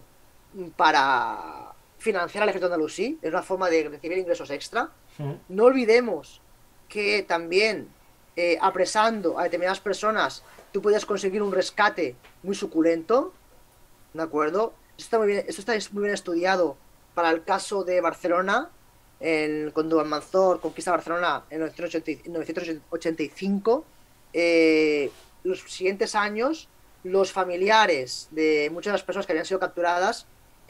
para financiar al ejército andalusí, es una forma de recibir ingresos extra. No olvidemos que también apresando a determinadas personas tú podías conseguir un rescate muy suculento, ¿de acuerdo? Esto está muy bien estudiado para el caso de Barcelona, cuando Almanzor conquista Barcelona en 985. Los siguientes años, los familiares de muchas de las personas que habían sido capturadas,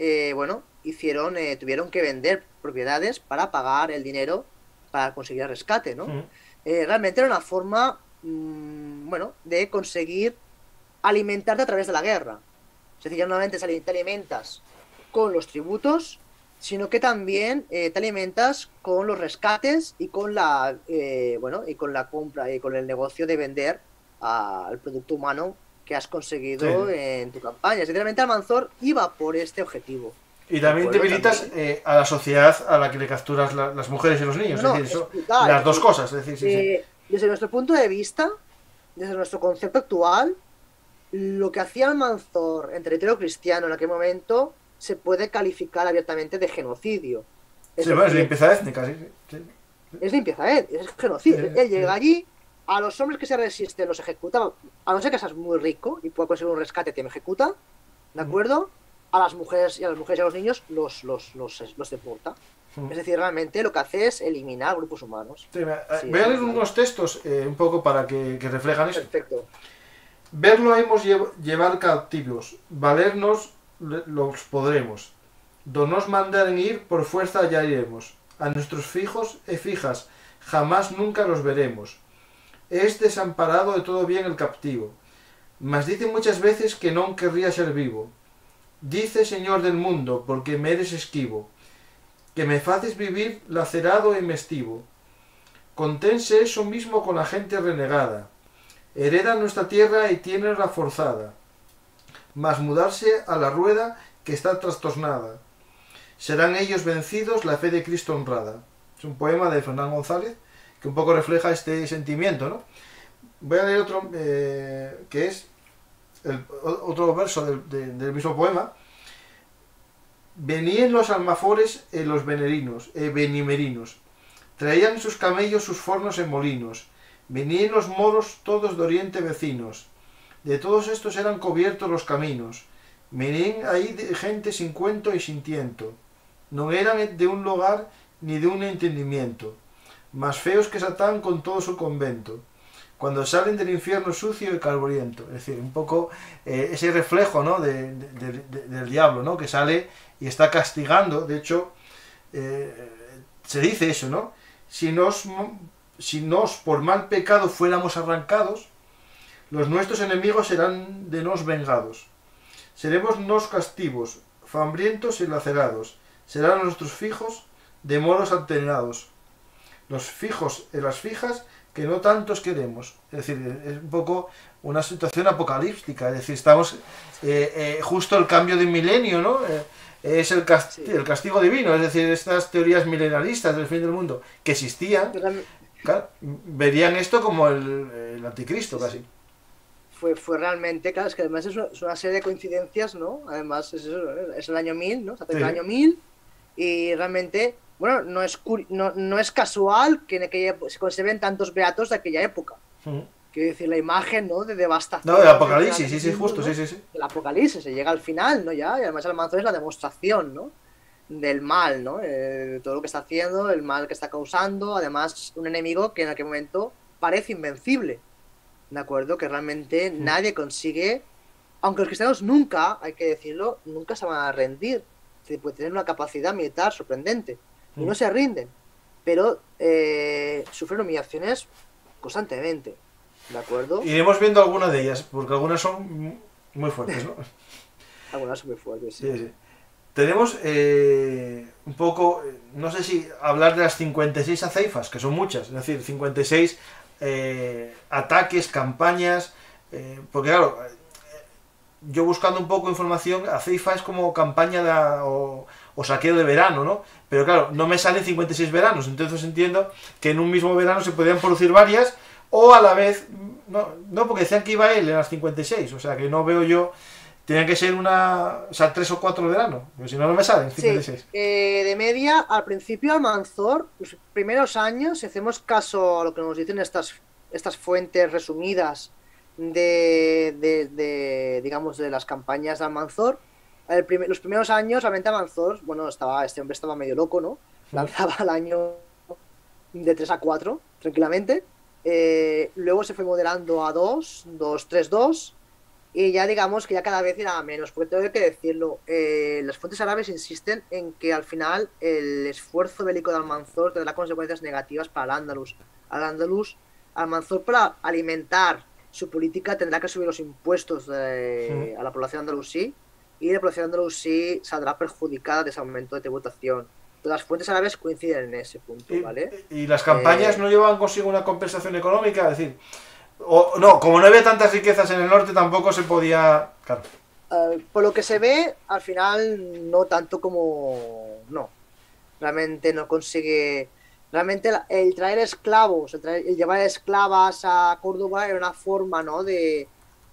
tuvieron que vender propiedades para pagar el dinero para conseguir el rescate, ¿no? Realmente era una forma de conseguir alimentarte a través de la guerra. Es decir, ya no solamente te alimentas con los tributos, sino que también te alimentas con los rescates y con la compra y con el negocio de vender al producto humano que has conseguido en tu campaña. Sinceramente, Almanzor iba por este objetivo. Y también debilitas a la sociedad a la que le capturas las mujeres y los niños. Es decir, las dos cosas. Es decir, desde nuestro punto de vista, desde nuestro concepto actual, lo que hacía Almanzor en territorio cristiano en aquel momento se puede calificar abiertamente de genocidio. Es limpieza étnica, sí. Es limpieza étnica, es genocidio. Él llega allí, a los hombres que se resisten los ejecuta, a no ser que seas muy rico y puedas conseguir un rescate, te ejecuta, ¿de acuerdo? A las mujeres y a los niños los deporta. Es decir, realmente lo que hace es eliminar grupos humanos. Voy a leer unos textos un poco para que reflejan eso. Perfecto. Verlo hemos llevar cautivos, valernos los podremos. Do nos mandaren ir, por fuerza ya iremos. A nuestros fijos e fijas, jamás nunca los veremos. Es desamparado de todo bien el captivo. Mas dice muchas veces que non querría ser vivo. Dice, Señor del mundo, porque me eres esquivo, que me faces vivir lacerado e mestivo. Contense eso mismo con la gente renegada. Hereda nuestra tierra y tiene la forzada. Mas mudarse a la rueda que está trastornada. Serán ellos vencidos, la fe de Cristo honrada. Es un poema de Fernán González que un poco refleja este sentimiento, ¿no? Voy a leer otro que es otro verso del mismo poema. Venían los almafores los benimerinos, traían sus camellos sus fornos en molinos, venían los moros todos de oriente vecinos, de todos estos eran cubiertos los caminos, venían ahí de gente sin cuento y sin tiento, no eran de un lugar ni de un entendimiento, más feos que Satán con todo su convento, cuando salen del infierno sucio y calvoriento. Es decir, un poco ese reflejo, ¿no?, del diablo, ¿no?, que sale y está castigando. De hecho, se dice eso, ¿no? Si nos por mal pecado fuéramos arrancados, los nuestros enemigos serán de nos vengados. Seremos nos castigos, hambrientos y lacerados. Serán nuestros fijos de moros atenados. Los fijos en las fijas que no tantos queremos. Es decir, es un poco una situación apocalíptica. Es decir, estamos justo el cambio de milenio, ¿no? Es el castigo divino. Es decir, estas teorías milenaristas del fin del mundo que existían, claro, verían esto como el anticristo casi. Fue realmente, claro, es que además es una serie de coincidencias, ¿no? Además es el año 1000, ¿no? Se acerca el año 1000 y realmente, bueno, no es casual que en aquella se conserven tantos beatos de aquella época. Quiero decir, la imagen, ¿no?, de devastación. No, del apocalipsis, sí, justo, ¿no? sí. El apocalipsis, se llega al final, ¿no? Ya, y además el Almanzor es la demostración, ¿no?, del mal, ¿no? Todo lo que está haciendo, el mal que está causando, además un enemigo que en aquel momento parece invencible, ¿de acuerdo? Que realmente nadie consigue, aunque los cristianos nunca, hay que decirlo, nunca se van a rendir. Puede tener una capacidad militar sorprendente y no se rinden, pero sufren humillaciones constantemente, ¿de acuerdo? Iremos viendo algunas de ellas, porque algunas son muy fuertes, ¿no? Algunas son muy fuertes, sí. Sí. Tenemos un poco, no sé si hablar de las 56 aceifas, que son muchas, es decir, 56 ataques, campañas, porque claro, yo buscando un poco información, aceifa es como campaña o saqueo de verano, ¿no? Pero claro, no me salen 56 veranos, entonces entiendo que en un mismo verano se podían producir varias, o a la vez, no, porque decían que iba él en las 56, o sea que no veo yo, tenían que ser 3 o 4 veranos, porque si no, no me salen 56. Sí, de media, al principio Almanzor, los primeros años, si hacemos caso a lo que nos dicen estas fuentes resumidas digamos, de las campañas de Almanzor, los primeros años realmente Almanzor, bueno, este hombre estaba medio loco, ¿no? Lanzaba al año de 3 a 4 tranquilamente, luego se fue moderando a 2, 3, 2, y ya digamos que ya cada vez era menos, porque tengo que decirlo, las fuentes árabes insisten en que al final el esfuerzo bélico de Almanzor tendrá consecuencias negativas para el Andalus. Almanzor, para alimentar su política, tendrá que subir los impuestos a la población andalusí, y la población andalusí saldrá perjudicada de ese aumento de tributación. Todas las fuentes árabes coinciden en ese punto, ¿vale? ¿Y las campañas no llevaban consigo una compensación económica? Es decir, no, como no había tantas riquezas en el norte, tampoco se podía... Claro. Por lo que se ve, al final no tanto como... No, realmente no consigue... Realmente el traer esclavos, el llevar esclavas a Córdoba era una forma, ¿no?, de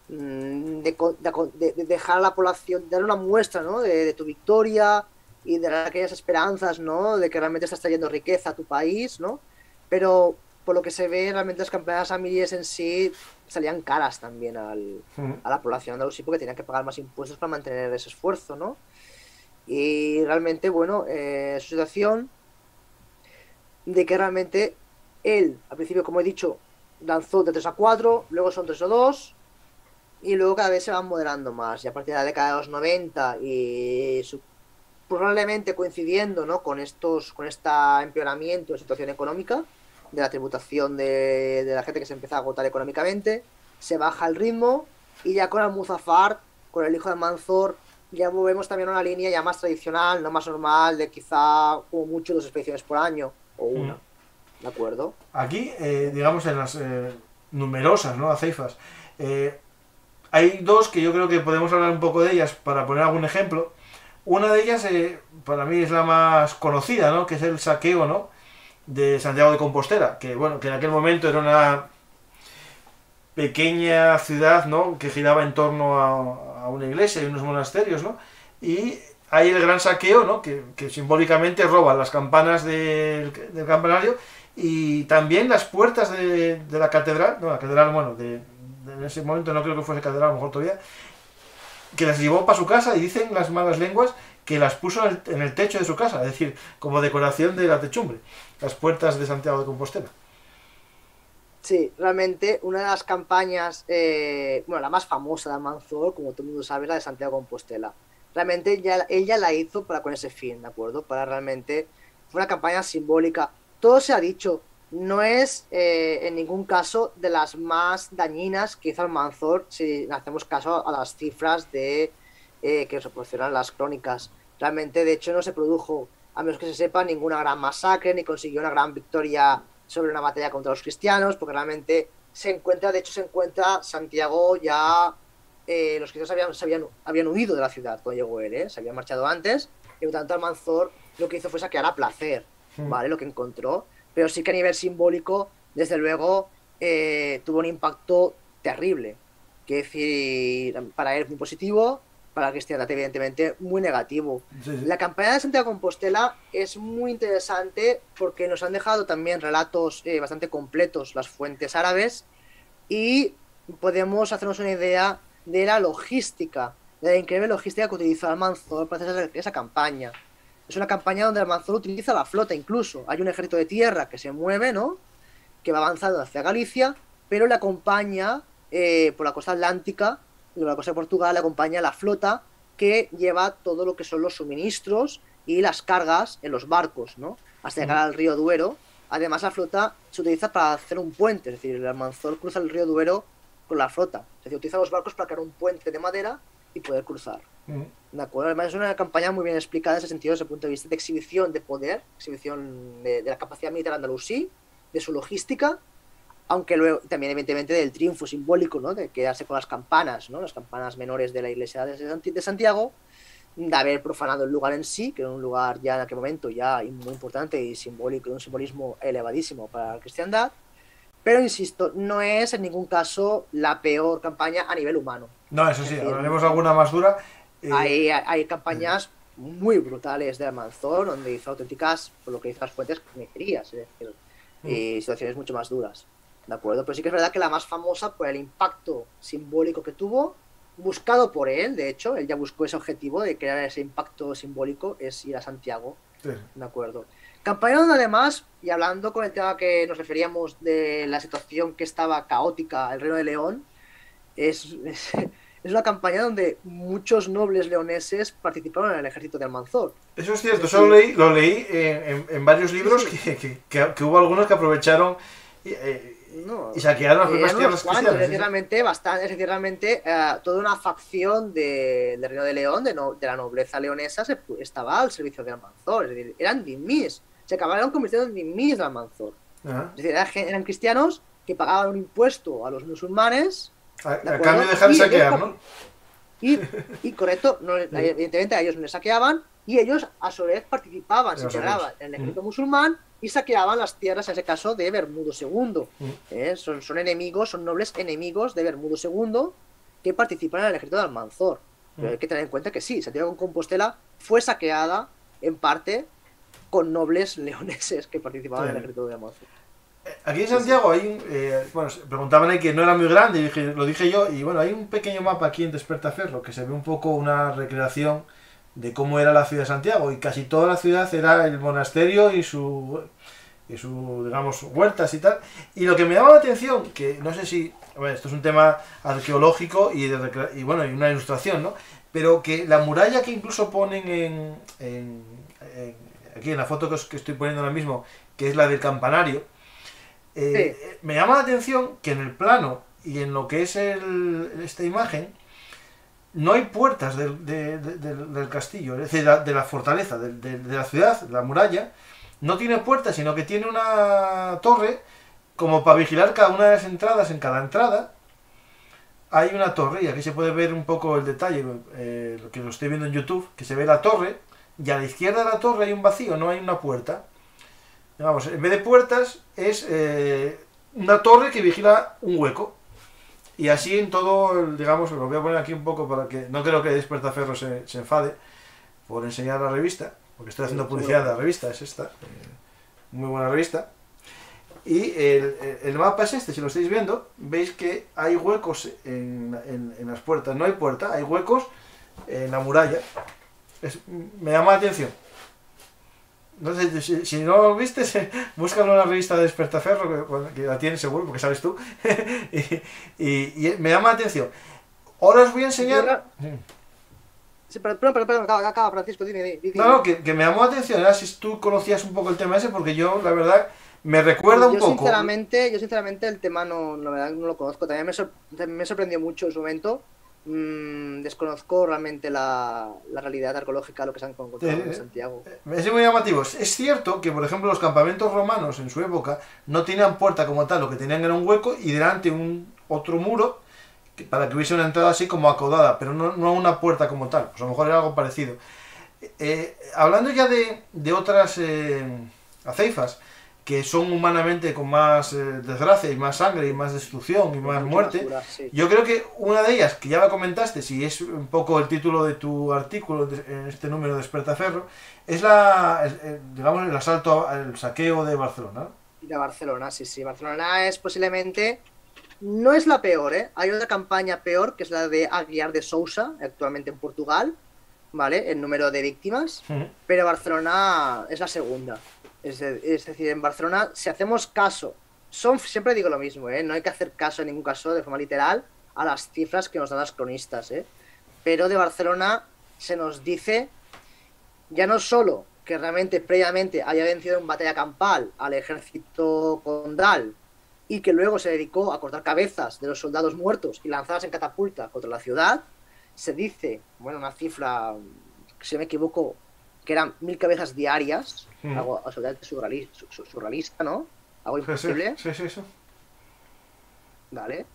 dejar a la población, de dar una muestra, ¿no?, de tu victoria y de dar aquellas esperanzas, ¿no?, de que realmente estás trayendo riqueza a tu país, ¿no? Pero por lo que se ve, realmente las campañas amiríes en sí salían caras también a la población andalusí, porque tenían que pagar más impuestos para mantener ese esfuerzo, ¿no? Y realmente, bueno, su situación de que realmente él, al principio, como he dicho, lanzó de 3 a 4, luego son 3 a 2, y luego cada vez se van moderando más, y a partir de la década de los 90 y probablemente coincidiendo, ¿no?, con este empeoramiento de situación económica, de la tributación de la gente que se empieza a agotar económicamente, se baja el ritmo, y ya con Almuzafar, con el hijo de Almanzor, ya volvemos también a una línea ya más tradicional, no más normal, de quizá como mucho 2 expediciones por año, o una, ¿de acuerdo? Aquí, digamos, en las numerosas, ¿no?, aceifas, hay 2 que yo creo que podemos hablar un poco de ellas para poner algún ejemplo. Una de ellas, para mí, es la más conocida, ¿no?, que es el saqueo, ¿no?, de Santiago de Compostela, que bueno, que en aquel momento era pequeña ciudad, ¿no? Que giraba en torno a una iglesia y unos monasterios, ¿no? Y hay el gran saqueo, ¿no? Que simbólicamente roban las campanas del campanario y también las puertas de la catedral, no, la catedral, bueno, en ese momento no creo que fuese catedral, a lo mejor todavía, que las llevó para su casa y dicen las malas lenguas que las puso en el techo de su casa, es decir, como decoración de la techumbre, las puertas de Santiago de Compostela. Sí, realmente una de las campañas, bueno, la más famosa de Almanzor, como todo el mundo sabe, es la de Santiago de Compostela. Realmente ella la hizo con ese fin, ¿de acuerdo? Para realmente, fue una campaña simbólica. Todo se ha dicho, no es en ningún caso de las más dañinas que hizo Almanzor, si hacemos caso a las cifras que nos proporcionan las crónicas. Realmente, de hecho, no se produjo, a menos que se sepa, ninguna gran masacre, ni consiguió una gran victoria sobre una batalla contra los cristianos, porque realmente se encuentra Santiago ya, los cristianos habían huido de la ciudad cuando llegó él, se habían marchado antes, y por tanto Almanzor lo que hizo fue saquear a placer, ¿vale? Lo que encontró, pero sí que a nivel simbólico, desde luego, tuvo un impacto terrible, que decir, para él muy positivo, para la cristiandad evidentemente muy negativo. Sí. La campaña de Santiago de Compostela es muy interesante porque nos han dejado también relatos bastante completos las fuentes árabes y podemos hacernos una idea de la logística, de la increíble logística que utilizó Almanzor para hacer esa campaña. Es una campaña donde Almanzor utiliza la flota incluso. Hay un ejército de tierra que se mueve, ¿no? Que va avanzando hacia Galicia, pero le acompaña por la costa atlántica, de la costa de Portugal, le acompaña la flota que lleva todo lo que son los suministros y las cargas en los barcos, ¿no? Hasta llegar al río Duero. Además, la flota se utiliza para hacer un puente, es decir, el Almanzor cruza el río Duero con la flota. Es decir, utiliza los barcos para crear un puente de madera y poder cruzar. ¿De acuerdo? Además, es una campaña muy bien explicada en ese sentido, desde el punto de vista de exhibición de poder, exhibición de la capacidad militar andalusí, de su logística, aunque luego también evidentemente del triunfo simbólico, ¿no? De quedarse con las campanas, ¿no? Las campanas menores de la iglesia de Santiago, de haber profanado el lugar en sí, que era un lugar ya en aquel momento ya muy importante y simbólico, un simbolismo elevadísimo para la cristiandad, pero insisto, no es en ningún caso la peor campaña a nivel humano. No, eso sí, hablaremos alguna más dura. Hay campañas muy brutales de Almanzor, donde hizo auténticas, por lo que dicen las fuentes, carnicerías, es decir, y situaciones mucho más duras. ¿De acuerdo? Pero sí que es verdad que la más famosa por el impacto simbólico que tuvo, buscado por él, de hecho, él ya buscó ese objetivo de crear ese impacto simbólico, es ir a Santiago. Sí. ¿De acuerdo? Campaña donde además, y hablando con el tema que nos referíamos de la situación que estaba caótica, el Reino de León, es una campaña donde muchos nobles leoneses participaron en el ejército de Almanzor. Eso es cierto, eso lo leí en varios libros, sí. que hubo algunos que aprovecharon y saquearon las propias tierras cristianas. Es decir, realmente toda una facción del Reino de León, de la nobleza leonesa, estaba al servicio de Almanzor. Es decir, eran dhimmis, se acabaron convirtiendo en dhimmis de Almanzor. Es decir, eran cristianos que pagaban un impuesto a los musulmanes a cambio de dejar de saquear, ¿no? Y correcto, evidentemente a ellos no les saqueaban y ellos a su vez participaban, se integraban en el ejército musulmán y saqueaban las tierras, en ese caso, de Bermudo II. Son enemigos, son nobles enemigos de Bermudo II que participan en el ejército de Almanzor. Pero hay que tener en cuenta que sí, Santiago de Compostela fue saqueada en parte con nobles leoneses que participaban en el ejército de Almanzor. Aquí en Santiago hay bueno, preguntaban ahí que no era muy grande, y lo dije yo, y bueno, hay un pequeño mapa aquí en Despertaferro que se ve un poco una recreación de cómo era la ciudad de Santiago, y casi toda la ciudad era el monasterio y su digamos, huertas y tal. Y lo que me llama la atención, que no sé si, bueno, esto es un tema arqueológico y bueno, y una ilustración, ¿no? Pero que la muralla que incluso ponen aquí en la foto que estoy poniendo ahora mismo, que es la del campanario, me llama la atención que en el plano y en lo que es esta imagen no hay puertas del castillo, es decir, de la fortaleza, de la ciudad, la muralla, no tiene puertas, sino que tiene una torre como para vigilar cada una de las entradas. En cada entrada hay una torre, y aquí se puede ver un poco el detalle, lo que lo estoy viendo en YouTube, que se ve la torre, y a la izquierda de la torre hay un vacío, no hay una puerta. Vamos, en vez de puertas es una torre que vigila un hueco. Y así en todo, digamos, lo voy a poner aquí un poco para que no creo que Despertaferro se enfade por enseñar la revista, porque estoy haciendo publicidad de la revista, es esta, muy buena revista. Y el mapa es este, si lo estáis viendo, veis que hay huecos en las puertas, no hay puerta, hay huecos en la muralla. Me llama la atención. Entonces, si no lo viste, búscalo en la revista de Despertaferro, que la tienes seguro, porque sabes tú. y me llama la atención. Ahora os voy a enseñar... Sí, perdón, acaba, Francisco, dime. No, que me llamó la atención, era si tú conocías un poco el tema ese, porque yo, la verdad, me recuerda un poco. Yo sinceramente el tema no lo conozco, también me sorprendió mucho en su momento. Desconozco realmente la realidad arqueológica, lo que se han encontrado en Santiago. Es muy llamativo. Es cierto que, por ejemplo, los campamentos romanos en su época no tenían puerta como tal, lo que tenían era un hueco y delante otro muro para que hubiese una entrada así como acodada, pero no una puerta como tal. Pues a lo mejor era algo parecido. Hablando ya de otras aceifas que son humanamente con más desgracia y más sangre y más destrucción y más muerte, basura, sí. Yo creo que una de ellas, que ya la comentaste, si es un poco el título de tu artículo en este número de Despertaferro, es digamos, el asalto, el saqueo de Barcelona. De Barcelona, sí. Barcelona es posiblemente... No es la peor, ¿eh? Hay otra campaña peor, que es la de Aguiar de Sousa, actualmente en Portugal, ¿vale? El número de víctimas, pero Barcelona es la segunda. Es decir, en Barcelona, si hacemos caso, siempre digo lo mismo, ¿eh? No hay que hacer caso en ningún caso de forma literal a las cifras que nos dan los cronistas, ¿eh? Pero de Barcelona se nos dice ya no solo que realmente previamente haya vencido en batalla campal al ejército condal y que luego se dedicó a cortar cabezas de los soldados muertos y lanzarlas en catapulta contra la ciudad, se dice, bueno, una cifra, si no me equivoco, que eran 1000 cabezas diarias, algo absolutamente surrealista, ¿no? Algo imposible. Sí. Vale.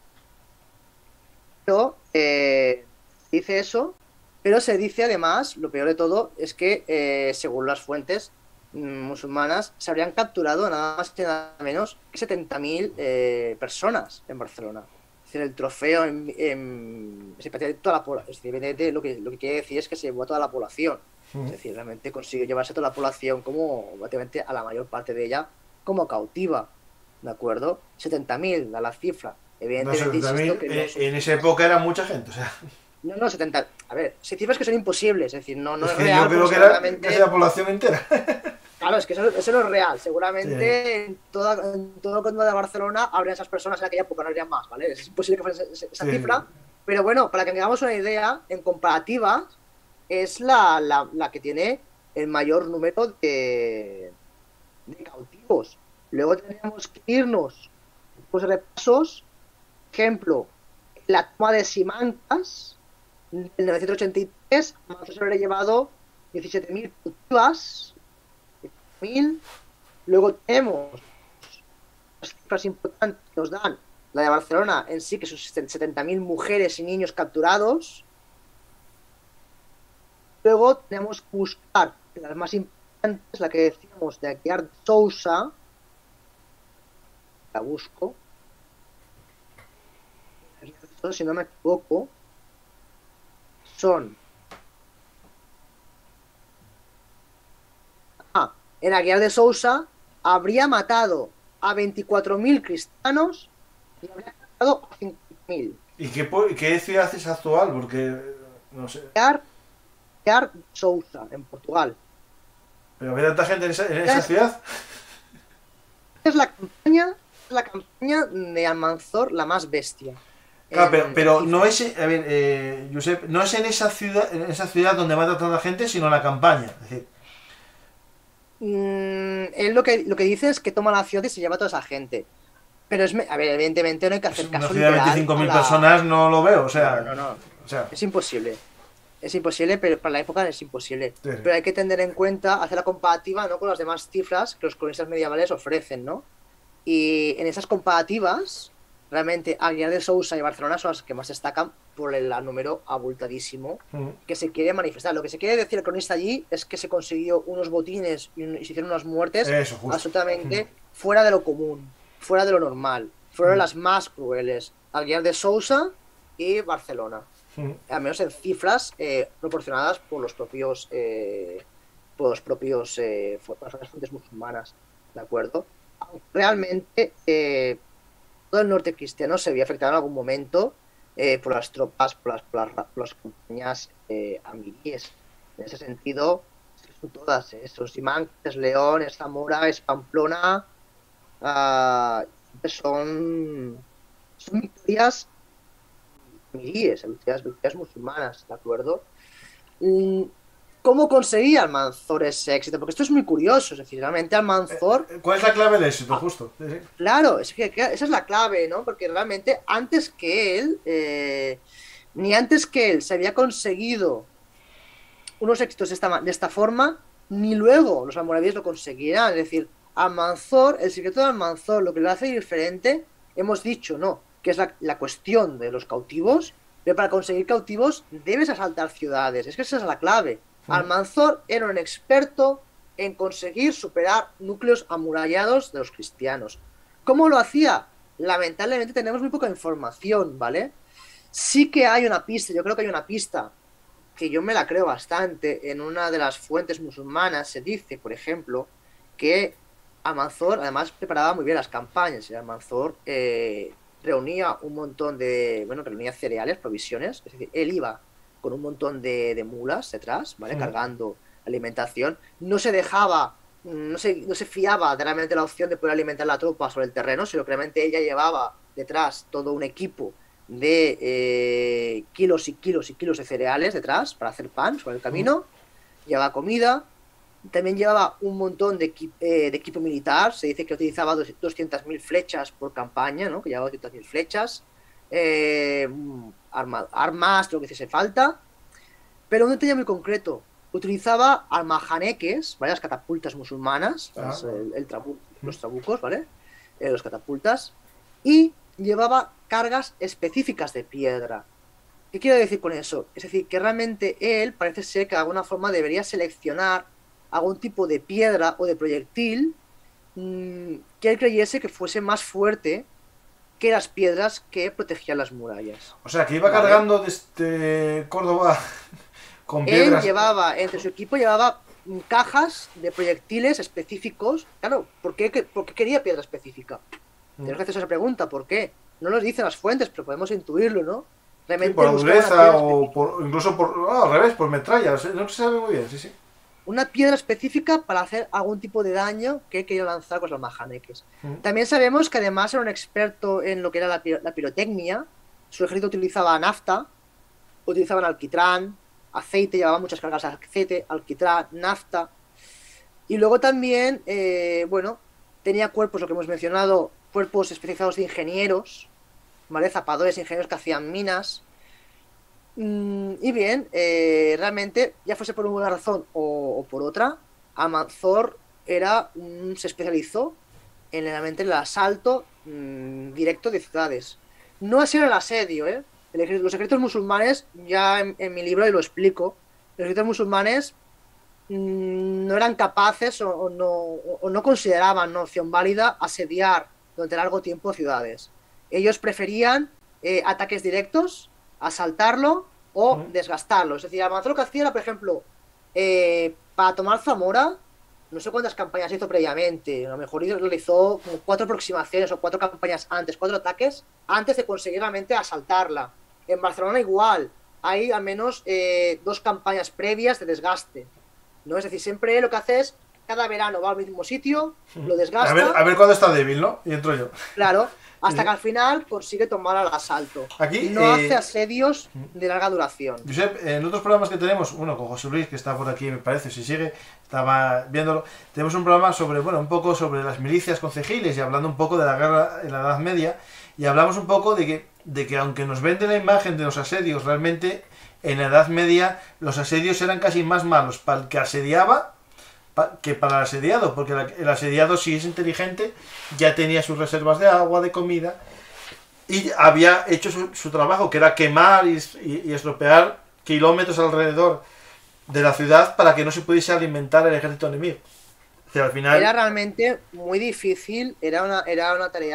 Pero dice eso, pero se dice además, lo peor de todo, es que según las fuentes musulmanas, se habrían capturado nada más y nada menos que 70.000 personas en Barcelona. Es decir, el trofeo se de toda la población. Es decir, lo que quiere decir es que se llevó a toda la población. Es decir, realmente consiguió llevarse a toda la población como, prácticamente a la mayor parte de ella, como cautiva. ¿De acuerdo? 70.000, da la cifra. Evidentemente, no, 70.000 en esa época era mucha gente, o sea. No, 70. A ver, son cifras que son imposibles, es decir, no es es que real. Yo creo que era casi la población entera. Claro, es que eso no es real. Seguramente sí. en todo el condado de Barcelona habría esas personas en aquella época, no habría más, ¿vale? Es imposible que fuese esa cifra. Pero bueno, para que tengamos una idea, en comparativa, es la que tiene el mayor número de cautivos. Luego tenemos que irnos pues repasos. Ejemplo, la toma de Simancas en 1983, se habría llevado 17.000 cautivas. 1000. Luego tenemos las cifras importantes que nos dan la de Barcelona en sí, que son 70.000 mujeres y niños capturados. Luego tenemos que buscar las más importantes, la que decíamos de Aguiar de Sousa. La busco. Si no me equivoco, son... En Aguiar de Sousa habría matado a 24.000 cristianos y habría matado a 50.000. ¿Y qué ciudad es actual? Porque, no sé. Aguiar de Sousa, en Portugal. ¿Pero había tanta gente en esa ciudad? Es la campaña de Almanzor la más bestia. Claro, pero no es, a ver, Josep, no es en esa ciudad donde mata a tanta gente, sino en la campaña. Es decir, él lo que dice es que toma la ciudad y se lleva a toda esa gente. Pero a ver, evidentemente no hay que hacer caso. Una ciudad de 25.000 personas no lo veo, o sea. No. O sea, es imposible. Es imposible, pero para la época es imposible. Sí. Pero hay que tener en cuenta, hacer la comparativa, ¿no?, con las demás cifras que los cronistas medievales ofrecen, ¿no? Y en esas comparativas, realmente Aguiar de Sousa y Barcelona son las que más destacan por el número abultadísimo que se quiere manifestar. Lo que se quiere decir el cronista allí es que se consiguió unos botines y se hicieron unas muertes absolutamente fuera de lo común, fuera de lo normal. fueron las más crueles. Alguer de Sousa y Barcelona. Al menos en cifras proporcionadas por las fuentes musulmanas, ¿de acuerdo? Realmente todo el norte cristiano se había afectado en algún momento por las tropas, por las compañías amiríes. En ese sentido, son todas, Sosimán, es León, es Zamora, es Pamplona, son victorias amiríes, victorias musulmanas, ¿de acuerdo? ¿Cómo conseguía Almanzor ese éxito? Porque esto es muy curioso, es decir, realmente Almanzor... ¿Cuál es la clave del éxito, justo? Sí, sí. Claro, es que esa es la clave, ¿no? Porque realmente antes que él, ni antes que él se había conseguido unos éxitos de esta forma, ni luego los almorávides lo conseguirán. Es decir, Almanzor, el secreto de Almanzor, lo que lo hace diferente, hemos dicho, ¿no? Que es la cuestión de los cautivos, pero para conseguir cautivos debes asaltar ciudades. Es que esa es la clave. Almanzor era un experto en conseguir superar núcleos amurallados de los cristianos. ¿Cómo lo hacía? Lamentablemente tenemos muy poca información, ¿vale? Sí que hay una pista, yo creo que hay una pista que yo me la creo bastante. En una de las fuentes musulmanas se dice, por ejemplo, que Almanzor además preparaba muy bien las campañas. Almanzor reunía un montón reunía cereales, provisiones, es decir, él iba con un montón de mulas detrás, ¿vale? Cargando alimentación, no se dejaba, no se fiaba de realmente la opción de poder alimentar la tropa sobre el terreno, sino que realmente ella llevaba detrás todo un equipo de kilos y kilos y kilos de cereales detrás para hacer pan sobre el camino, llevaba comida, también llevaba un montón de equipo militar, se dice que utilizaba 200.000 flechas por campaña, ¿no? Que llevaba 200.000 flechas, armas, lo que hiciese falta, pero un detalle muy concreto, utilizaba almajaneques, ¿vale? Las catapultas musulmanas, los trabucos, ¿vale? Los catapultas, y llevaba cargas específicas de piedra. ¿Qué quiero decir con eso? Es decir, que realmente él parece ser que de alguna forma debería seleccionar algún tipo de piedra o de proyectil que él creyese que fuese más fuerte que las piedras que protegían las murallas. O sea, que iba cargando desde Córdoba con piedras. Él llevaba, entre su equipo llevaba cajas de proyectiles específicos. Claro, ¿por qué quería piedra específica? Tenemos que hacer esa pregunta, ¿por qué? No nos dicen las fuentes, pero podemos intuirlo, ¿no? Realmente por dureza o incluso al revés, por metralla, no se sabe muy bien, sí. Una piedra específica para hacer algún tipo de daño que quería lanzar con los almajaneques. También sabemos que además era un experto en lo que era la pirotecnia. Su ejército utilizaba nafta, utilizaban alquitrán, aceite, llevaba muchas cargas de aceite, alquitrán, nafta. Y luego también, tenía cuerpos, lo que hemos mencionado, cuerpos especializados de ingenieros, ¿vale? Zapadores, ingenieros que hacían minas. Y bien, realmente, ya fuese por una razón o por otra, Almanzor se especializó en el asalto directo de ciudades. No así en el asedio, ¿eh? Los ejércitos musulmanes, ya en mi libro y lo explico, los ejércitos musulmanes no eran capaces o no consideraban una opción válida asediar durante largo tiempo ciudades. Ellos preferían ataques directos, asaltarlo o desgastarlo. Es decir, Almanzor lo que hacía era, por ejemplo, para tomar Zamora, no sé cuántas campañas hizo previamente, a lo mejor realizó como 4 aproximaciones o 4 campañas antes, 4 ataques antes de conseguir realmente asaltarla. En Barcelona igual, hay al menos 2 campañas previas de desgaste, ¿no? Es decir, siempre lo que hace es, cada verano va al mismo sitio, lo desgasta. A ver cuándo está débil, ¿no? Y entro yo. Claro, hasta que al final consigue tomar al asalto. Aquí, no hace asedios de larga duración. Josep, en otros programas que tenemos, uno con José Luis, que está por aquí, me parece, si sigue, estaba viéndolo, tenemos un programa sobre, un poco sobre las milicias concejiles y hablando un poco de la guerra en la Edad Media, y hablamos un poco de que aunque nos vende la imagen de los asedios, realmente en la Edad Media los asedios eran casi más malos para el que asediaba que para el asediado, porque el asediado, si es inteligente, ya tenía sus reservas de agua, de comida, y había hecho su trabajo, que era quemar y estropear kilómetros alrededor de la ciudad para que no se pudiese alimentar el ejército enemigo. O sea, al final... Era realmente muy difícil, era una tarea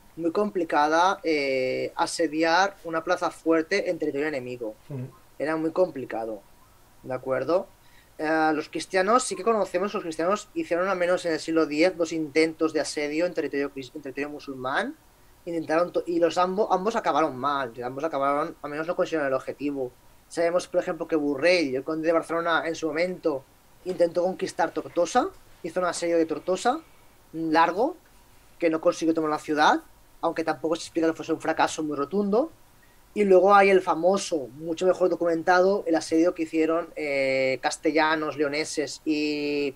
muy complicada asediar una plaza fuerte en territorio enemigo. Era muy complicado, ¿de acuerdo? Los cristianos, sí que conocemos, los cristianos hicieron al menos en el siglo X 2 intentos de asedio en territorio musulmán. Intentaron y ambos acabaron mal, ambos acabaron, al menos no consiguieron el objetivo. Sabemos, por ejemplo, que Burrell, el conde de Barcelona, en su momento intentó conquistar Tortosa, hizo un asedio de Tortosa largo, que no consiguió tomar la ciudad, aunque tampoco se explica que fuese un fracaso muy rotundo. Y luego hay el famoso, mucho mejor documentado, el asedio que hicieron castellanos, leoneses y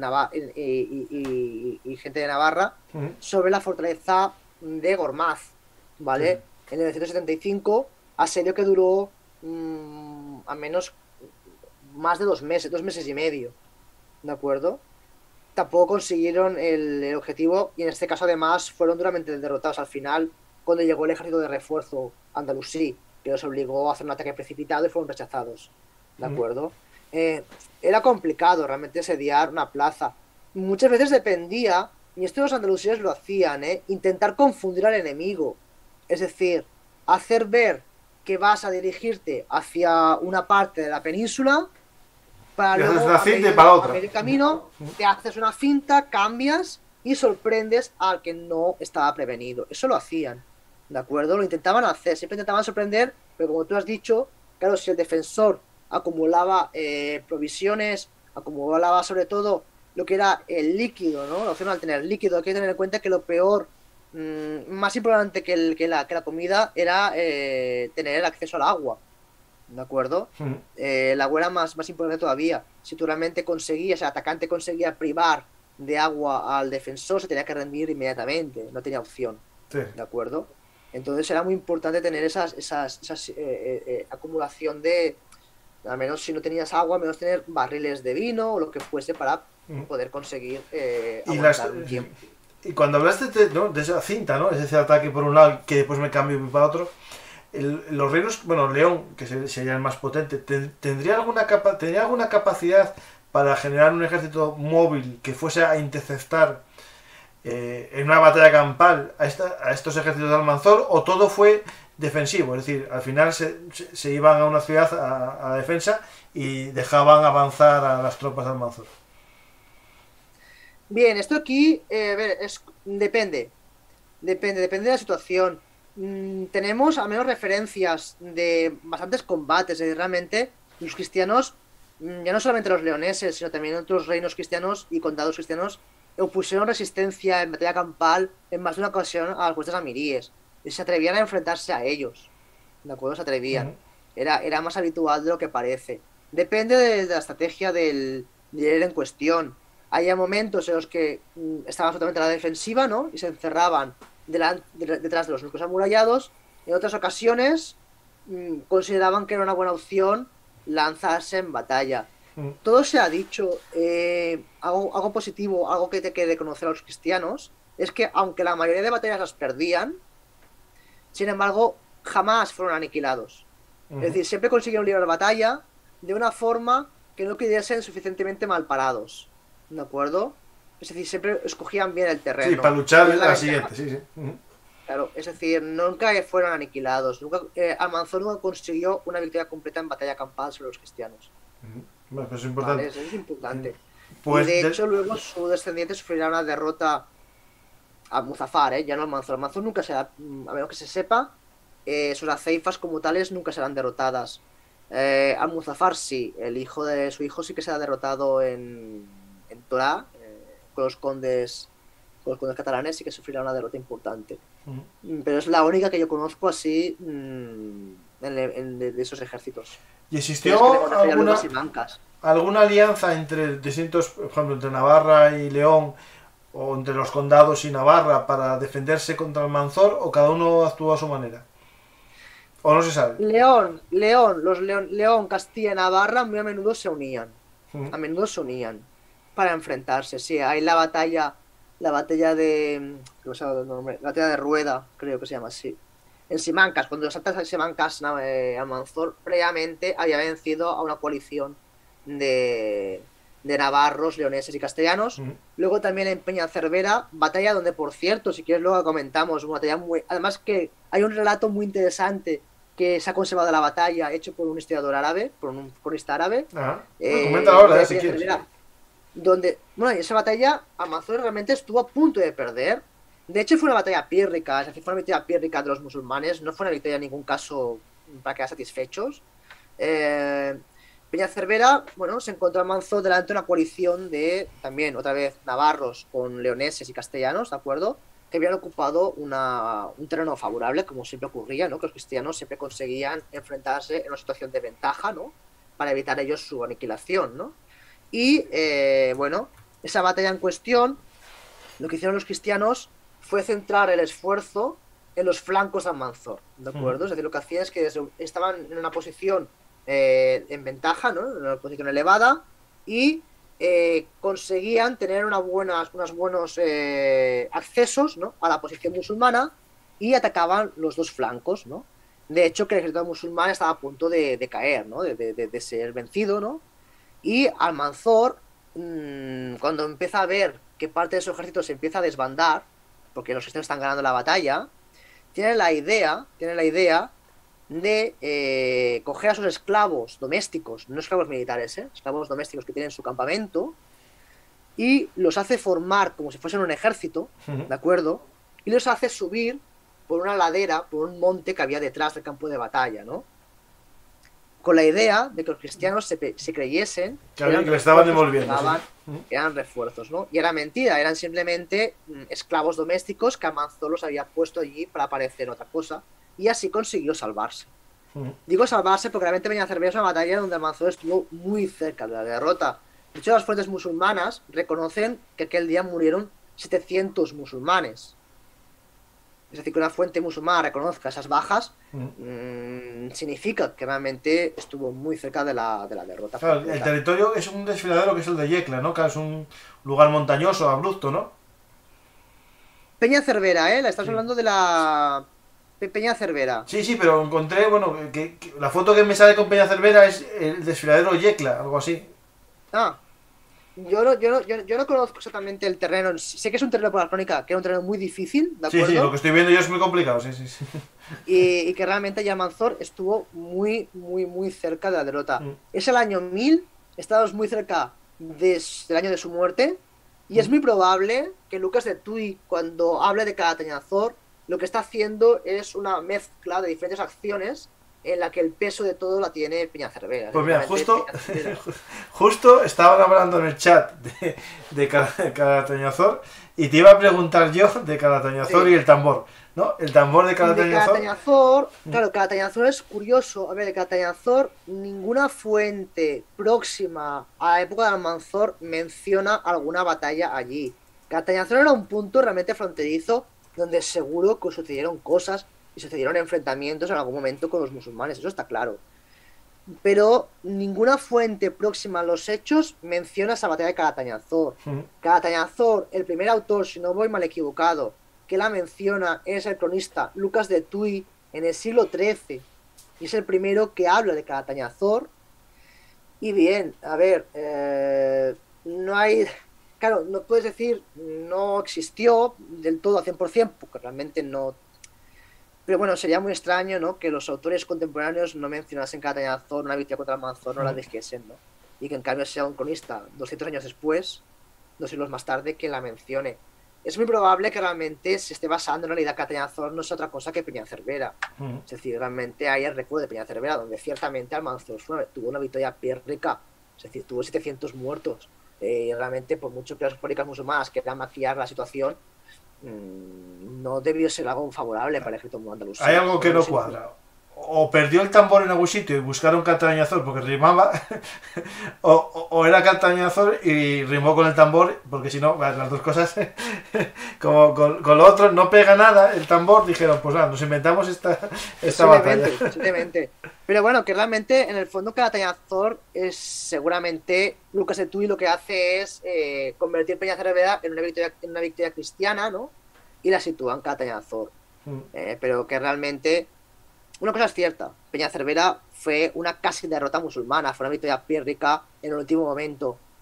gente de Navarra sobre la fortaleza de Gormaz, ¿vale? En el 1975, asedio que duró al menos más de 2 meses y medio, ¿de acuerdo? Tampoco consiguieron el objetivo y en este caso además fueron duramente derrotados al final cuando llegó el ejército de refuerzo andalusí, que los obligó a hacer un ataque precipitado y fueron rechazados, ¿de acuerdo? Era complicado realmente asediar una plaza. Muchas veces dependía, y esto los andalusíes lo hacían, intentar confundir al enemigo, es decir, hacer ver que vas a dirigirte hacia una parte de la península para luego a medio camino te haces una finta, cambias y sorprendes al que no estaba prevenido. Eso lo hacían, ¿de acuerdo? Lo intentaban hacer, siempre intentaban sorprender, pero como tú has dicho, claro, si el defensor acumulaba provisiones, acumulaba sobre todo lo que era el líquido, ¿no? La opción al tener líquido, hay que tener en cuenta que lo peor, más importante que la comida, era tener el acceso al agua, ¿de acuerdo? El agua era más importante todavía. Si tú realmente conseguías, el atacante conseguía privar de agua al defensor, se tenía que rendir inmediatamente, no tenía opción, ¿de acuerdo? Entonces era muy importante tener esas acumulación de, al menos si no tenías agua, al menos tener barriles de vino o lo que fuese para poder conseguir aguantar un tiempo. Y cuando hablaste de esa cinta, ¿no? Ese ataque por un lado que después me cambio para otro, los reinos, bueno, León, que sería el más potente, ¿tendría alguna capacidad para generar un ejército móvil que fuese a interceptar en una batalla campal a estos ejércitos de Almanzor, o todo fue defensivo? Es decir, al final se iban a una ciudad a la defensa y dejaban avanzar a las tropas de Almanzor. Bien, esto aquí depende de la situación. Tenemos al menos referencias de bastantes combates, realmente los cristianos, ya no solamente los leoneses, sino también otros reinos cristianos y condados cristianos, opusieron resistencia en batalla campal en más de una ocasión a las fuerzas amiríes y se atrevían a enfrentarse a ellos, ¿de acuerdo? Se atrevían. Era más habitual de lo que parece. Depende de la estrategia del líder en cuestión. Hay momentos en los que estaban totalmente a la defensiva, ¿no? Y se encerraban detrás de los núcleos amurallados. En otras ocasiones consideraban que era una buena opción lanzarse en batalla. Todo se ha dicho. Algo positivo, algo que te quede conocer a los cristianos, es que aunque la mayoría de batallas las perdían, sin embargo, jamás fueron aniquilados. Es decir, siempre consiguieron librar batalla de una forma que no quedasen suficientemente mal parados, ¿de acuerdo? Es decir, siempre escogían bien el terreno. Sí, para luchar en la siguiente, sí. Claro, es decir, nunca fueron aniquilados. Almanzor nunca consiguió una victoria completa en batalla campal sobre los cristianos. Bueno, pues es importante. Vale, eso es importante. Pues y de hecho, luego su descendiente sufrirá una derrota a Muzafar, ya no Almanzor. Almanzor nunca será, a menos que se sepa, sus aceifas como tales nunca serán derrotadas. Al-Muzafar sí, el hijo de su hijo sí que será derrotado en Torá, con los condes catalanes, sí que sufrirá una derrota importante. Pero es la única que yo conozco así de esos ejércitos. ¿Y existió alguna alianza entre distintos, por ejemplo, entre Navarra y León, o entre los condados y Navarra, para defenderse contra Almanzor, o cada uno actuó a su manera? ¿O no se sabe? León, Castilla y Navarra muy a menudo se unían. A menudo se unían para enfrentarse. Sí, hay la batalla de... ¿Cómo se llama el nombre? La batalla de Rueda, creo que se llama así. En Simancas, cuando saltas a Simancas, Almanzor previamente había vencido a una coalición de de navarros, leoneses y castellanos. Luego también en Peñacervera, batalla donde, por cierto, si quieres luego comentamos, una batalla muy... Además que hay un relato muy interesante que se ha conservado de la batalla, hecho por un historiador árabe, por un cronista árabe. Comenta ahora, si quieres. Donde, bueno, en esa batalla Almanzor realmente estuvo a punto de perder. De hecho fue una batalla pírrica, es decir, fue una victoria pírrica de los musulmanes, no fue una victoria en ningún caso para quedar satisfechos. Peñacervera, bueno, se encontró Almanzor delante de una coalición de, también, otra vez, navarros con leoneses y castellanos, ¿de acuerdo? Que habían ocupado un terreno favorable, como siempre ocurría, ¿no? Que los cristianos siempre conseguían enfrentarse en una situación de ventaja, ¿no? Para evitar ellos su aniquilación, ¿no? Y, bueno, esa batalla en cuestión, lo que hicieron los cristianos fue centrar el esfuerzo en los flancos de Almanzor, ¿de acuerdo? Es decir, lo que hacían es que estaban en una posición en ventaja, ¿no? En una posición elevada, y conseguían tener unos buenos accesos, ¿no? A la posición musulmana, y atacaban los dos flancos, ¿no? De hecho, que el ejército musulmán estaba a punto de caer, ¿no? De ser vencido, ¿no? Y Almanzor, cuando empieza a ver que parte de su ejército se empieza a desbandar, porque los cristianos están ganando la batalla, tiene la idea de coger a sus esclavos domésticos, no esclavos militares, esclavos domésticos que tienen en su campamento, y los hace formar como si fuesen un ejército, ¿de acuerdo? Y los hace subir por una ladera, por un monte que había detrás del campo de batalla, ¿no? Con la idea de que los cristianos se creyesen que le estaban devolviendo, que eran refuerzos, ¿no? Y era mentira, eran simplemente esclavos domésticos que Almanzor los había puesto allí para parecer otra cosa, y así consiguió salvarse. Digo salvarse porque realmente Peñacervera es una batalla donde Almanzor estuvo muy cerca de la derrota. De hecho, las fuentes musulmanas reconocen que aquel día murieron 700 musulmanes. Es decir, que una fuente musulmana reconozca esas bajas significa que realmente estuvo muy cerca de la derrota. Claro, el territorio es un desfiladero que es el de Yecla, ¿no? Que es un lugar montañoso, abrupto, ¿no? Peñacervera, la estás hablando de la Peñacervera. Sí, pero encontré, bueno, que la foto que me sale con Peñacervera es el desfiladero Yecla, algo así. Yo no conozco exactamente el terreno. Sé que es un terreno por la crónica, que era un terreno muy difícil, ¿de acuerdo? Sí, lo que estoy viendo yo es muy complicado, sí. Y que realmente Almanzor estuvo muy cerca de la derrota. Es el año 1000, estamos muy cerca del año de su muerte, y es muy probable que Lucas de Tuy, cuando hable de Calatañazor, lo que está haciendo es una mezcla de diferentes acciones en la que el peso de todo la tiene Peñacervera. Pues mira, justo estaban hablando en el chat de Calatañazor, y te iba a preguntar yo de Calatañazor y el tambor, ¿no? El tambor de Calatañazor. Claro, Calatañazor es curioso. A ver, de Calatañazor, ninguna fuente próxima a la época de Almanzor menciona alguna batalla allí. Calatañazor era un punto realmente fronterizo donde seguro que sucedieron cosas y sucedieron enfrentamientos en algún momento con los musulmanes, eso está claro. Pero ninguna fuente próxima a los hechos menciona esa batalla de Calatañazor. Calatañazor, el primer autor, si no voy mal equivocado, que la menciona es el cronista Lucas de Tuy en el siglo XIII, y es el primero que habla de Calatañazor. Y bien, a ver, no hay... Claro, no puedes decir no existió del todo al 100%, porque realmente no... Pero bueno, sería muy extraño, ¿no?, que los autores contemporáneos no mencionasen Calatañazor, una victoria contra Almanzor, no la dijesen, ¿no? Y que en cambio sea un cronista 200 años después, 2 siglos más tarde, que la mencione. Es muy probable que realmente se esté basando en realidad Calatañazor no es otra cosa que Peñacervera. Es decir, realmente hay el recuerdo de Peñacervera, donde ciertamente Almanzor tuvo una victoria pírrica, es decir, tuvo 700 muertos. Realmente, por mucho que las políticas musulmanas quieran maquillar la situación, no debió ser algo favorable para el ejército andaluz. Hay algo que no cuadra. O perdió el tambor en algún sitio y buscaron Calatañazor porque rimaba, o era Calatañazor y rimó con el tambor, porque si no, las dos cosas, como con lo otro no pega nada el tambor, dijeron, pues nada, nos inventamos esta batalla. Posiblemente. Pero bueno, que realmente en el fondo Calatañazor es seguramente Lucas de Tuy lo que hace es convertir Peñacervera en una victoria cristiana, ¿no? Y la sitúa en Calatañazor. Pero que realmente... Una cosa es cierta, Peñacervera fue una casi derrota musulmana, fue una victoria pírrica en el último momento.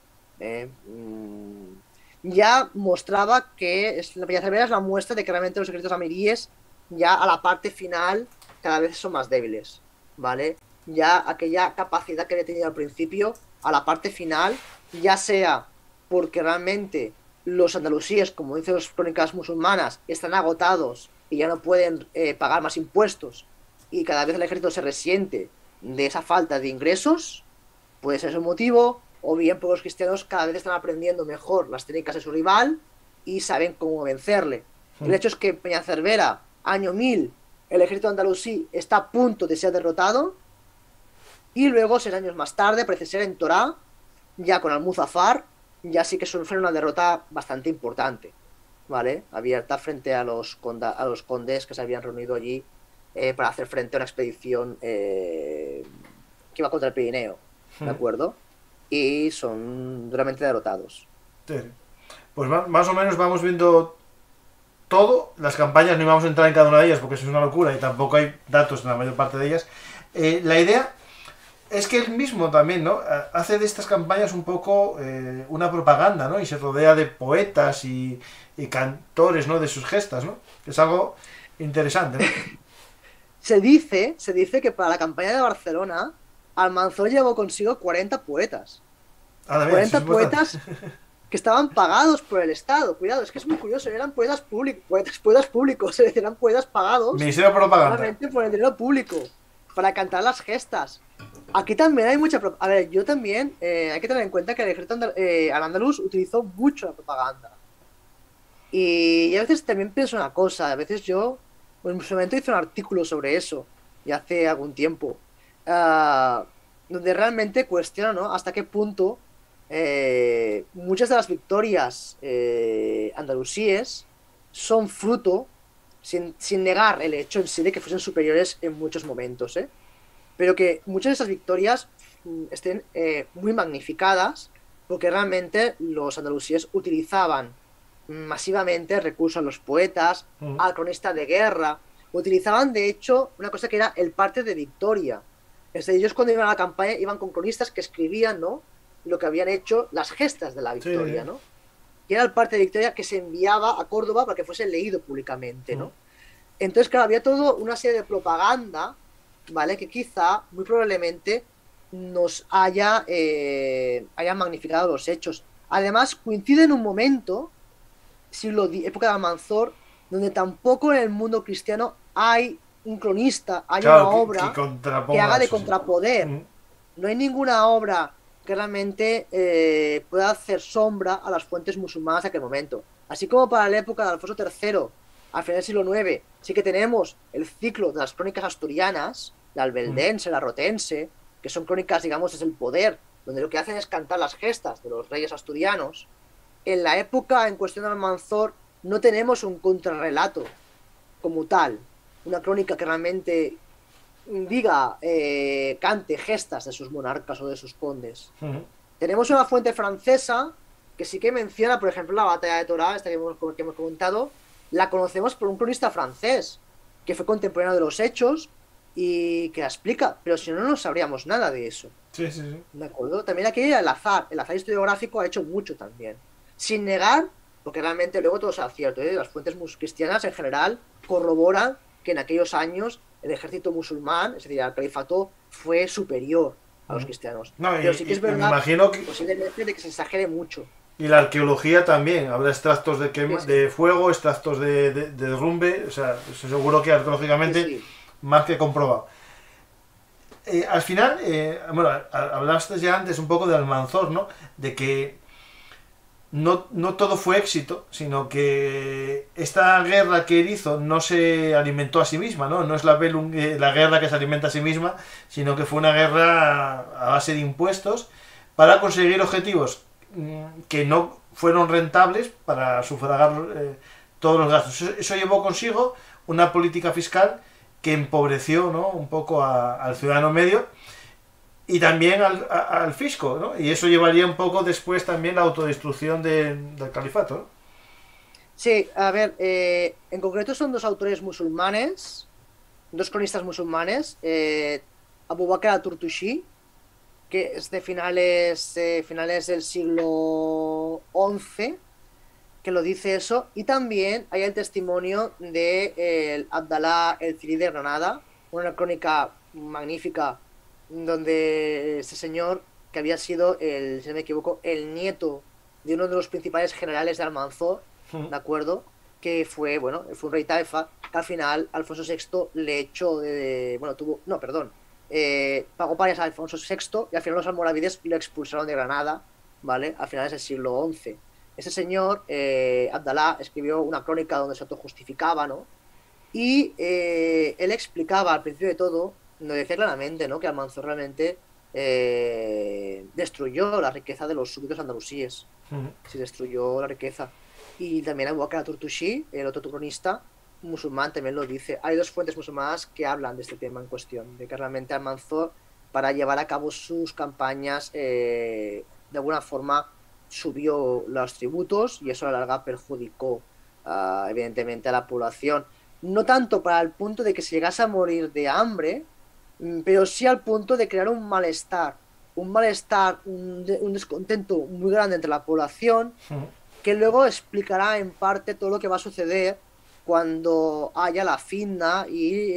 ya mostraba que la Peña Cervera es la muestra de que realmente los ejércitos amiríes ya a la parte final cada vez son más débiles, ¿vale? Ya aquella capacidad que había tenido al principio, a la parte final, ya sea porque realmente los andalusíes, como dicen las crónicas musulmanas, están agotados y ya no pueden pagar más impuestos y cada vez el ejército se resiente de esa falta de ingresos, puede ser ese motivo, o bien porque los cristianos cada vez están aprendiendo mejor las técnicas de su rival y saben cómo vencerle. El hecho es que Peñacervera, año 1000, el ejército andalusí está a punto de ser derrotado y luego, 6 años más tarde, parece ser en Torá, ya con Almuzafar, ya sí que fue una derrota bastante importante, ¿vale? Abierta frente a los condes que se habían reunido allí para hacer frente a una expedición que iba contra el Pirineo, ¿de acuerdo? Y son duramente derrotados. Sí. Pues más o menos vamos viendo todo, las campañas, no vamos a entrar en cada una de ellas porque eso es una locura y tampoco hay datos en la mayor parte de ellas. La idea es que él mismo también, ¿no? Hace de estas campañas un poco una propaganda, ¿no? Y se rodea de poetas y cantores, ¿no? De sus gestas, ¿no? Es algo interesante, ¿no? Se dice que para la campaña de Barcelona, Almanzor llevó consigo 40 poetas. 40 poetas que estaban pagados por el Estado. Cuidado, es que es muy curioso, eran poetas públicos, es decir, eran poetas pagados Ministerio de Propaganda. solamente por el dinero público, para cantar las gestas. Aquí también hay mucha... A ver, yo también... hay que tener en cuenta que el ejército al-Ándalus utilizó mucho la propaganda. Y a veces también pienso una cosa. A veces yo... Pues en su momento hice un artículo sobre eso. Y hace algún tiempo. Donde realmente cuestiona, ¿no? Hasta qué punto muchas de las victorias andalusíes son fruto, sin negar el hecho en sí de que fuesen superiores en muchos momentos, pero que muchas de esas victorias estén muy magnificadas porque realmente los andalusíes utilizaban masivamente recursos a los poetas, al cronista de guerra, utilizaban de hecho una cosa que era el parte de victoria. Es decir, ellos cuando iban a la campaña iban con cronistas que escribían, ¿no?, lo que habían hecho, las gestas de la victoria, sí, ¿no? Y era el parte de victoria que se enviaba a Córdoba para que fuese leído públicamente, ¿no? Entonces, claro, había toda una serie de propaganda, ¿vale?, que quizá, muy probablemente, nos haya magnificado los hechos. Además, coincide en un momento, época de Almanzor, donde tampoco en el mundo cristiano hay un cronista, hay una obra que haga de contrapoder. No hay ninguna obra que realmente pueda hacer sombra a las fuentes musulmanas de aquel momento. Así como para la época de Alfonso III, al final del siglo IX, sí que tenemos el ciclo de las crónicas asturianas, la albeldense, la rotense, que son crónicas, digamos, desde el poder, donde lo que hacen es cantar las gestas de los reyes asturianos. En la época en cuestión de Almanzor no tenemos un contrarrelato como tal, una crónica que realmente diga, cante gestas de sus monarcas o de sus condes. Tenemos una fuente francesa que sí que menciona, por ejemplo, la batalla de Torá, esta que hemos comentado, la conocemos por un cronista francés que fue contemporáneo de los hechos y que la explica, pero si no, no sabríamos nada de eso. Sí, sí, sí. ¿De acuerdo? También aquí el azar historiográfico ha hecho mucho también, sin negar, porque realmente luego todo sea cierto, las fuentes cristianas en general corroboran que en aquellos años el ejército musulmán, es decir, el califato, fue superior a los cristianos. No, pero sí que es verdad, me imagino que posiblemente, de que se exagere mucho. Y la arqueología también, habrá extractos de fuego, extractos de derrumbe, o sea, seguro que arqueológicamente más que comprobado. Al final, bueno, hablaste ya antes un poco de Almanzor, ¿no? De que no todo fue éxito, sino que esta guerra que él hizo no se alimentó a sí misma, ¿no? No es la guerra que se alimenta a sí misma, sino que fue una guerra a base de impuestos para conseguir objetivos que no fueron rentables para sufragar todos los gastos. Eso llevó consigo una política fiscal que empobreció, ¿no?, un poco al ciudadano medio y también al fisco, ¿no? Y eso llevaría un poco después también la autodestrucción del califato, ¿no? Sí, a ver, en concreto son dos autores musulmanes, dos cronistas musulmanes, Abu Bakr al-Turtushi, que es de finales del siglo XI, que lo dice eso, y también hay el testimonio de el Abdalá el Ciri de Granada, una crónica magnífica donde este señor, que había sido, si no me equivoco, el nieto de uno de los principales generales de Almanzor, ¿de acuerdo? Que fue, bueno, fue un rey taifa, que al final Alfonso VI le echó pagó parias a Alfonso VI y al final los almorávides lo expulsaron de Granada, ¿vale? A finales del siglo XI. Ese señor, Abdalá, escribió una crónica donde se autojustificaba, ¿no? Y él explicaba al principio de todo, nos decía claramente, ¿no?, que Almanzor realmente destruyó la riqueza de los súbditos andalusíes. Se destruyó la riqueza. Y también Abu Bakr al-Turtushi, el otro cronista musulmán, también lo dice. Hay dos fuentes musulmanas que hablan de este tema en cuestión, de que realmente Almanzor, para llevar a cabo sus campañas, de alguna forma subió los tributos y eso a la larga perjudicó evidentemente a la población. No tanto para el punto de que se llegase a morir de hambre, pero sí al punto de crear un malestar, un descontento muy grande entre la población, que luego explicará en parte todo lo que va a suceder cuando haya la fitna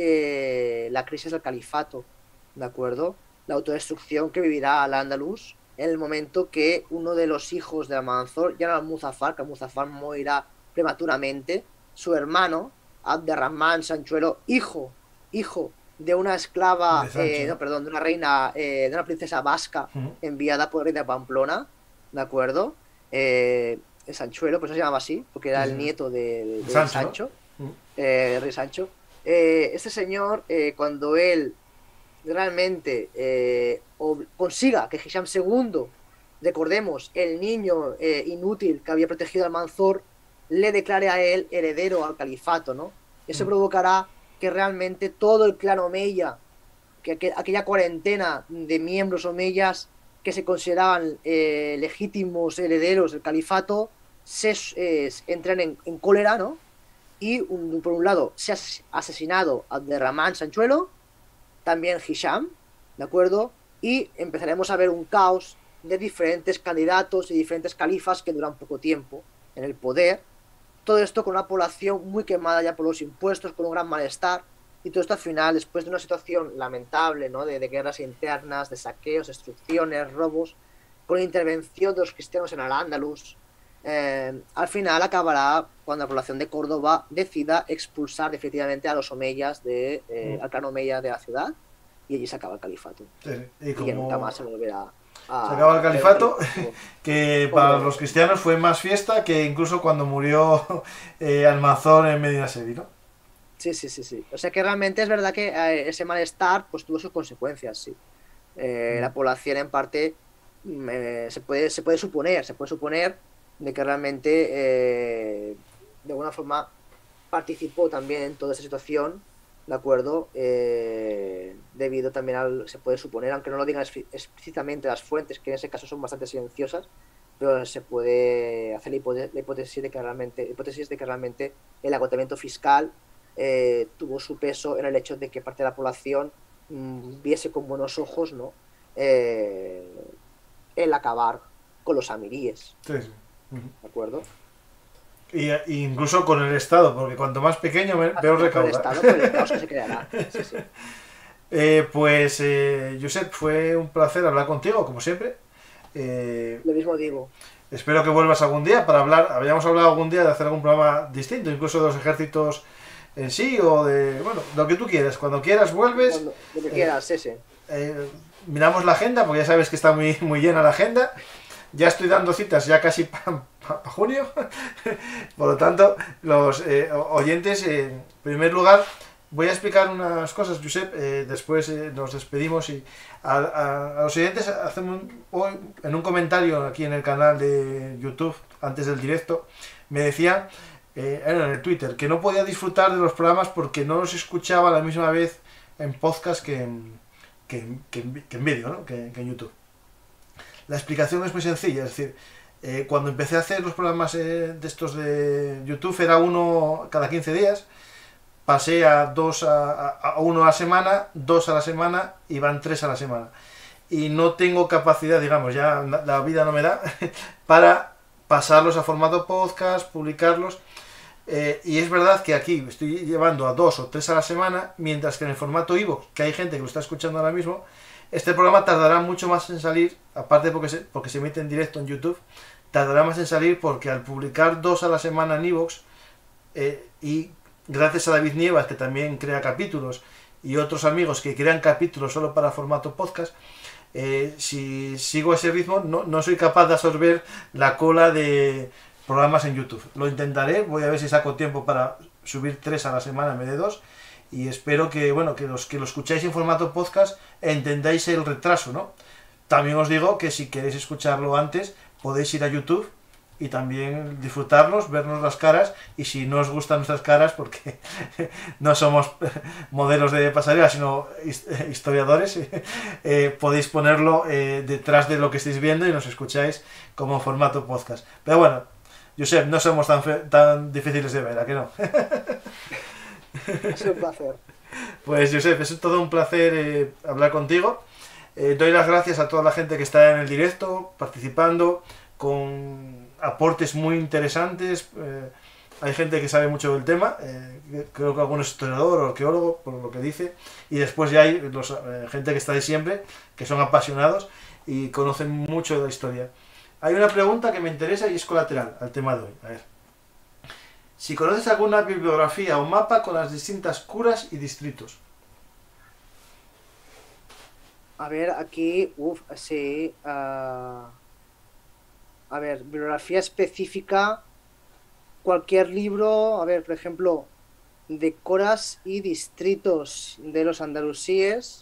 y la crisis del califato, ¿de acuerdo? La autodestrucción que vivirá al-Ándalus en el momento que uno de los hijos de Almanzor, ya no Al-Muzaffar, que Al-Muzaffar morirá prematuramente, su hermano, Abderrahman Sanchuelo, hijo de una esclava, de una reina, de una princesa vasca enviada por el rey de Pamplona, ¿de acuerdo? Sanchuelo, por eso se llamaba así, porque era el nieto de Sancho, el rey Sancho. Este señor, cuando él realmente consiga que Hisham II, recordemos, el niño inútil que había protegido al Almanzor, le declare a él heredero al califato, ¿no? Eso provocará que realmente todo el clan omeya, que aquella cuarentena de miembros omeyas que se consideraban legítimos herederos del califato, entran en cólera, ¿no? Y por un lado se ha asesinado a Abderrahman Sanchuelo, también Hisham, ¿de acuerdo? Y empezaremos a ver un caos de diferentes candidatos y diferentes califas que duran poco tiempo en el poder. Todo esto con una población muy quemada ya por los impuestos, con un gran malestar, y todo esto al final, después de una situación lamentable, ¿no?, de guerras internas, de saqueos, destrucciones, robos, con la intervención de los cristianos en Al-Ándalus, al final acabará cuando la población de Córdoba decida expulsar definitivamente a los omeyas al clan omeya de la ciudad, y allí se acaba el califato. Sí, y que nunca más se volverá se acaba el califato, que para los cristianos fue más fiesta que incluso cuando murió Almanzor en Medina Cedi, ¿no? Sí. O sea que realmente es verdad que ese malestar pues tuvo sus consecuencias, sí. La población en parte se puede suponer de que realmente de alguna forma participó también en toda esa situación, ¿de acuerdo? Debido también se puede suponer, aunque no lo digan explícitamente las fuentes, que en ese caso son bastante silenciosas, pero se puede hacer la hipótesis de que realmente el agotamiento fiscal tuvo su peso en el hecho de que parte de la población viese con buenos ojos, ¿no?, el acabar con los amiríes. Sí. ¿De acuerdo? Y incluso con el Estado, porque cuanto más pequeño, peor recauda. Con el caos que se creará. Sí. Pues, Josep, fue un placer hablar contigo, como siempre. Lo mismo digo. Espero que vuelvas algún día para hablar. Habíamos hablado algún día de hacer algún programa distinto, incluso de los ejércitos en sí, o de, bueno, lo que tú quieras. Cuando quieras vuelves. Lo que quieras, sí. Miramos la agenda, porque ya sabes que está muy, muy llena la agenda. Ya estoy dando citas ya casi para junio. Por lo tanto, los oyentes, en primer lugar, voy a explicar unas cosas, Josep, después nos despedimos y a los oyentes hacemos hoy en un comentario aquí en el canal de YouTube, antes del directo, me decía, en el Twitter, que no podía disfrutar de los programas porque no los escuchaba a la misma vez en podcast que en vídeo, ¿no?, que en YouTube. La explicación es muy sencilla, es decir, cuando empecé a hacer los programas de estos de YouTube era uno cada 15 días, pasé a uno a la semana, 2 a la semana y van 3 a la semana. y no tengo capacidad, digamos, ya la vida no me da, para pasarlos a formato podcast, publicarlos. Y es verdad que aquí estoy llevando a 2 o 3 a la semana, mientras que en el formato iVoox, que hay gente que lo está escuchando ahora mismo, este programa tardará mucho más en salir, aparte porque se emite en directo en YouTube, tardará más en salir porque al publicar 2 a la semana en iVoox, y gracias a David Nievas, que también crea capítulos, y otros amigos que crean capítulos solo para formato podcast, si sigo ese ritmo no soy capaz de absorber la cola de programas en YouTube. Lo intentaré, voy a ver si saco tiempo para subir 3 a la semana en vez de 2, y espero que, bueno, que los que lo escucháis en formato podcast entendáis el retraso, ¿no? También os digo que si queréis escucharlo antes, podéis ir a YouTube y también disfrutarnos, vernos las caras, y si no os gustan nuestras caras, porque no somos modelos de pasarela, sino historiadores, podéis ponerlo detrás de lo que estáis viendo y nos escucháis como formato podcast. Pero bueno, Josep, no somos tan difíciles de ver, ¿a que no? Es un placer. Pues Josep, es todo un placer hablar contigo. Doy las gracias a toda la gente que está en el directo, participando, con aportes muy interesantes. Hay gente que sabe mucho del tema, creo que algún historiador o arqueólogo, por lo que dice, y después ya hay gente que está de siempre, que son apasionados y conocen mucho de la historia. Hay una pregunta que me interesa y es colateral al tema de hoy. A ver. Si conoces alguna bibliografía o mapa con las distintas curas y distritos. A ver, aquí, sí. A ver, bibliografía específica. Cualquier libro, a ver, por ejemplo, de coras y distritos de los andalusíes.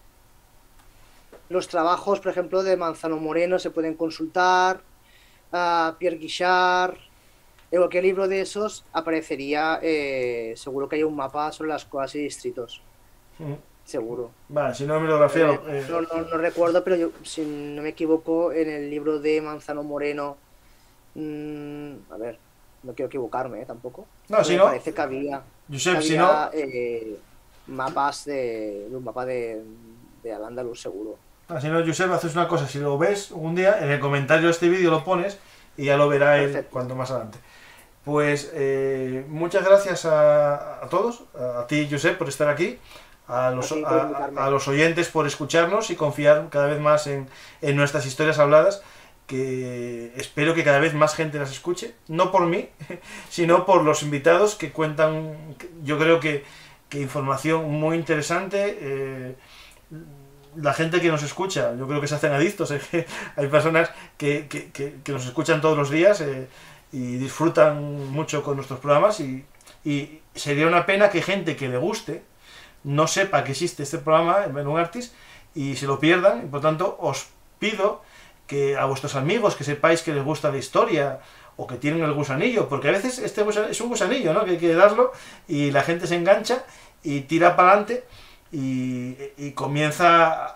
Los trabajos, por ejemplo, de Manzano Moreno se pueden consultar. Pierre Guichard. En cualquier libro de esos aparecería, seguro que hay un mapa sobre las coras y distritos. Seguro. Vale, si no es bibliografía... No recuerdo, pero yo, si no me equivoco, en el libro de Manzano Moreno... a ver, no quiero equivocarme, tampoco. No, si no... Parece que había... Josep, si no... mapas de un mapa de Al-Ándalus, seguro. Si no, Josep, haces una cosa. Si lo ves un día, en el comentario de este vídeo lo pones y ya lo verá él cuanto más adelante. Pues muchas gracias a todos, a ti, Josep, por estar aquí. A los oyentes por escucharnos y confiar cada vez más en nuestras historias habladas, que espero que cada vez más gente las escuche, no por mí, sino por los invitados que cuentan, yo creo que información muy interesante. La gente que nos escucha, yo creo que se hacen adictos, hay personas que nos escuchan todos los días y disfrutan mucho con nuestros programas, y sería una pena que gente que le guste no sepa que existe este programa en Belun Artis y se lo pierdan. Y por tanto os pido que a vuestros amigos que sepáis que les gusta la historia o que tienen el gusanillo, porque a veces este es un gusanillo, ¿no? Que hay que darlo y la gente se engancha y tira para adelante y comienza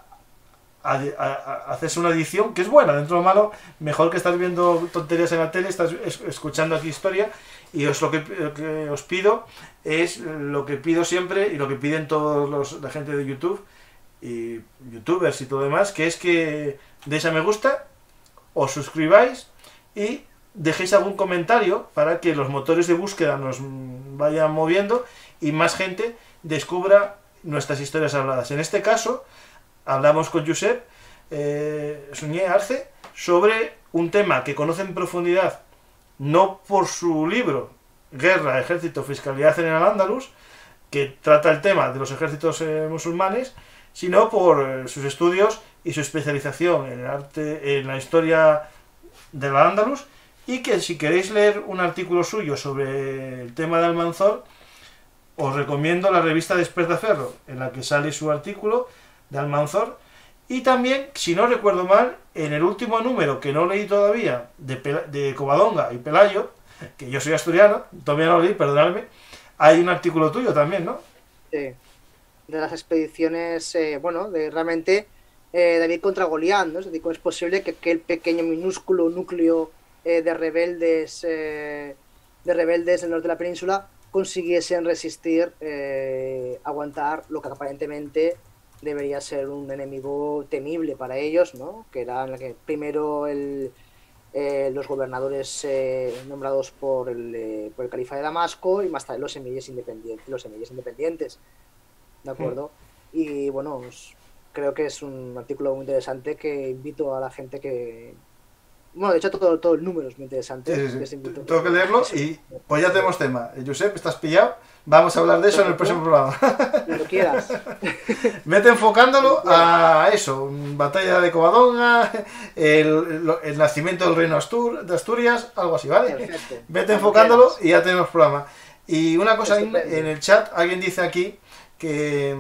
a hacerse una adicción que es buena, dentro de lo malo, mejor que estar viendo tonterías en la tele, estás escuchando aquí historia. Y lo que os pido es lo que pido siempre y lo que piden todos la gente de YouTube y youtubers y todo lo demás, que es que deis a me gusta, os suscribáis y dejéis algún comentario para que los motores de búsqueda nos vayan moviendo y más gente descubra nuestras historias habladas. En este caso, hablamos con Josep Suñé Arce sobre un tema que conoce en profundidad, no por su libro Guerra, Ejército, Fiscalidad en el Al-Ándalus, que trata el tema de los ejércitos musulmanes, sino por sus estudios y su especialización en el arte, en la historia del Al-Ándalus, y que si queréis leer un artículo suyo sobre el tema de Almanzor, os recomiendo la revista Despertaferro, en la que sale su artículo de Almanzor, y también, si no recuerdo mal, en el último número, que no leí todavía, de Covadonga y Pelayo, que yo soy asturiano, todavía no lo leí, perdonadme, hay un artículo tuyo también, ¿no? Sí, de las expediciones, bueno, de realmente David contra Goliat, ¿no? Es decir, ¿cómo es posible que aquel pequeño, minúsculo núcleo de rebeldes del norte de la península consiguiesen resistir, aguantar lo que aparentemente debería ser un enemigo temible para ellos, ¿no? Que era en la que primero los gobernadores nombrados por el califa de Damasco y más tarde los emires independientes, ¿de acuerdo? Y bueno, creo que es un artículo muy interesante que invito a la gente que... Bueno, de hecho todo el número es muy interesante. Sí. Tengo que leerlo y pues ya tenemos tema. Josep, ¿estás pillado? Vamos a hablar de eso en el próximo programa. Cuando quieras. Vete enfocándolo a eso, batalla de Covadonga, el nacimiento del reino de Asturias, algo así, ¿vale? Perfecto. Vete enfocándolo y ya tenemos programa. Y una cosa, en el chat alguien dice aquí que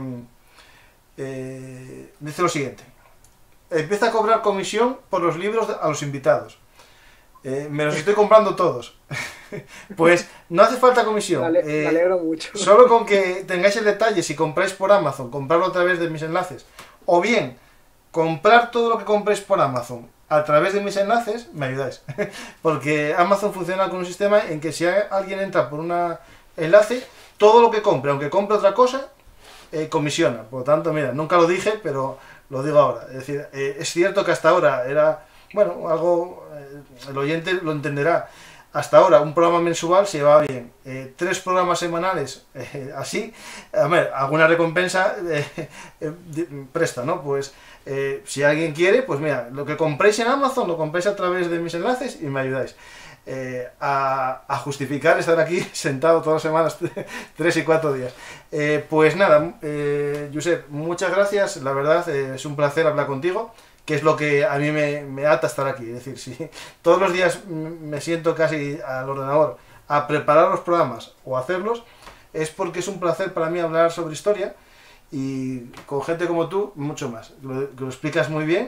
dice lo siguiente: empieza a cobrar comisión por los libros a los invitados. Me los estoy comprando todos. Pues no hace falta comisión. Me alegro mucho. Solo con que tengáis el detalle, si compráis por Amazon, comprarlo a través de mis enlaces, o bien comprar todo lo que compréis por Amazon a través de mis enlaces, me ayudáis. Porque Amazon funciona con un sistema en que si alguien entra por un enlace, todo lo que compre, aunque compre otra cosa, comisiona. Por lo tanto, mira, nunca lo dije, pero lo digo ahora. Es decir, es cierto que hasta ahora era, bueno, algo, el oyente lo entenderá. Hasta ahora un programa mensual se llevaba bien. 3 programas semanales, así, a ver, alguna recompensa presta, ¿no? Pues si alguien quiere, pues mira, lo que compréis en Amazon lo compréis a través de mis enlaces y me ayudáis a justificar estar aquí sentado todas las semanas, 3 y 4 días. Pues nada, Josep, muchas gracias, la verdad es un placer hablar contigo, que es lo que a mí me ata estar aquí. Es decir, si todos los días me siento casi al ordenador a preparar los programas o hacerlos, es porque es un placer para mí hablar sobre historia, y con gente como tú, mucho más. Lo explicas muy bien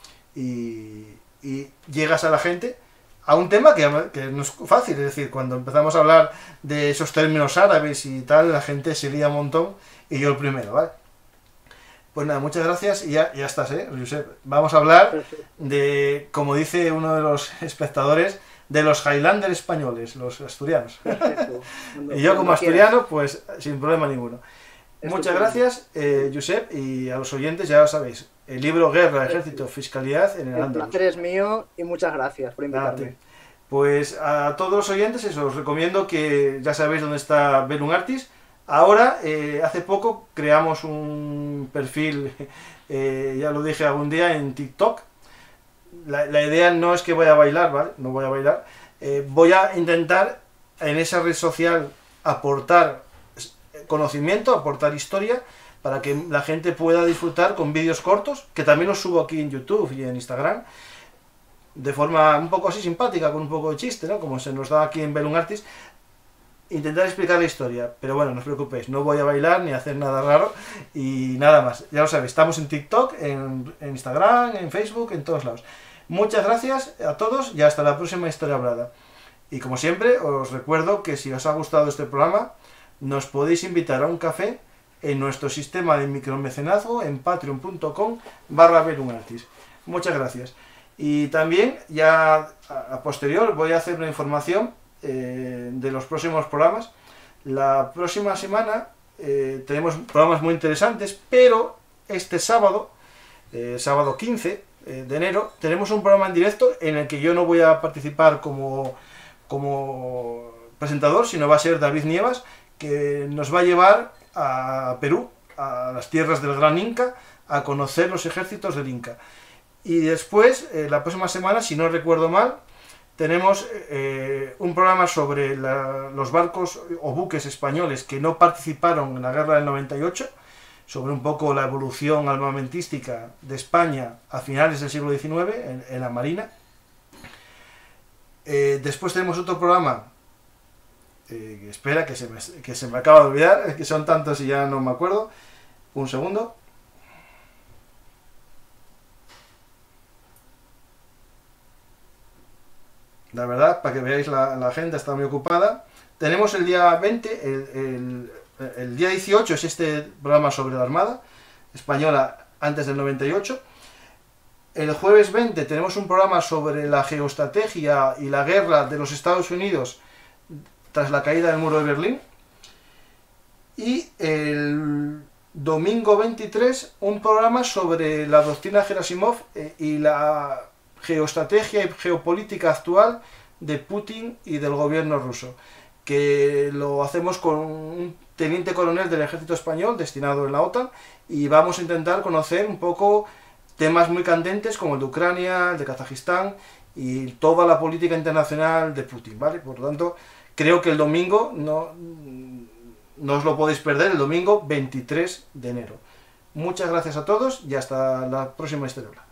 y llegas a la gente a un tema que no es fácil. Es decir, cuando empezamos a hablar de esos términos árabes y tal, la gente se lía un montón, y yo el primero, ¿vale? Pues nada, muchas gracias y ya estás, Josep. Vamos a hablar de, como dice uno de los espectadores, de los Highlander españoles, los asturianos. Y yo como asturiano, pues sin problema ninguno. Muchas gracias, Josep, y a los oyentes ya lo sabéis. El libro Guerra, Ejército, Fiscalidad en el Andaluz. El placer es mío y muchas gracias por invitarme. Pues a todos los oyentes os recomiendo que ya sabéis dónde está Bellum Artis. Ahora, hace poco creamos un perfil, ya lo dije algún día, en TikTok. La idea no es que vaya a bailar, ¿vale? No voy a bailar. Voy a intentar en esa red social aportar conocimiento, aportar historia, para que la gente pueda disfrutar con vídeos cortos, que también los subo aquí en YouTube y en Instagram, de forma un poco así simpática, con un poco de chiste, ¿no? Como se nos da aquí en Bellum Artis. Intentar explicar la historia, pero bueno, no os preocupéis, no voy a bailar ni a hacer nada raro y nada más. Ya lo sabéis, estamos en TikTok, en Instagram, en Facebook, en todos lados. Muchas gracias a todos y hasta la próxima Historia Hablada. Y como siempre, os recuerdo que si os ha gustado este programa, nos podéis invitar a un café en nuestro sistema de micromecenazgo en patreon.com/Bellum Artis. Muchas gracias. Y también, ya a posterior, voy a hacer una información de los próximos programas. La próxima semana tenemos programas muy interesantes, pero este sábado, sábado 15 de enero, tenemos un programa en directo en el que yo no voy a participar como presentador, sino va a ser David Nievas, que nos va a llevar a Perú, a las tierras del Gran Inca, a conocer los ejércitos del Inca. Y después, la próxima semana, si no recuerdo mal, tenemos un programa sobre los barcos o buques españoles que no participaron en la guerra del 98, sobre un poco la evolución armamentística de España a finales del siglo XIX en la Marina. Después tenemos otro programa, espera, que se me acaba de olvidar, que son tantos y ya no me acuerdo. Un segundo. La verdad, para que veáis la agenda, está muy ocupada. Tenemos el día 20, el día 18 es este programa sobre la Armada Española antes del 98. El jueves 20 tenemos un programa sobre la geoestrategia y la guerra de los Estados Unidos tras la caída del muro de Berlín. Y el domingo 23, un programa sobre la doctrina Gerasimov y la geoestrategia y geopolítica actual de Putin y del gobierno ruso, que lo hacemos con un teniente coronel del ejército español destinado en la OTAN, y vamos a intentar conocer un poco temas muy candentes como el de Ucrania, el de Kazajistán y toda la política internacional de Putin, ¿vale? Por lo tanto, creo que el domingo no os lo podéis perder, el domingo 23 de enero. Muchas gracias a todos y hasta la próxima Historia.